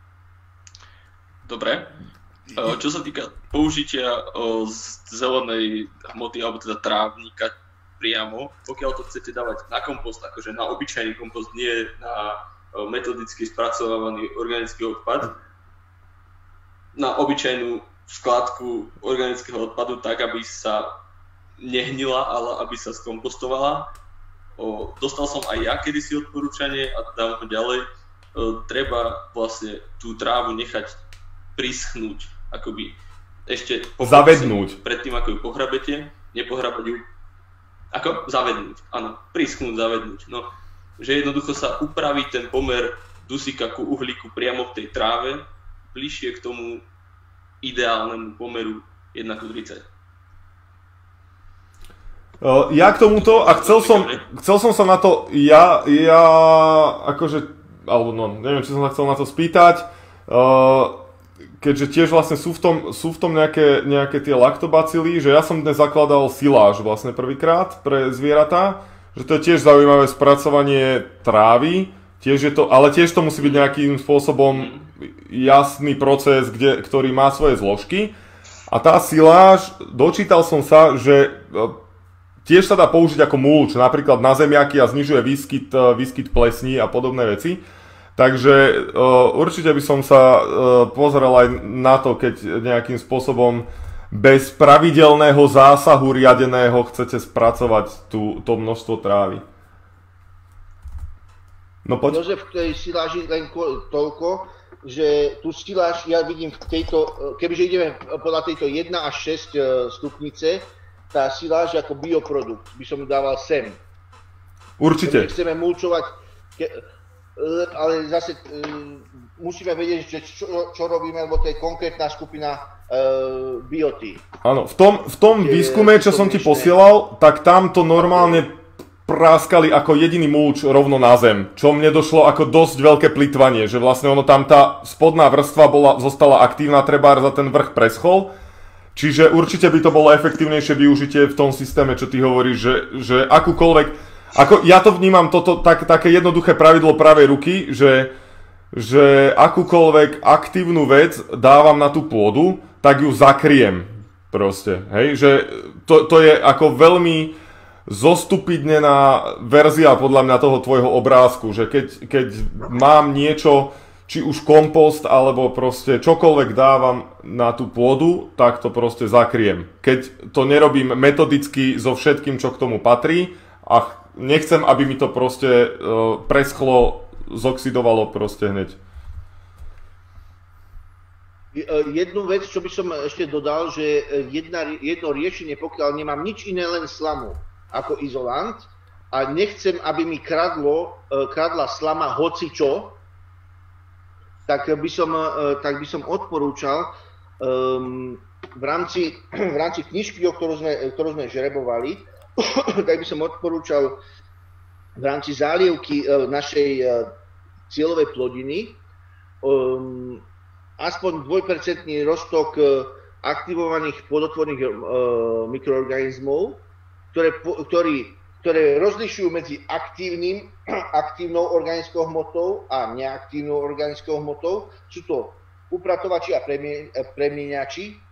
Dobre. Čo sa týka použitia zelenej hmoty, alebo teda trávnika, priamo, pokiaľ to chcete dávať na kompost, akože na obyčajný kompost, nie na metodicky spracovávaný organický odpad, na obyčajnú skladku organického odpadu tak, aby sa nehnila, ale aby sa skompostovala. O, dostal som aj ja kedysi odporúčanie a dám ho ďalej. O, treba vlastne tú trávu nechať prischnúť, akoby ešte zavednúť. Predtým, ako ju pohrabete, nepohrabať ju. Ako? Zavednúť, áno. Prischnúť, zavednúť. No, že jednoducho sa upraví ten pomer dusíka ku uhlíku priamo v tej tráve bližšie k tomu ideálnemu pomeru jeden ku tridsať. Ja k tomuto, a chcel som, chcel som sa na to, ja, ja, akože, alebo no, neviem, či som sa chcel na to spýtať, keďže tiež vlastne sú v tom, sú v tom nejaké, nejaké tie laktobacily, že ja som dnes zakladal siláž vlastne prvýkrát pre zvieratá, že to je tiež zaujímavé spracovanie trávy, tiež je to, ale tiež to musí byť nejakým spôsobom jasný proces, kde, ktorý má svoje zložky. A tá siláž, dočítal som sa, že tiež sa dá použiť ako mulč, napríklad na zemiaky a znižuje výskyt, výskyt plesní a podobné veci. Takže uh, určite by som sa uh, pozeral aj na to, keď nejakým spôsobom bez pravidelného zásahu riadeného chcete spracovať tú, to množstvo trávy. No poď. Jozef, v tej siláži len toľko, že tú siláž ja vidím v tejto, kebyže ideme podľa tejto jeden až šesť stupnice, tá siláž ako bioprodukt by som ju dával sem. Určite. Keď chceme mulčovať, ke, ale zase um, musíme vedieť, že čo, čo robíme, lebo to je konkrétna skupina uh, bioty. Áno, v tom, v tom výskume, čo som ti posielal, tak tam to normálne práskali ako jediný mulč rovno na zem, čo mne došlo ako dosť veľké plytvanie, že vlastne ono tam tá spodná vrstva bola, zostala aktívna, trebár za ten vrch preschol, čiže určite by to bolo efektívnejšie využitie v tom systéme, čo ty hovoríš, že, že akúkoľvek, ako ja to vnímam toto tak, také jednoduché pravidlo pravej ruky, že, že akúkoľvek aktívnu vec dávam na tú pôdu, tak ju zakriem proste, hej, že to, to je ako veľmi zostupidnená verzia podľa mňa toho tvojho obrázku, že keď, keď mám niečo, či už kompost, alebo proste čokoľvek dávam na tú pôdu, tak to proste zakriem. Keď to nerobím metodicky so všetkým, čo k tomu patrí a nechcem, aby mi to proste uh, preschlo, zoxidovalo proste hneď. Jednu vec, čo by som ešte dodal, že jedna, jedno riešenie, pokiaľ nemám nič iné, len slamu ako izolant a nechcem, aby mi kradlo, kradla slama hocičo, tak by som, tak by som odporúčal um, v, rámci, v rámci knižky, o ktorú sme, ktorú sme žrebovali, tak by som odporúčal v rámci zálievky našej cieľovej plodiny um, aspoň dvojpercentný roztok aktivovaných pôdotvorných uh, mikroorganizmov, ktoré, ktorý, ktoré rozlišujú medzi aktívnym, aktívnou organickou hmotou a neaktívnou organickou hmotou. Sú to upratovači a premieňači.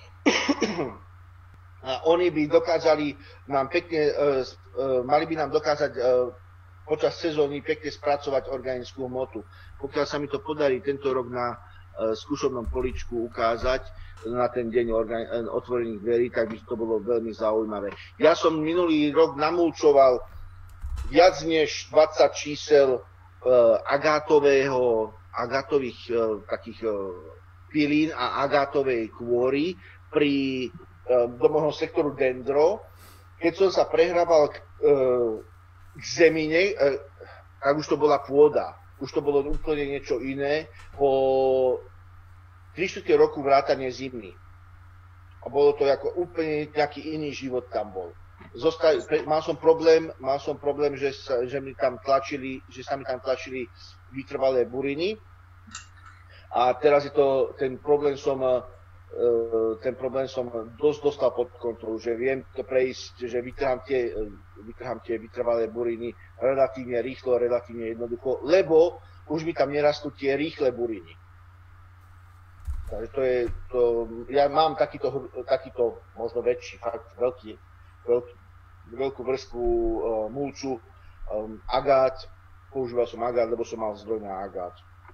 A oni by dokázali nám pekne, uh, uh, mali by nám dokázať uh, počas sezóny pekne spracovať organickú hmotu. Pokiaľ sa mi to podarí tento rok na skúšobnom poličku ukázať na ten deň otvorených dverí, tak by to bolo veľmi zaujímavé. Ja som minulý rok namulčoval viac než dvadsať čísel uh, agátového, agátových uh, takých uh, pilín a agátovej kôry pri uh, domovnom sektoru dendro. Keď som sa prehrabal k, uh, k zemine, uh, tak už to bola pôda. Už to bolo úplne niečo iné, po tri štyri roku vrátane zimy. A bolo to ako úplne nejaký iný život tam bol. Zostali, mal som problém, mal som problém, že sa, že mi tam tlačili, že sa mi tam tlačili vytrvalé buriny. A teraz je to, ten problém som, ten problém som dosť dostal pod kontrolu, že viem to prejsť, že vytrhám tie, vytrhám tie vytrvalé buriny relatívne rýchlo, relatívne jednoducho, lebo už mi tam nerastú tie rýchle buriny. Takže to je, to, ja mám takýto, takýto možno väčší, fakt veľký, veľký, veľkú vrstvu uh, mulču, um, agát, používal som agát, lebo som mal zdroj na agát.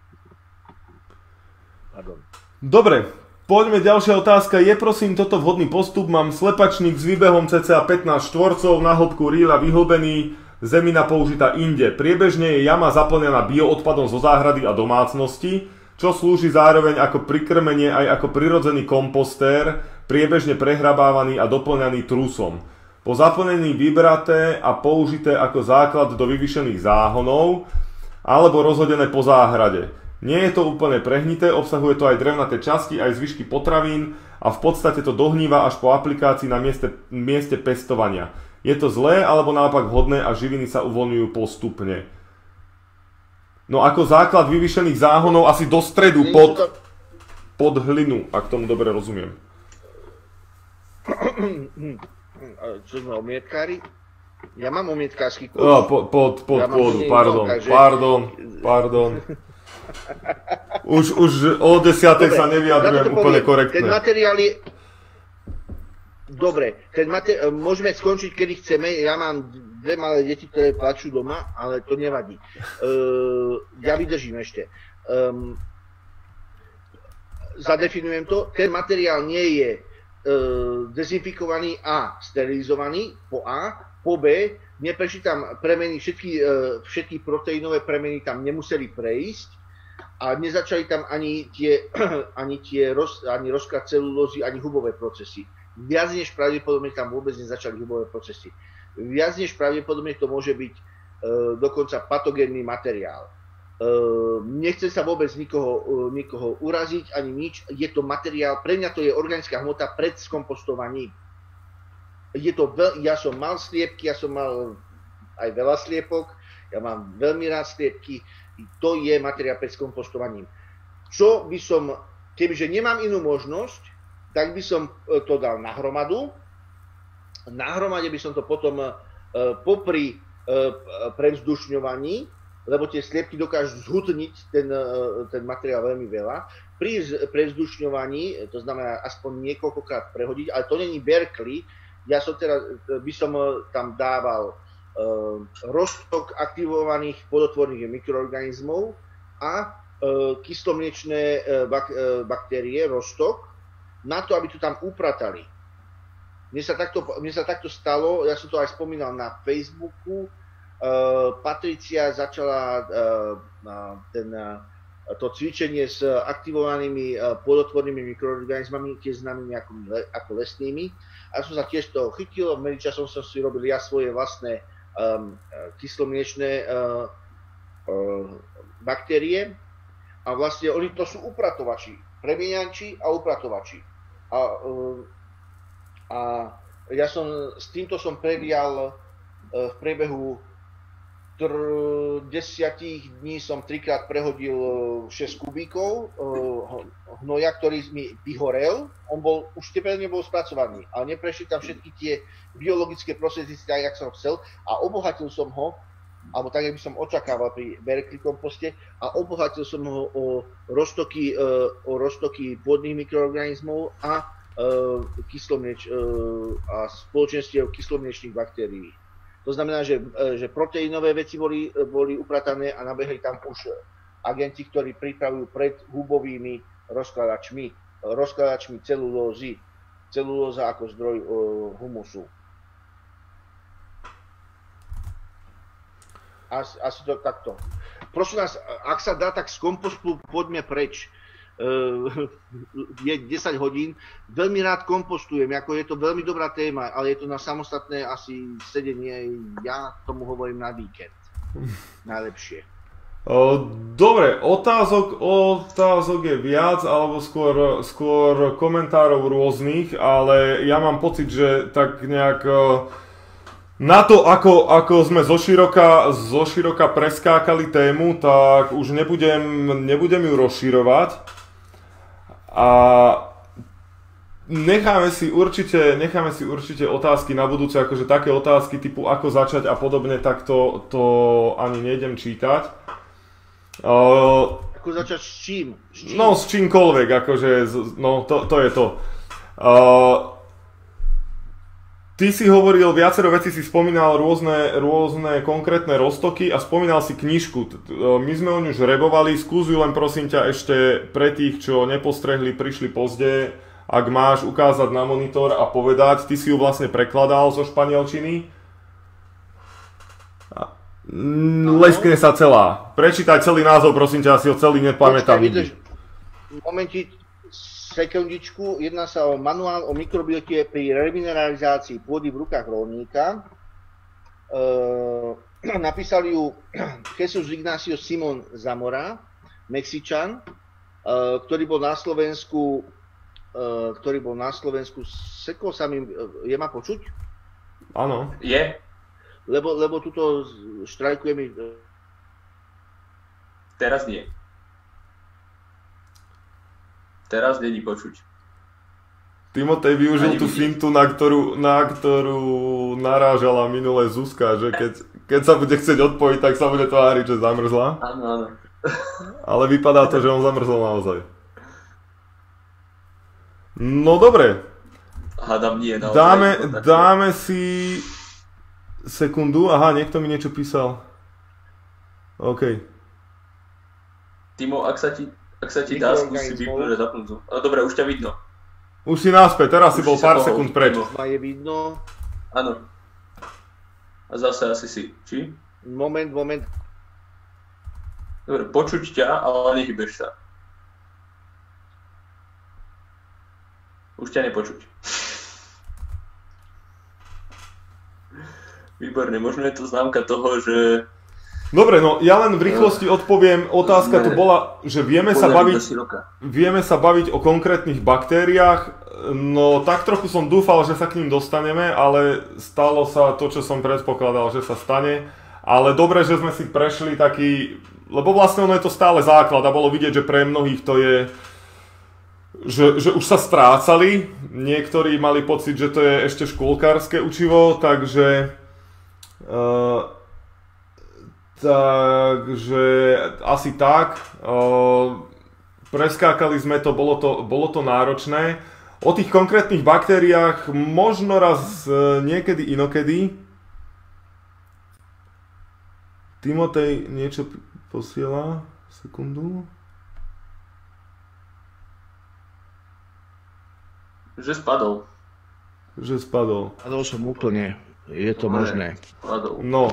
Pardon. Dobre. Poďme, ďalšia otázka. Je prosím toto vhodný postup? Mám slepačník s výbehom cca pätnásť štvorcov, na hĺbku rýla vyhlbený, zemina použitá inde. Priebežne je jama zaplnená bioodpadom zo záhrady a domácnosti, čo slúži zároveň ako prikrmenie aj ako prirodzený kompostér, priebežne prehrabávaný a doplňaný trusom. Po zaplnení vybraté a použité ako základ do vyvýšených záhonov alebo rozhodené po záhrade. Nie je to úplne prehnité, obsahuje to aj drevnaté časti, aj zvyšky potravín a v podstate to dohníva až po aplikácii na mieste, mieste pestovania. Je to zlé alebo naopak vhodné a živiny sa uvoľňujú postupne. No ako základ vyvýšených záhonov asi do stredu pod, pod hlinu, ak tomu dobre rozumiem. Čo sme omietkári? Ja mám omietkársky kurz. No, pod pod, pod ja pôdu, pardon, takže... pardon, pardon. Už, už o desiatej sa nevyjadrujem úplne korektne. Ten materiál je... Dobre, ten materiál... môžeme skončiť, kedy chceme. Ja mám dve malé deti, ktoré plačú doma, ale to nevadí. Uh, ja vydržím ešte. Um, zadefinujem to. Ten materiál nie je uh, dezinfikovaný a sterilizovaný po A. Po B, neprešli tam premeny, všetky, uh, všetky proteínové premeny tam nemuseli prejsť. A nezačali tam ani tie, ani tie roz, ani rozklad celulózy, ani hubové procesy. Viac než pravdepodobne tam vôbec nezačali hubové procesy. Viac než pravdepodobne to môže byť e, dokonca patogénny materiál. E, nechcem sa vôbec nikoho, e, nikoho uraziť, ani nič. Je to materiál, pre mňa to je organická hmota pred skompostovaním. Je to veľ, ja som mal sliepky, ja som mal aj veľa sliepok, ja mám veľmi rád sliepky, to je materiál pred skompostovaním. Čo by som, kebyže nemám inú možnosť, tak by som to dal na hromadu. Na hromade by som to potom popri prevzdušňovaní, lebo tie sliepky dokážu zhutniť ten, ten materiál veľmi veľa. Pri prevzdušňovaní, to znamená aspoň niekoľkokrát prehodiť, ale to není Berkeley, ja som teraz, by som tam dával uh, roztok aktivovaných vodotvorných mikroorganizmov a uh, kyslomliečné uh, bak, uh, baktérie, roztok, na to, aby to tam upratali. Mne sa takto, mne sa takto stalo, ja som to aj spomínal na Facebooku, Uh, Patricia začala uh, uh, ten, uh, to cvičenie s aktivovanými uh, pôdotvornými mikroorganizmami, tiež známymi ako, ako lesnými. A som sa tiež toho chytil, v medzičasom som si robil ja svoje vlastné um, kyslomliečné uh, uh, baktérie. A vlastne oni to sú upratovači, premieňači a upratovači. A, uh, a ja som s týmto som previal uh, v priebehu desiatich dní som trikrát prehodil šesť kubíkov hnoja, ktorý mi vyhorel. On bol, už tebe nebol spracovaný, ale neprešli tam všetky tie biologické procesy, tak jak som chcel, a obohatil som ho, alebo tak, jak by som očakával pri Berkeley komposte, a obohatil som ho o roztoky, o roztoky pôdnych mikroorganizmov a kyslomlieč, a spoločenstiev kyslomliečných baktérií. To znamená, že, že proteínové veci boli, boli upratané a nabehli tam už agenti, ktorí pripravujú pred hubovými rozkladačmi, rozkladačmi celulózy, celulóza ako zdroj uh, humusu. Asi, asi to takto. Prosím vás, ak sa dá, tak z kompostu poďme preč. Je desať hodín. Veľmi rád kompostujem, ako je to veľmi dobrá téma, ale je to na samostatné asi sedenie, ja tomu hovorím na víkend. Najlepšie. Dobre, otázok, otázok je viac, alebo skôr, skôr komentárov rôznych, ale ja mám pocit, že tak nejak na to, ako, ako sme zoširoka, zoširoka preskákali tému, tak už nebudem, nebudem ju rozširovať. A necháme si určite, necháme si určite otázky na budúce, akože také otázky typu ako začať a podobne, tak to, to ani nejdem čítať. Uh, ako začať s čím? s čím? No s čímkoľvek, akože, no to, to je to. Uh, Ty si hovoril, viacero vecí si spomínal rôzne, rôzne konkrétne roztoky a spomínal si knižku. My sme o ňu žrebovali, skús ju len prosím ťa ešte pre tých, čo nepostrehli, prišli pozde, ak máš ukázať na monitor a povedať, ty si ju vlastne prekladal zo španielčiny. Leskne sa celá. Prečítaj celý názov, prosím ťa, asi ho celý nepamätám. Momentík. Sekundičku, jedná sa o manuál o mikrobiote pri remineralizácii pôdy v rukách rolníka. E, napísal ju Jesus Ignacio Simon Zamora, Mexičan, e, ktorý bol na Slovensku, e, ktorý bol na Slovensku, sekol sa mi, je ma počuť? Áno. Je. Lebo, lebo tuto štrajkuje mi... Teraz nie. Teraz není počuť. Timotej využil tú fintu, na ktorú, na ktorú narážala minulé Zuzka, že keď, keď sa bude chcieť odpojiť, tak sa bude tváriť, že zamrzla. Áno, áno. Ale vypadá to, že on zamrzol naozaj. No dobre. Hádam nie, naozaj. Dáme, dáme si sekundu. Aha, niekto mi niečo písal. OK. Timo, ak sa ti... Ak sa ti dá, skúsi vypnúť a zapnúť. No dobre, už ťa vidno. Už si naspäť, teraz už si bol si pár sekúnd preč. Ma je vidno. Áno. A zase asi si. Či? Moment, moment. Dobre, počuť ťa, ale nehybeš sa. Už ťa nepočuť. Výborne, možno je to známka toho, že Dobre, no ja len v rýchlosti odpoviem. Otázka tu bola, že vieme sa baviť, vieme sa baviť o konkrétnych baktériách. No tak trochu som dúfal, že sa k ním dostaneme, ale stalo sa to, čo som predpokladal, že sa stane. Ale dobre, že sme si prešli taký, lebo vlastne ono je to stále základ a bolo vidieť, že pre mnohých to je, že, že už sa strácali. Niektorí mali pocit, že to je ešte škôlkárske učivo, takže... Uh, Takže asi tak. Preskákali sme to, bolo to, bolo to náročné. O tých konkrétnych baktériách možno raz niekedy inokedy. Timotej niečo posiela. Sekundu. Že spadol. Že spadol. Spadol som úplne. Je to možné. Spadol. No.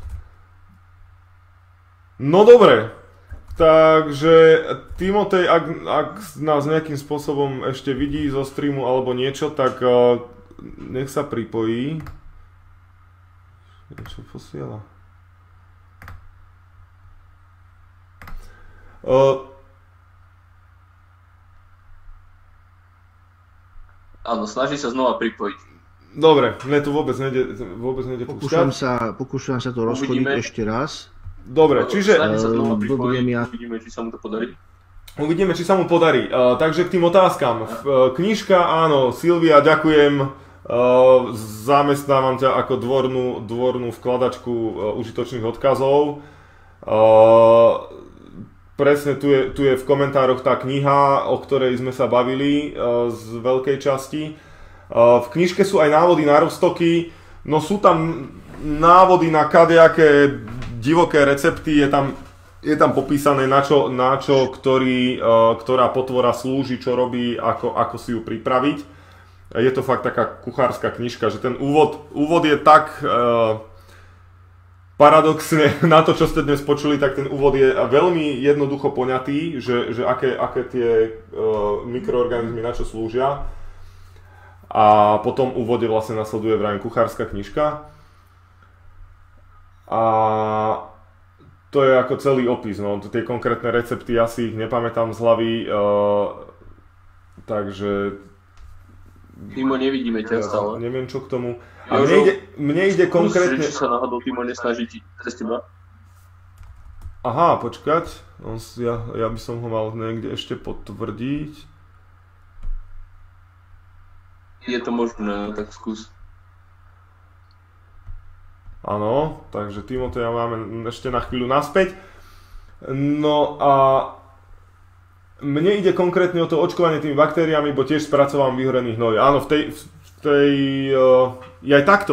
No dobre, takže Timotej, ak, ak nás nejakým spôsobom ešte vidí zo streamu alebo niečo, tak uh, nech sa pripojí. Niečo posiela. Uh, Áno, snaží sa znova pripojiť. Dobre, mne to vôbec nejde, vôbec nejde pokúšam sa, pokúšam sa to rozchodiť ešte raz. Dobre, čiže... Uh, uvidíme, či sa mu to podarí. Uvidíme, či sa mu podarí. Uh, takže k tým otázkam. Uh, knižka, áno, Silvia, ďakujem. Uh, zamestnávam ťa ako dvornú, dvornú vkladačku uh, užitočných odkazov. Uh, presne tu je, tu je v komentároch tá kniha, o ktorej sme sa bavili uh, z veľkej časti. Uh, v knižke sú aj návody na roztoky. No sú tam návody na kadejaké divoké recepty, je tam, je tam popísané na čo, na čo ktorý, uh, ktorá potvora slúži, čo robí, ako, ako si ju pripraviť. Je to fakt taká kuchárska knižka, že ten úvod, úvod je tak uh, paradoxne na to, čo ste dnes počuli, tak ten úvod je veľmi jednoducho poňatý, že, že aké, aké tie uh, mikroorganizmy na čo slúžia. A potom v úvode vlastne nasleduje vrajím kuchárska knižka. A to je ako celý opis, no, tie konkrétne recepty, ja si ich nepamätám z hlavy, uh, takže... Timo, nevidíme ťa stále. Neviem čo k tomu. A mne ide, mne ide konkrétne... Či sa náhodou Timo nesnaží cez teba? Aha, počkať, on, ja, ja by som ho mal niekde ešte potvrdiť. Je to možné, tak skús. Áno, takže Timoteja máme ešte na chvíľu naspäť. No a mne ide konkrétne o to očkovanie tými baktériami, bo tiež spracovávam vyhorený hnoj. Áno, v tej... V tej uh, je aj takto.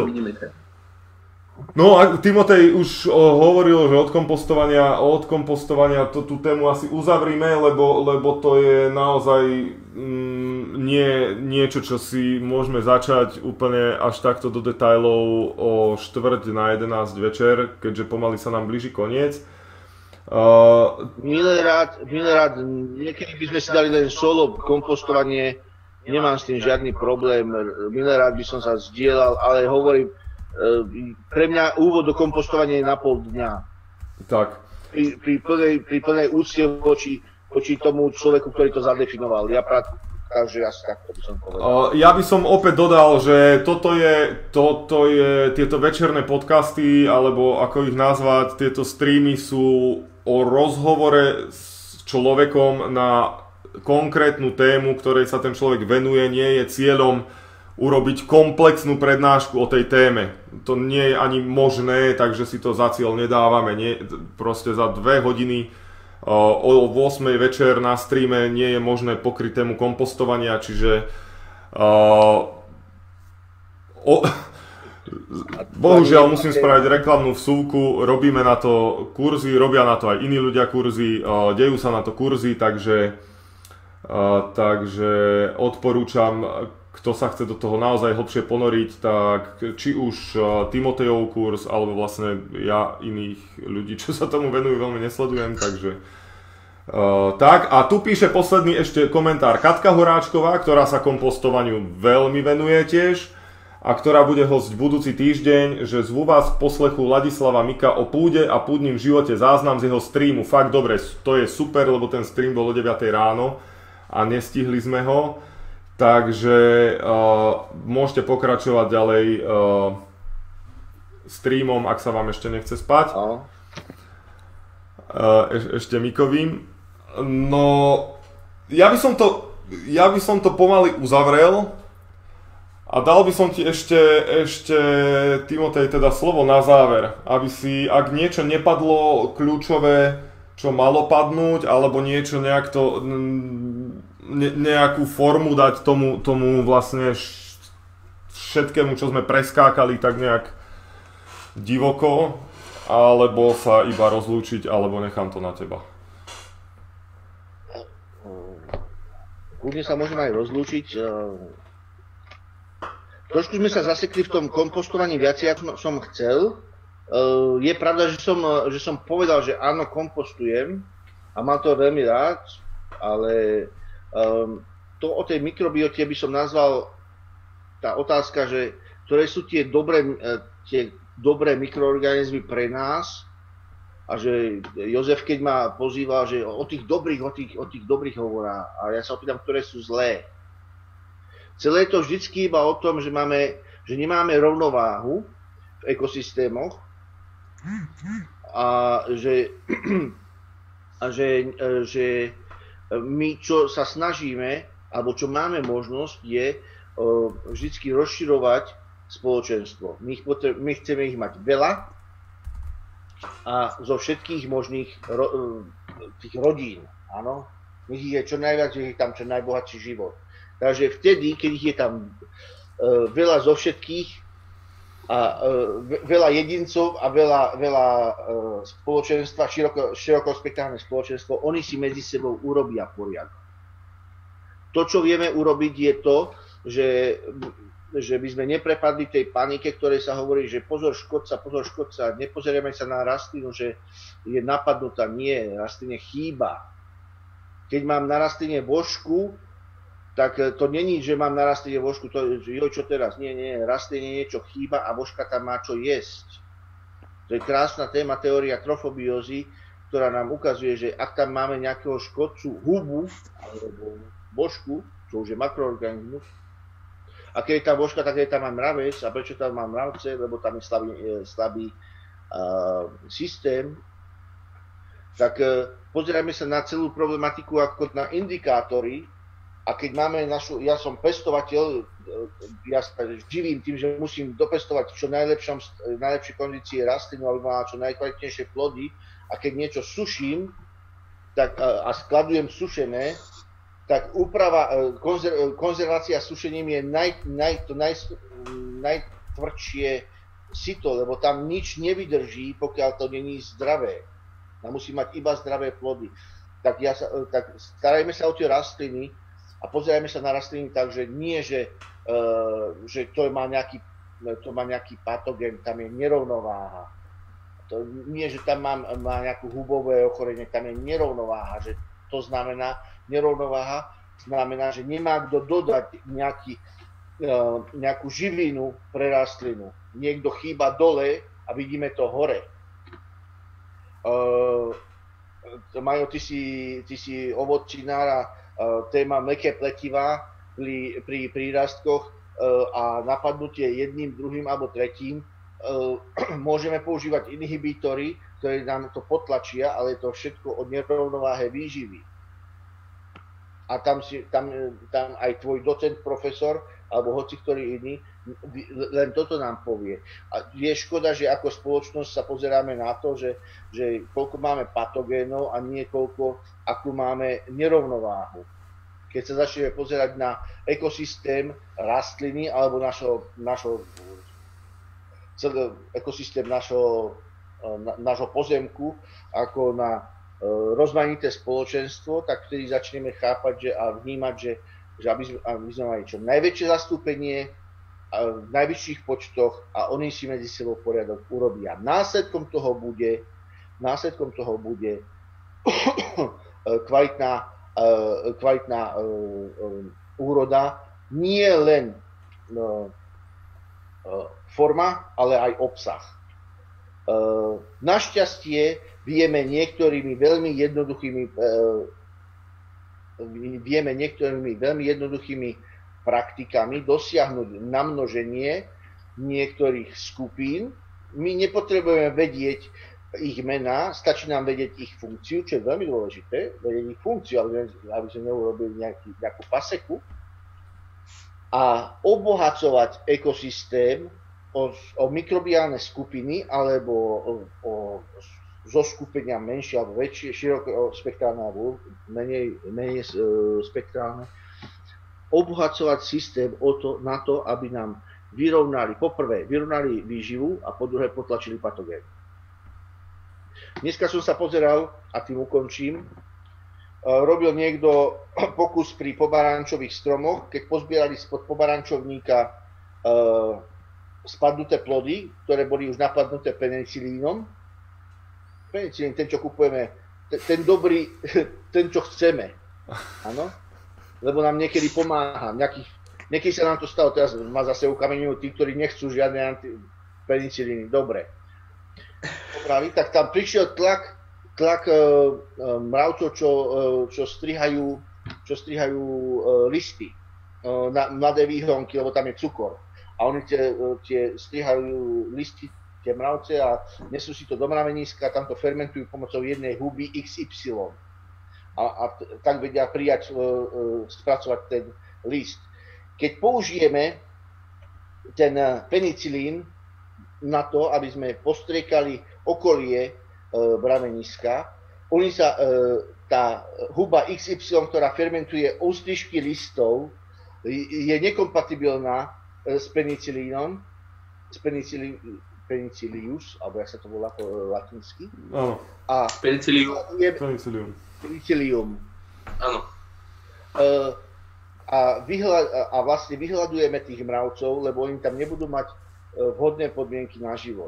No a Timotej už uh, hovoril, že od kompostovania, od kompostovania to, tú tému asi uzavrime, lebo, lebo to je naozaj mm, nie, niečo, čo si môžeme začať úplne až takto do detailov o štvrť na jedenásť večer, keďže pomaly sa nám blíži koniec. Uh, milé rád, milé rád, niekedy by sme si dali len solo kompostovanie, nemám s tým žiadny problém, milé rád by som sa zdieľal, ale hovorím, pre mňa úvod do kompostovania je na pol dňa. Tak. Pri, pri, plnej, pri plnej úcte voči, voči tomu človeku, ktorý to zadefinoval. Ja práve, takže asi takto by som povedal. Uh, ja by som opäť dodal, že toto je, toto je, tieto večerné podcasty, alebo ako ich nazvať, tieto streamy sú o rozhovore s človekom na konkrétnu tému, ktorej sa ten človek venuje. Nie je cieľom urobiť komplexnú prednášku o tej téme. To nie je ani možné, takže si to za cieľ nedávame. Nie, proste za dve hodiny o ôsmej večer na streame nie je možné pokryť tému kompostovania, čiže uh, o, bohužiaľ musím spraviť reklamnú vsúvku, robíme na to kurzy, robia na to aj iní ľudia kurzy, uh, dejú sa na to kurzy, takže, uh, takže odporúčam, kto sa chce do toho naozaj hlbšie ponoriť, tak či už uh, Timotejov kurz, alebo vlastne ja iných ľudí, čo sa tomu venujú, veľmi nesledujem, takže uh, tak. A tu píše posledný ešte komentár Katka Horáčková, ktorá sa kompostovaniu veľmi venuje tiež a ktorá bude hosť budúci týždeň, že zvú vás k poslechu Ladislava Mika o púde a púdnym živote, záznam z jeho streamu. Fakt dobre, to je super, lebo ten stream bol o deviatej ráno a nestihli sme ho. Takže uh, môžete pokračovať ďalej uh, streamom, ak sa vám ešte nechce spať. Uh, eš, ešte Mikovým. No, ja by som to, ja by som to pomaly uzavrel. A dal by som ti ešte, ešte, Timotej, teda slovo na záver, aby si, ak niečo nepadlo kľúčové, čo malo padnúť, alebo niečo nejak to, ne, nejakú formu dať tomu, tomu vlastne všetkému, čo sme preskákali tak nejak divoko, alebo sa iba rozlúčiť, alebo nechám to na teba. Kľudne sa môžeme aj rozlúčiť. Trošku sme sa zasekli v tom kompostovaní viacej, ako som chcel. Je pravda, že som, že som povedal, že áno, kompostujem a mám to veľmi rád, ale to o tej mikrobiote by som nazval tá otázka, že ktoré sú tie dobré, tie dobré mikroorganizmy pre nás a že Jozef, keď ma pozýval, že o tých dobrých, o tých, o tých dobrých hovorá a ja sa opýtam, ktoré sú zlé. Celé je to vždycky iba o tom, že, máme, že nemáme rovnováhu v ekosystémoch a že, a že, že my, čo sa snažíme, alebo čo máme možnosť, je vždycky rozširovať spoločenstvo. My, ich potreb, my chceme ich mať veľa a zo všetkých možných ro, tých rodín. Áno? My ich je čo najviac, je tam čo najbohatší život. Takže vtedy, keď ich je tam uh, veľa zo všetkých a uh, veľa jedincov a veľa, veľa uh, spoločenstva, široko, širokospektrálne spoločenstvo, oni si medzi sebou urobia poriadok. To, čo vieme urobiť, je to, že, že by sme neprepadli tej panike, ktorej sa hovorí, že pozor škodca, pozor škodca, nepozerieme sa na rastlinu, že je napadnutá. Nie, rastline chýba. Keď mám na rastline vožku, tak to není, že mám na rastline vožku, to je, jo, čo teraz? Nie, nie, rastline niečo chýba a vožka tam má čo jesť. To je krásna téma, teória trofobiózy, ktorá nám ukazuje, že ak tam máme nejakého škodcu, hubu, alebo vožku, čo už je makroorganizmus, a keď je tam vožka, tak je tam aj mravec. A prečo tam mám mravce? Lebo tam je slabý, slabý uh, systém. Tak uh, pozerajme sa na celú problematiku ako na indikátory. A keď máme našu, ja som pestovateľ, ja sa živím tým, že musím dopestovať čo najlepšom, najlepšej kondície rastlinu, aby mala čo najkvalitnejšie plody. A keď niečo suším tak, a skladujem sušené, tak úprava, konzer, konzervácia sušením je naj, naj, to naj, najtvrdšie sito, lebo tam nič nevydrží, pokiaľ to není zdravé. Tam musí mať iba zdravé plody. Tak, ja sa, tak starajme sa o tie rastliny, a pozerajme sa na rastliny tak, že nie, že, uh, že to, má nejaký, to má nejaký patogen, tam je nerovnováha. To nie, že tam mám, má nejakú hubové ochorenie, tam je nerovnováha. Že to znamená, nerovnováha znamená, že nemá kto dodať nejaký, uh, nejakú živinu pre rastlinu. Niekto chýba dole a vidíme to hore. Uh, Majo, ty si, ty si ovocínár a Uh, téma mäkké pletivá pri, pri prírastkoch uh, a napadnutie jedným, druhým alebo tretím. Uh, môžeme používať inhibítory, ktoré nám to potlačia, ale je to všetko o nerovnováhe výživy. A tam, si, tam, tam aj tvoj docent, profesor alebo hoci ktorý iný len toto nám povie. A je škoda, že ako spoločnosť sa pozeráme na to, že, že koľko máme patogénov a nie koľko, akú máme nerovnováhu. Keď sa začneme pozerať na ekosystém rastliny alebo našo, našo, celý ekosystém našo, na, našho pozemku ako na uh, rozmanité spoločenstvo, tak vtedy začneme chápať že, a vnímať, že, že aby, sme, aby sme mali čo najväčšie zastúpenie v najvyšších počtoch a oni si medzi sebou poriadok urobia. Následkom toho bude, následkom toho bude kvalitná, kvalitná úroda, nie len forma, ale aj obsah. Našťastie vieme niektorými veľmi jednoduchými vieme niektorými veľmi jednoduchými praktikami dosiahnuť namnoženie niektorých skupín. My nepotrebujeme vedieť ich mená, stačí nám vedieť ich funkciu, čo je veľmi dôležité, vedieť ich funkciu, aby, aby sme neurobili nejaký, nejakú paseku a obohacovať ekosystém o, o mikrobiálne skupiny alebo o, o zoskupenia menšie alebo väčšie, široko spektrálne alebo menej, menej e, spektrálne. Obohacovať systém o to, na to, aby nám vyrovnali, poprvé, vyrovnali výživu a po druhé potlačili patogén. Dneska som sa pozeral, a tým ukončím, robil niekto pokus pri pomarančových stromoch, keď pozbierali spod pomarančovníka spadnuté plody, ktoré boli už napadnuté penicilínom. Penicilín, ten, čo kupujeme, ten dobrý, ten, čo chceme. Áno? Lebo nám niekedy pomáha. Nejaký, niekedy sa nám to stalo, teraz ma zase ukameňujú tí, ktorí nechcú žiadne anti- penicilíny. Dobre. Popraví, tak tam prišiel tlak, tlak e, mravcov, čo, e, čo strihajú, čo strihajú e, listy e, na mladé výhonky, lebo tam je cukor. A oni tie, tie strihajú listy, tie mravce a nesú si to do mraveniska, tam to fermentujú pomocou jednej huby iks ypsilon. A, a tak vedia prijať, e, e, spracovať ten list. Keď použijeme ten penicilín na to, aby sme postriekali okolie e, mraveniska, oni sa, e, tá huba iks ypsilon, ktorá fermentuje ústrižky listov, je nekompatibilná s penicilínom, s penicilí, penicilius, alebo jak sa to volá po latinsky. Áno. A Penicillium. Penicillium. Penicillium. Áno. Uh, a, vyhľad, a vlastne vyhľadujeme tých mravcov, lebo oni tam nebudú mať vhodné podmienky na život.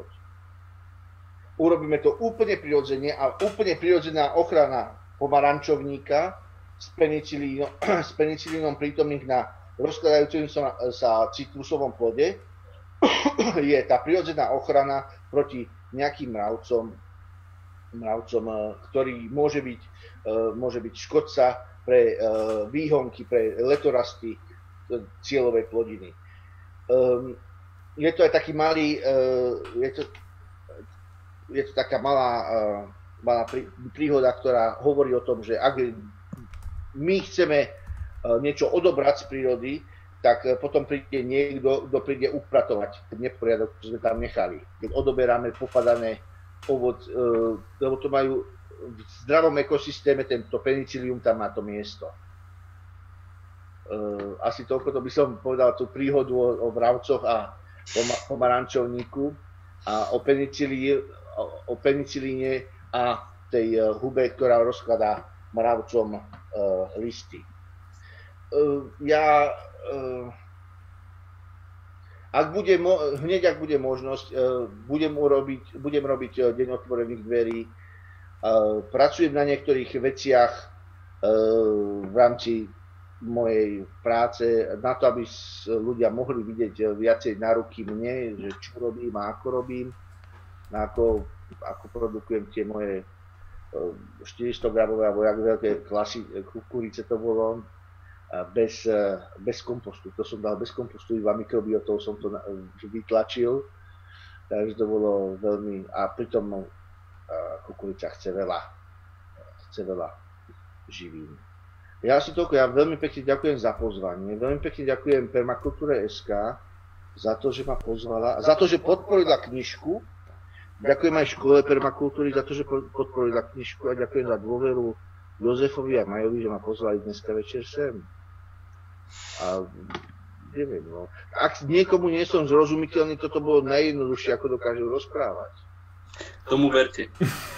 Urobíme to úplne prirodzene a úplne prirodzená ochrana pomarančovníka s penicilínom, s penicilínom prítomných na rozkladajúcim sa, sa citrusovom plode je tá prirodzená ochrana proti nejakým mravcom, mravcom, ktorý môže byť, môže byť škodca pre výhonky, pre letorasty cieľovej plodiny. Je to aj taký malý, je to, je to taká malá, malá príhoda, ktorá hovorí o tom, že ak my chceme niečo odobrať z prírody, tak potom príde niekto, kto príde upratovať ten neporiadok, čo sme tam nechali. Keď odoberáme popadané ovoc, lebo to majú v zdravom ekosystéme, tento penicillium tam má to miesto. Asi toľko to by som povedal tú príhodu o, o mravcoch a pomarančovníku a o, penicilí, o, o penicilíne a tej hube, ktorá rozkladá mravcom listy. Ja, ak bude, hneď ak bude možnosť, budem, urobiť, budem robiť deň otvorených dverí, pracujem na niektorých veciach v rámci mojej práce, na to, aby ľudia mohli vidieť viacej na ruky mne, že čo robím a ako robím, ako, ako produkujem tie moje štyristo gramové alebo jak veľké klasy, kukurice to bolo, bez, bez kompostu. To som dal bez kompostu, iba mikrobiotov som to vytlačil, takže to bolo veľmi, a pritom kukurica chce veľa, chce veľa živín. Ja si toľko, ja veľmi pekne ďakujem za pozvanie, veľmi pekne ďakujem Permakultúre bodka es ká za to, že ma pozvala, za to, že podporila knižku. Ďakujem aj škole permakultúry za to, že podporila knižku a ďakujem za dôveru Jozefovi a Majovi, že ma pozvali dneska večer sem. A neviem, no. Ak niekomu nie som zrozumiteľný, toto bolo najjednoduchšie, ako dokážem rozprávať. Tomu verte.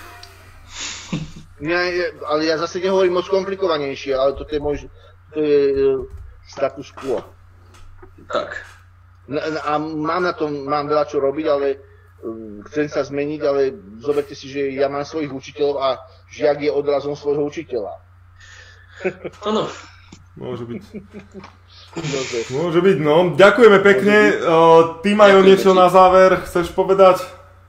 Ja, ale ja zase nehovorím moc komplikovanejšie, ale toto je môj, to je status quo. Tak. A mám na tom, mám veľa čo robiť, ale chcem sa zmeniť, ale zoberte si, že ja mám svojich učiteľov a žiak je odrazom svojho učiteľa. Áno. Môže byť. Jozef. Môže byť, no. Ďakujeme pekne. Uh, ty majú Ďakujeme niečo ti. na záver, chceš povedať?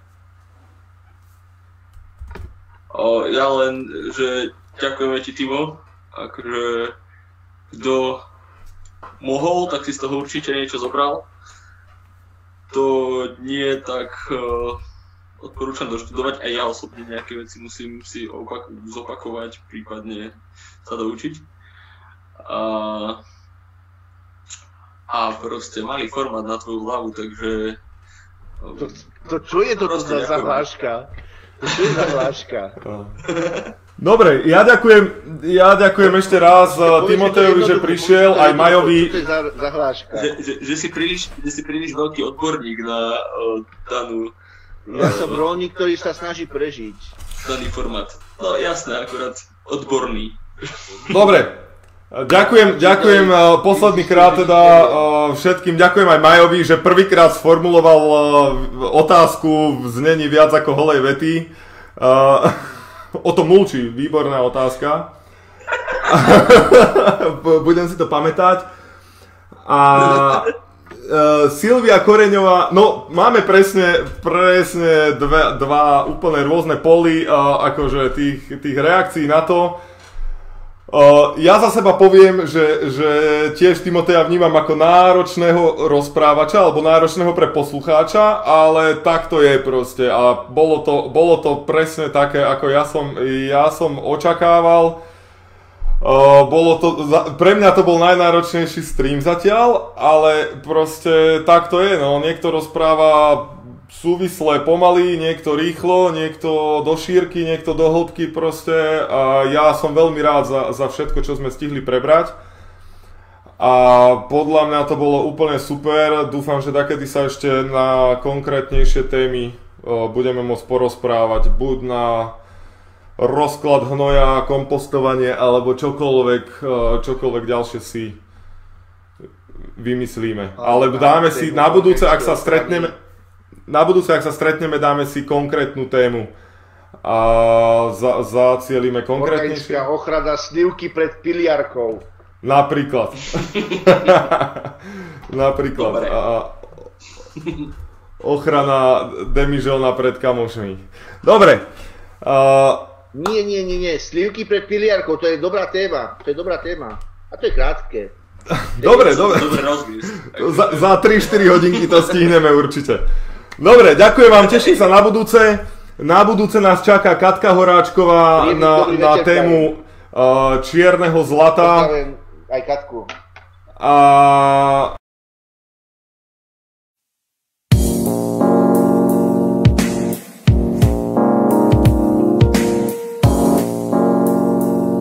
O, ja len, že ďakujeme ti, Timo. Akože, kto mohol, tak si z toho určite niečo zobral. To nie, tak uh, odporúčam doštudovať. Aj ja osobne nejaké veci musím si opak- zopakovať, prípadne sa doučiť. A, a proste malý formát na tvoju hlavu, takže... To, to čo je to Proste za ďakujem. hláška? To čo je za hláška? Dobre, ja ďakujem, ja ďakujem ešte raz uh, Povedz, Timotejovi, to že jednoducho, prišiel, povedz to aj jednoducho, Majovi. Čo to je za, za hláška? Že, že, že, si príliš, že si príliš veľký odborník na uh, danú, Ja som rolník, ktorý sa snaží prežiť. daný formát. No jasné, akurát odborný. Dobre, ďakujem, ďakujem uh, posledný krát teda uh, všetkým, ďakujem aj Majovi, že prvýkrát sformuloval uh, otázku v znení viac ako holej vety. Uh, o tom mulči, výborná otázka. Budem si to pamätať. A uh, Silvia Koreňová, no máme presne, presne dve, dva úplne rôzne poly, uh, akože tých, tých reakcií na to. Uh, ja za seba poviem, že, že tiež Timoteja vnímam ako náročného rozprávača alebo náročného pre poslucháča, ale tak to je proste a bolo to, bolo to presne také, ako ja som, ja som očakával. Uh, bolo to, pre mňa to bol najnáročnejší stream zatiaľ, ale proste tak to je, no, niekto rozpráva súvisle pomaly, niekto rýchlo, niekto do šírky, niekto do hĺbky proste a ja som veľmi rád za, za všetko, čo sme stihli prebrať a podľa mňa to bolo úplne super, dúfam, že takedy sa ešte na konkrétnejšie témy o, budeme môcť porozprávať, buď na rozklad hnoja, kompostovanie alebo čokoľvek, o, čokoľvek ďalšie si vymyslíme, ale dáme si na budúce, ak sa stretneme Na budúce, ak sa stretneme, dáme si konkrétnu tému a za, zacielime konkrétnejšie. Organická ochrana slivky pred piliarkou. Napríklad. Napríklad. Dobre. A, ochrana demižona pred kamošmi. Dobre. A, Nie, nie, nie, nie. Slivky pred piliarkou, to je dobrá téma. To je dobrá téma. A to je krátke. dobre, dobre. Dobre rozviesť. Za, za tri štyri hodinky to stihneme určite. Dobre, ďakujem vám, teším sa na budúce. Na budúce nás čaká Katka Horáčková Príjemný na, dobrý na večer, tému uh, čierneho zlata. Pozdravím aj Katku. A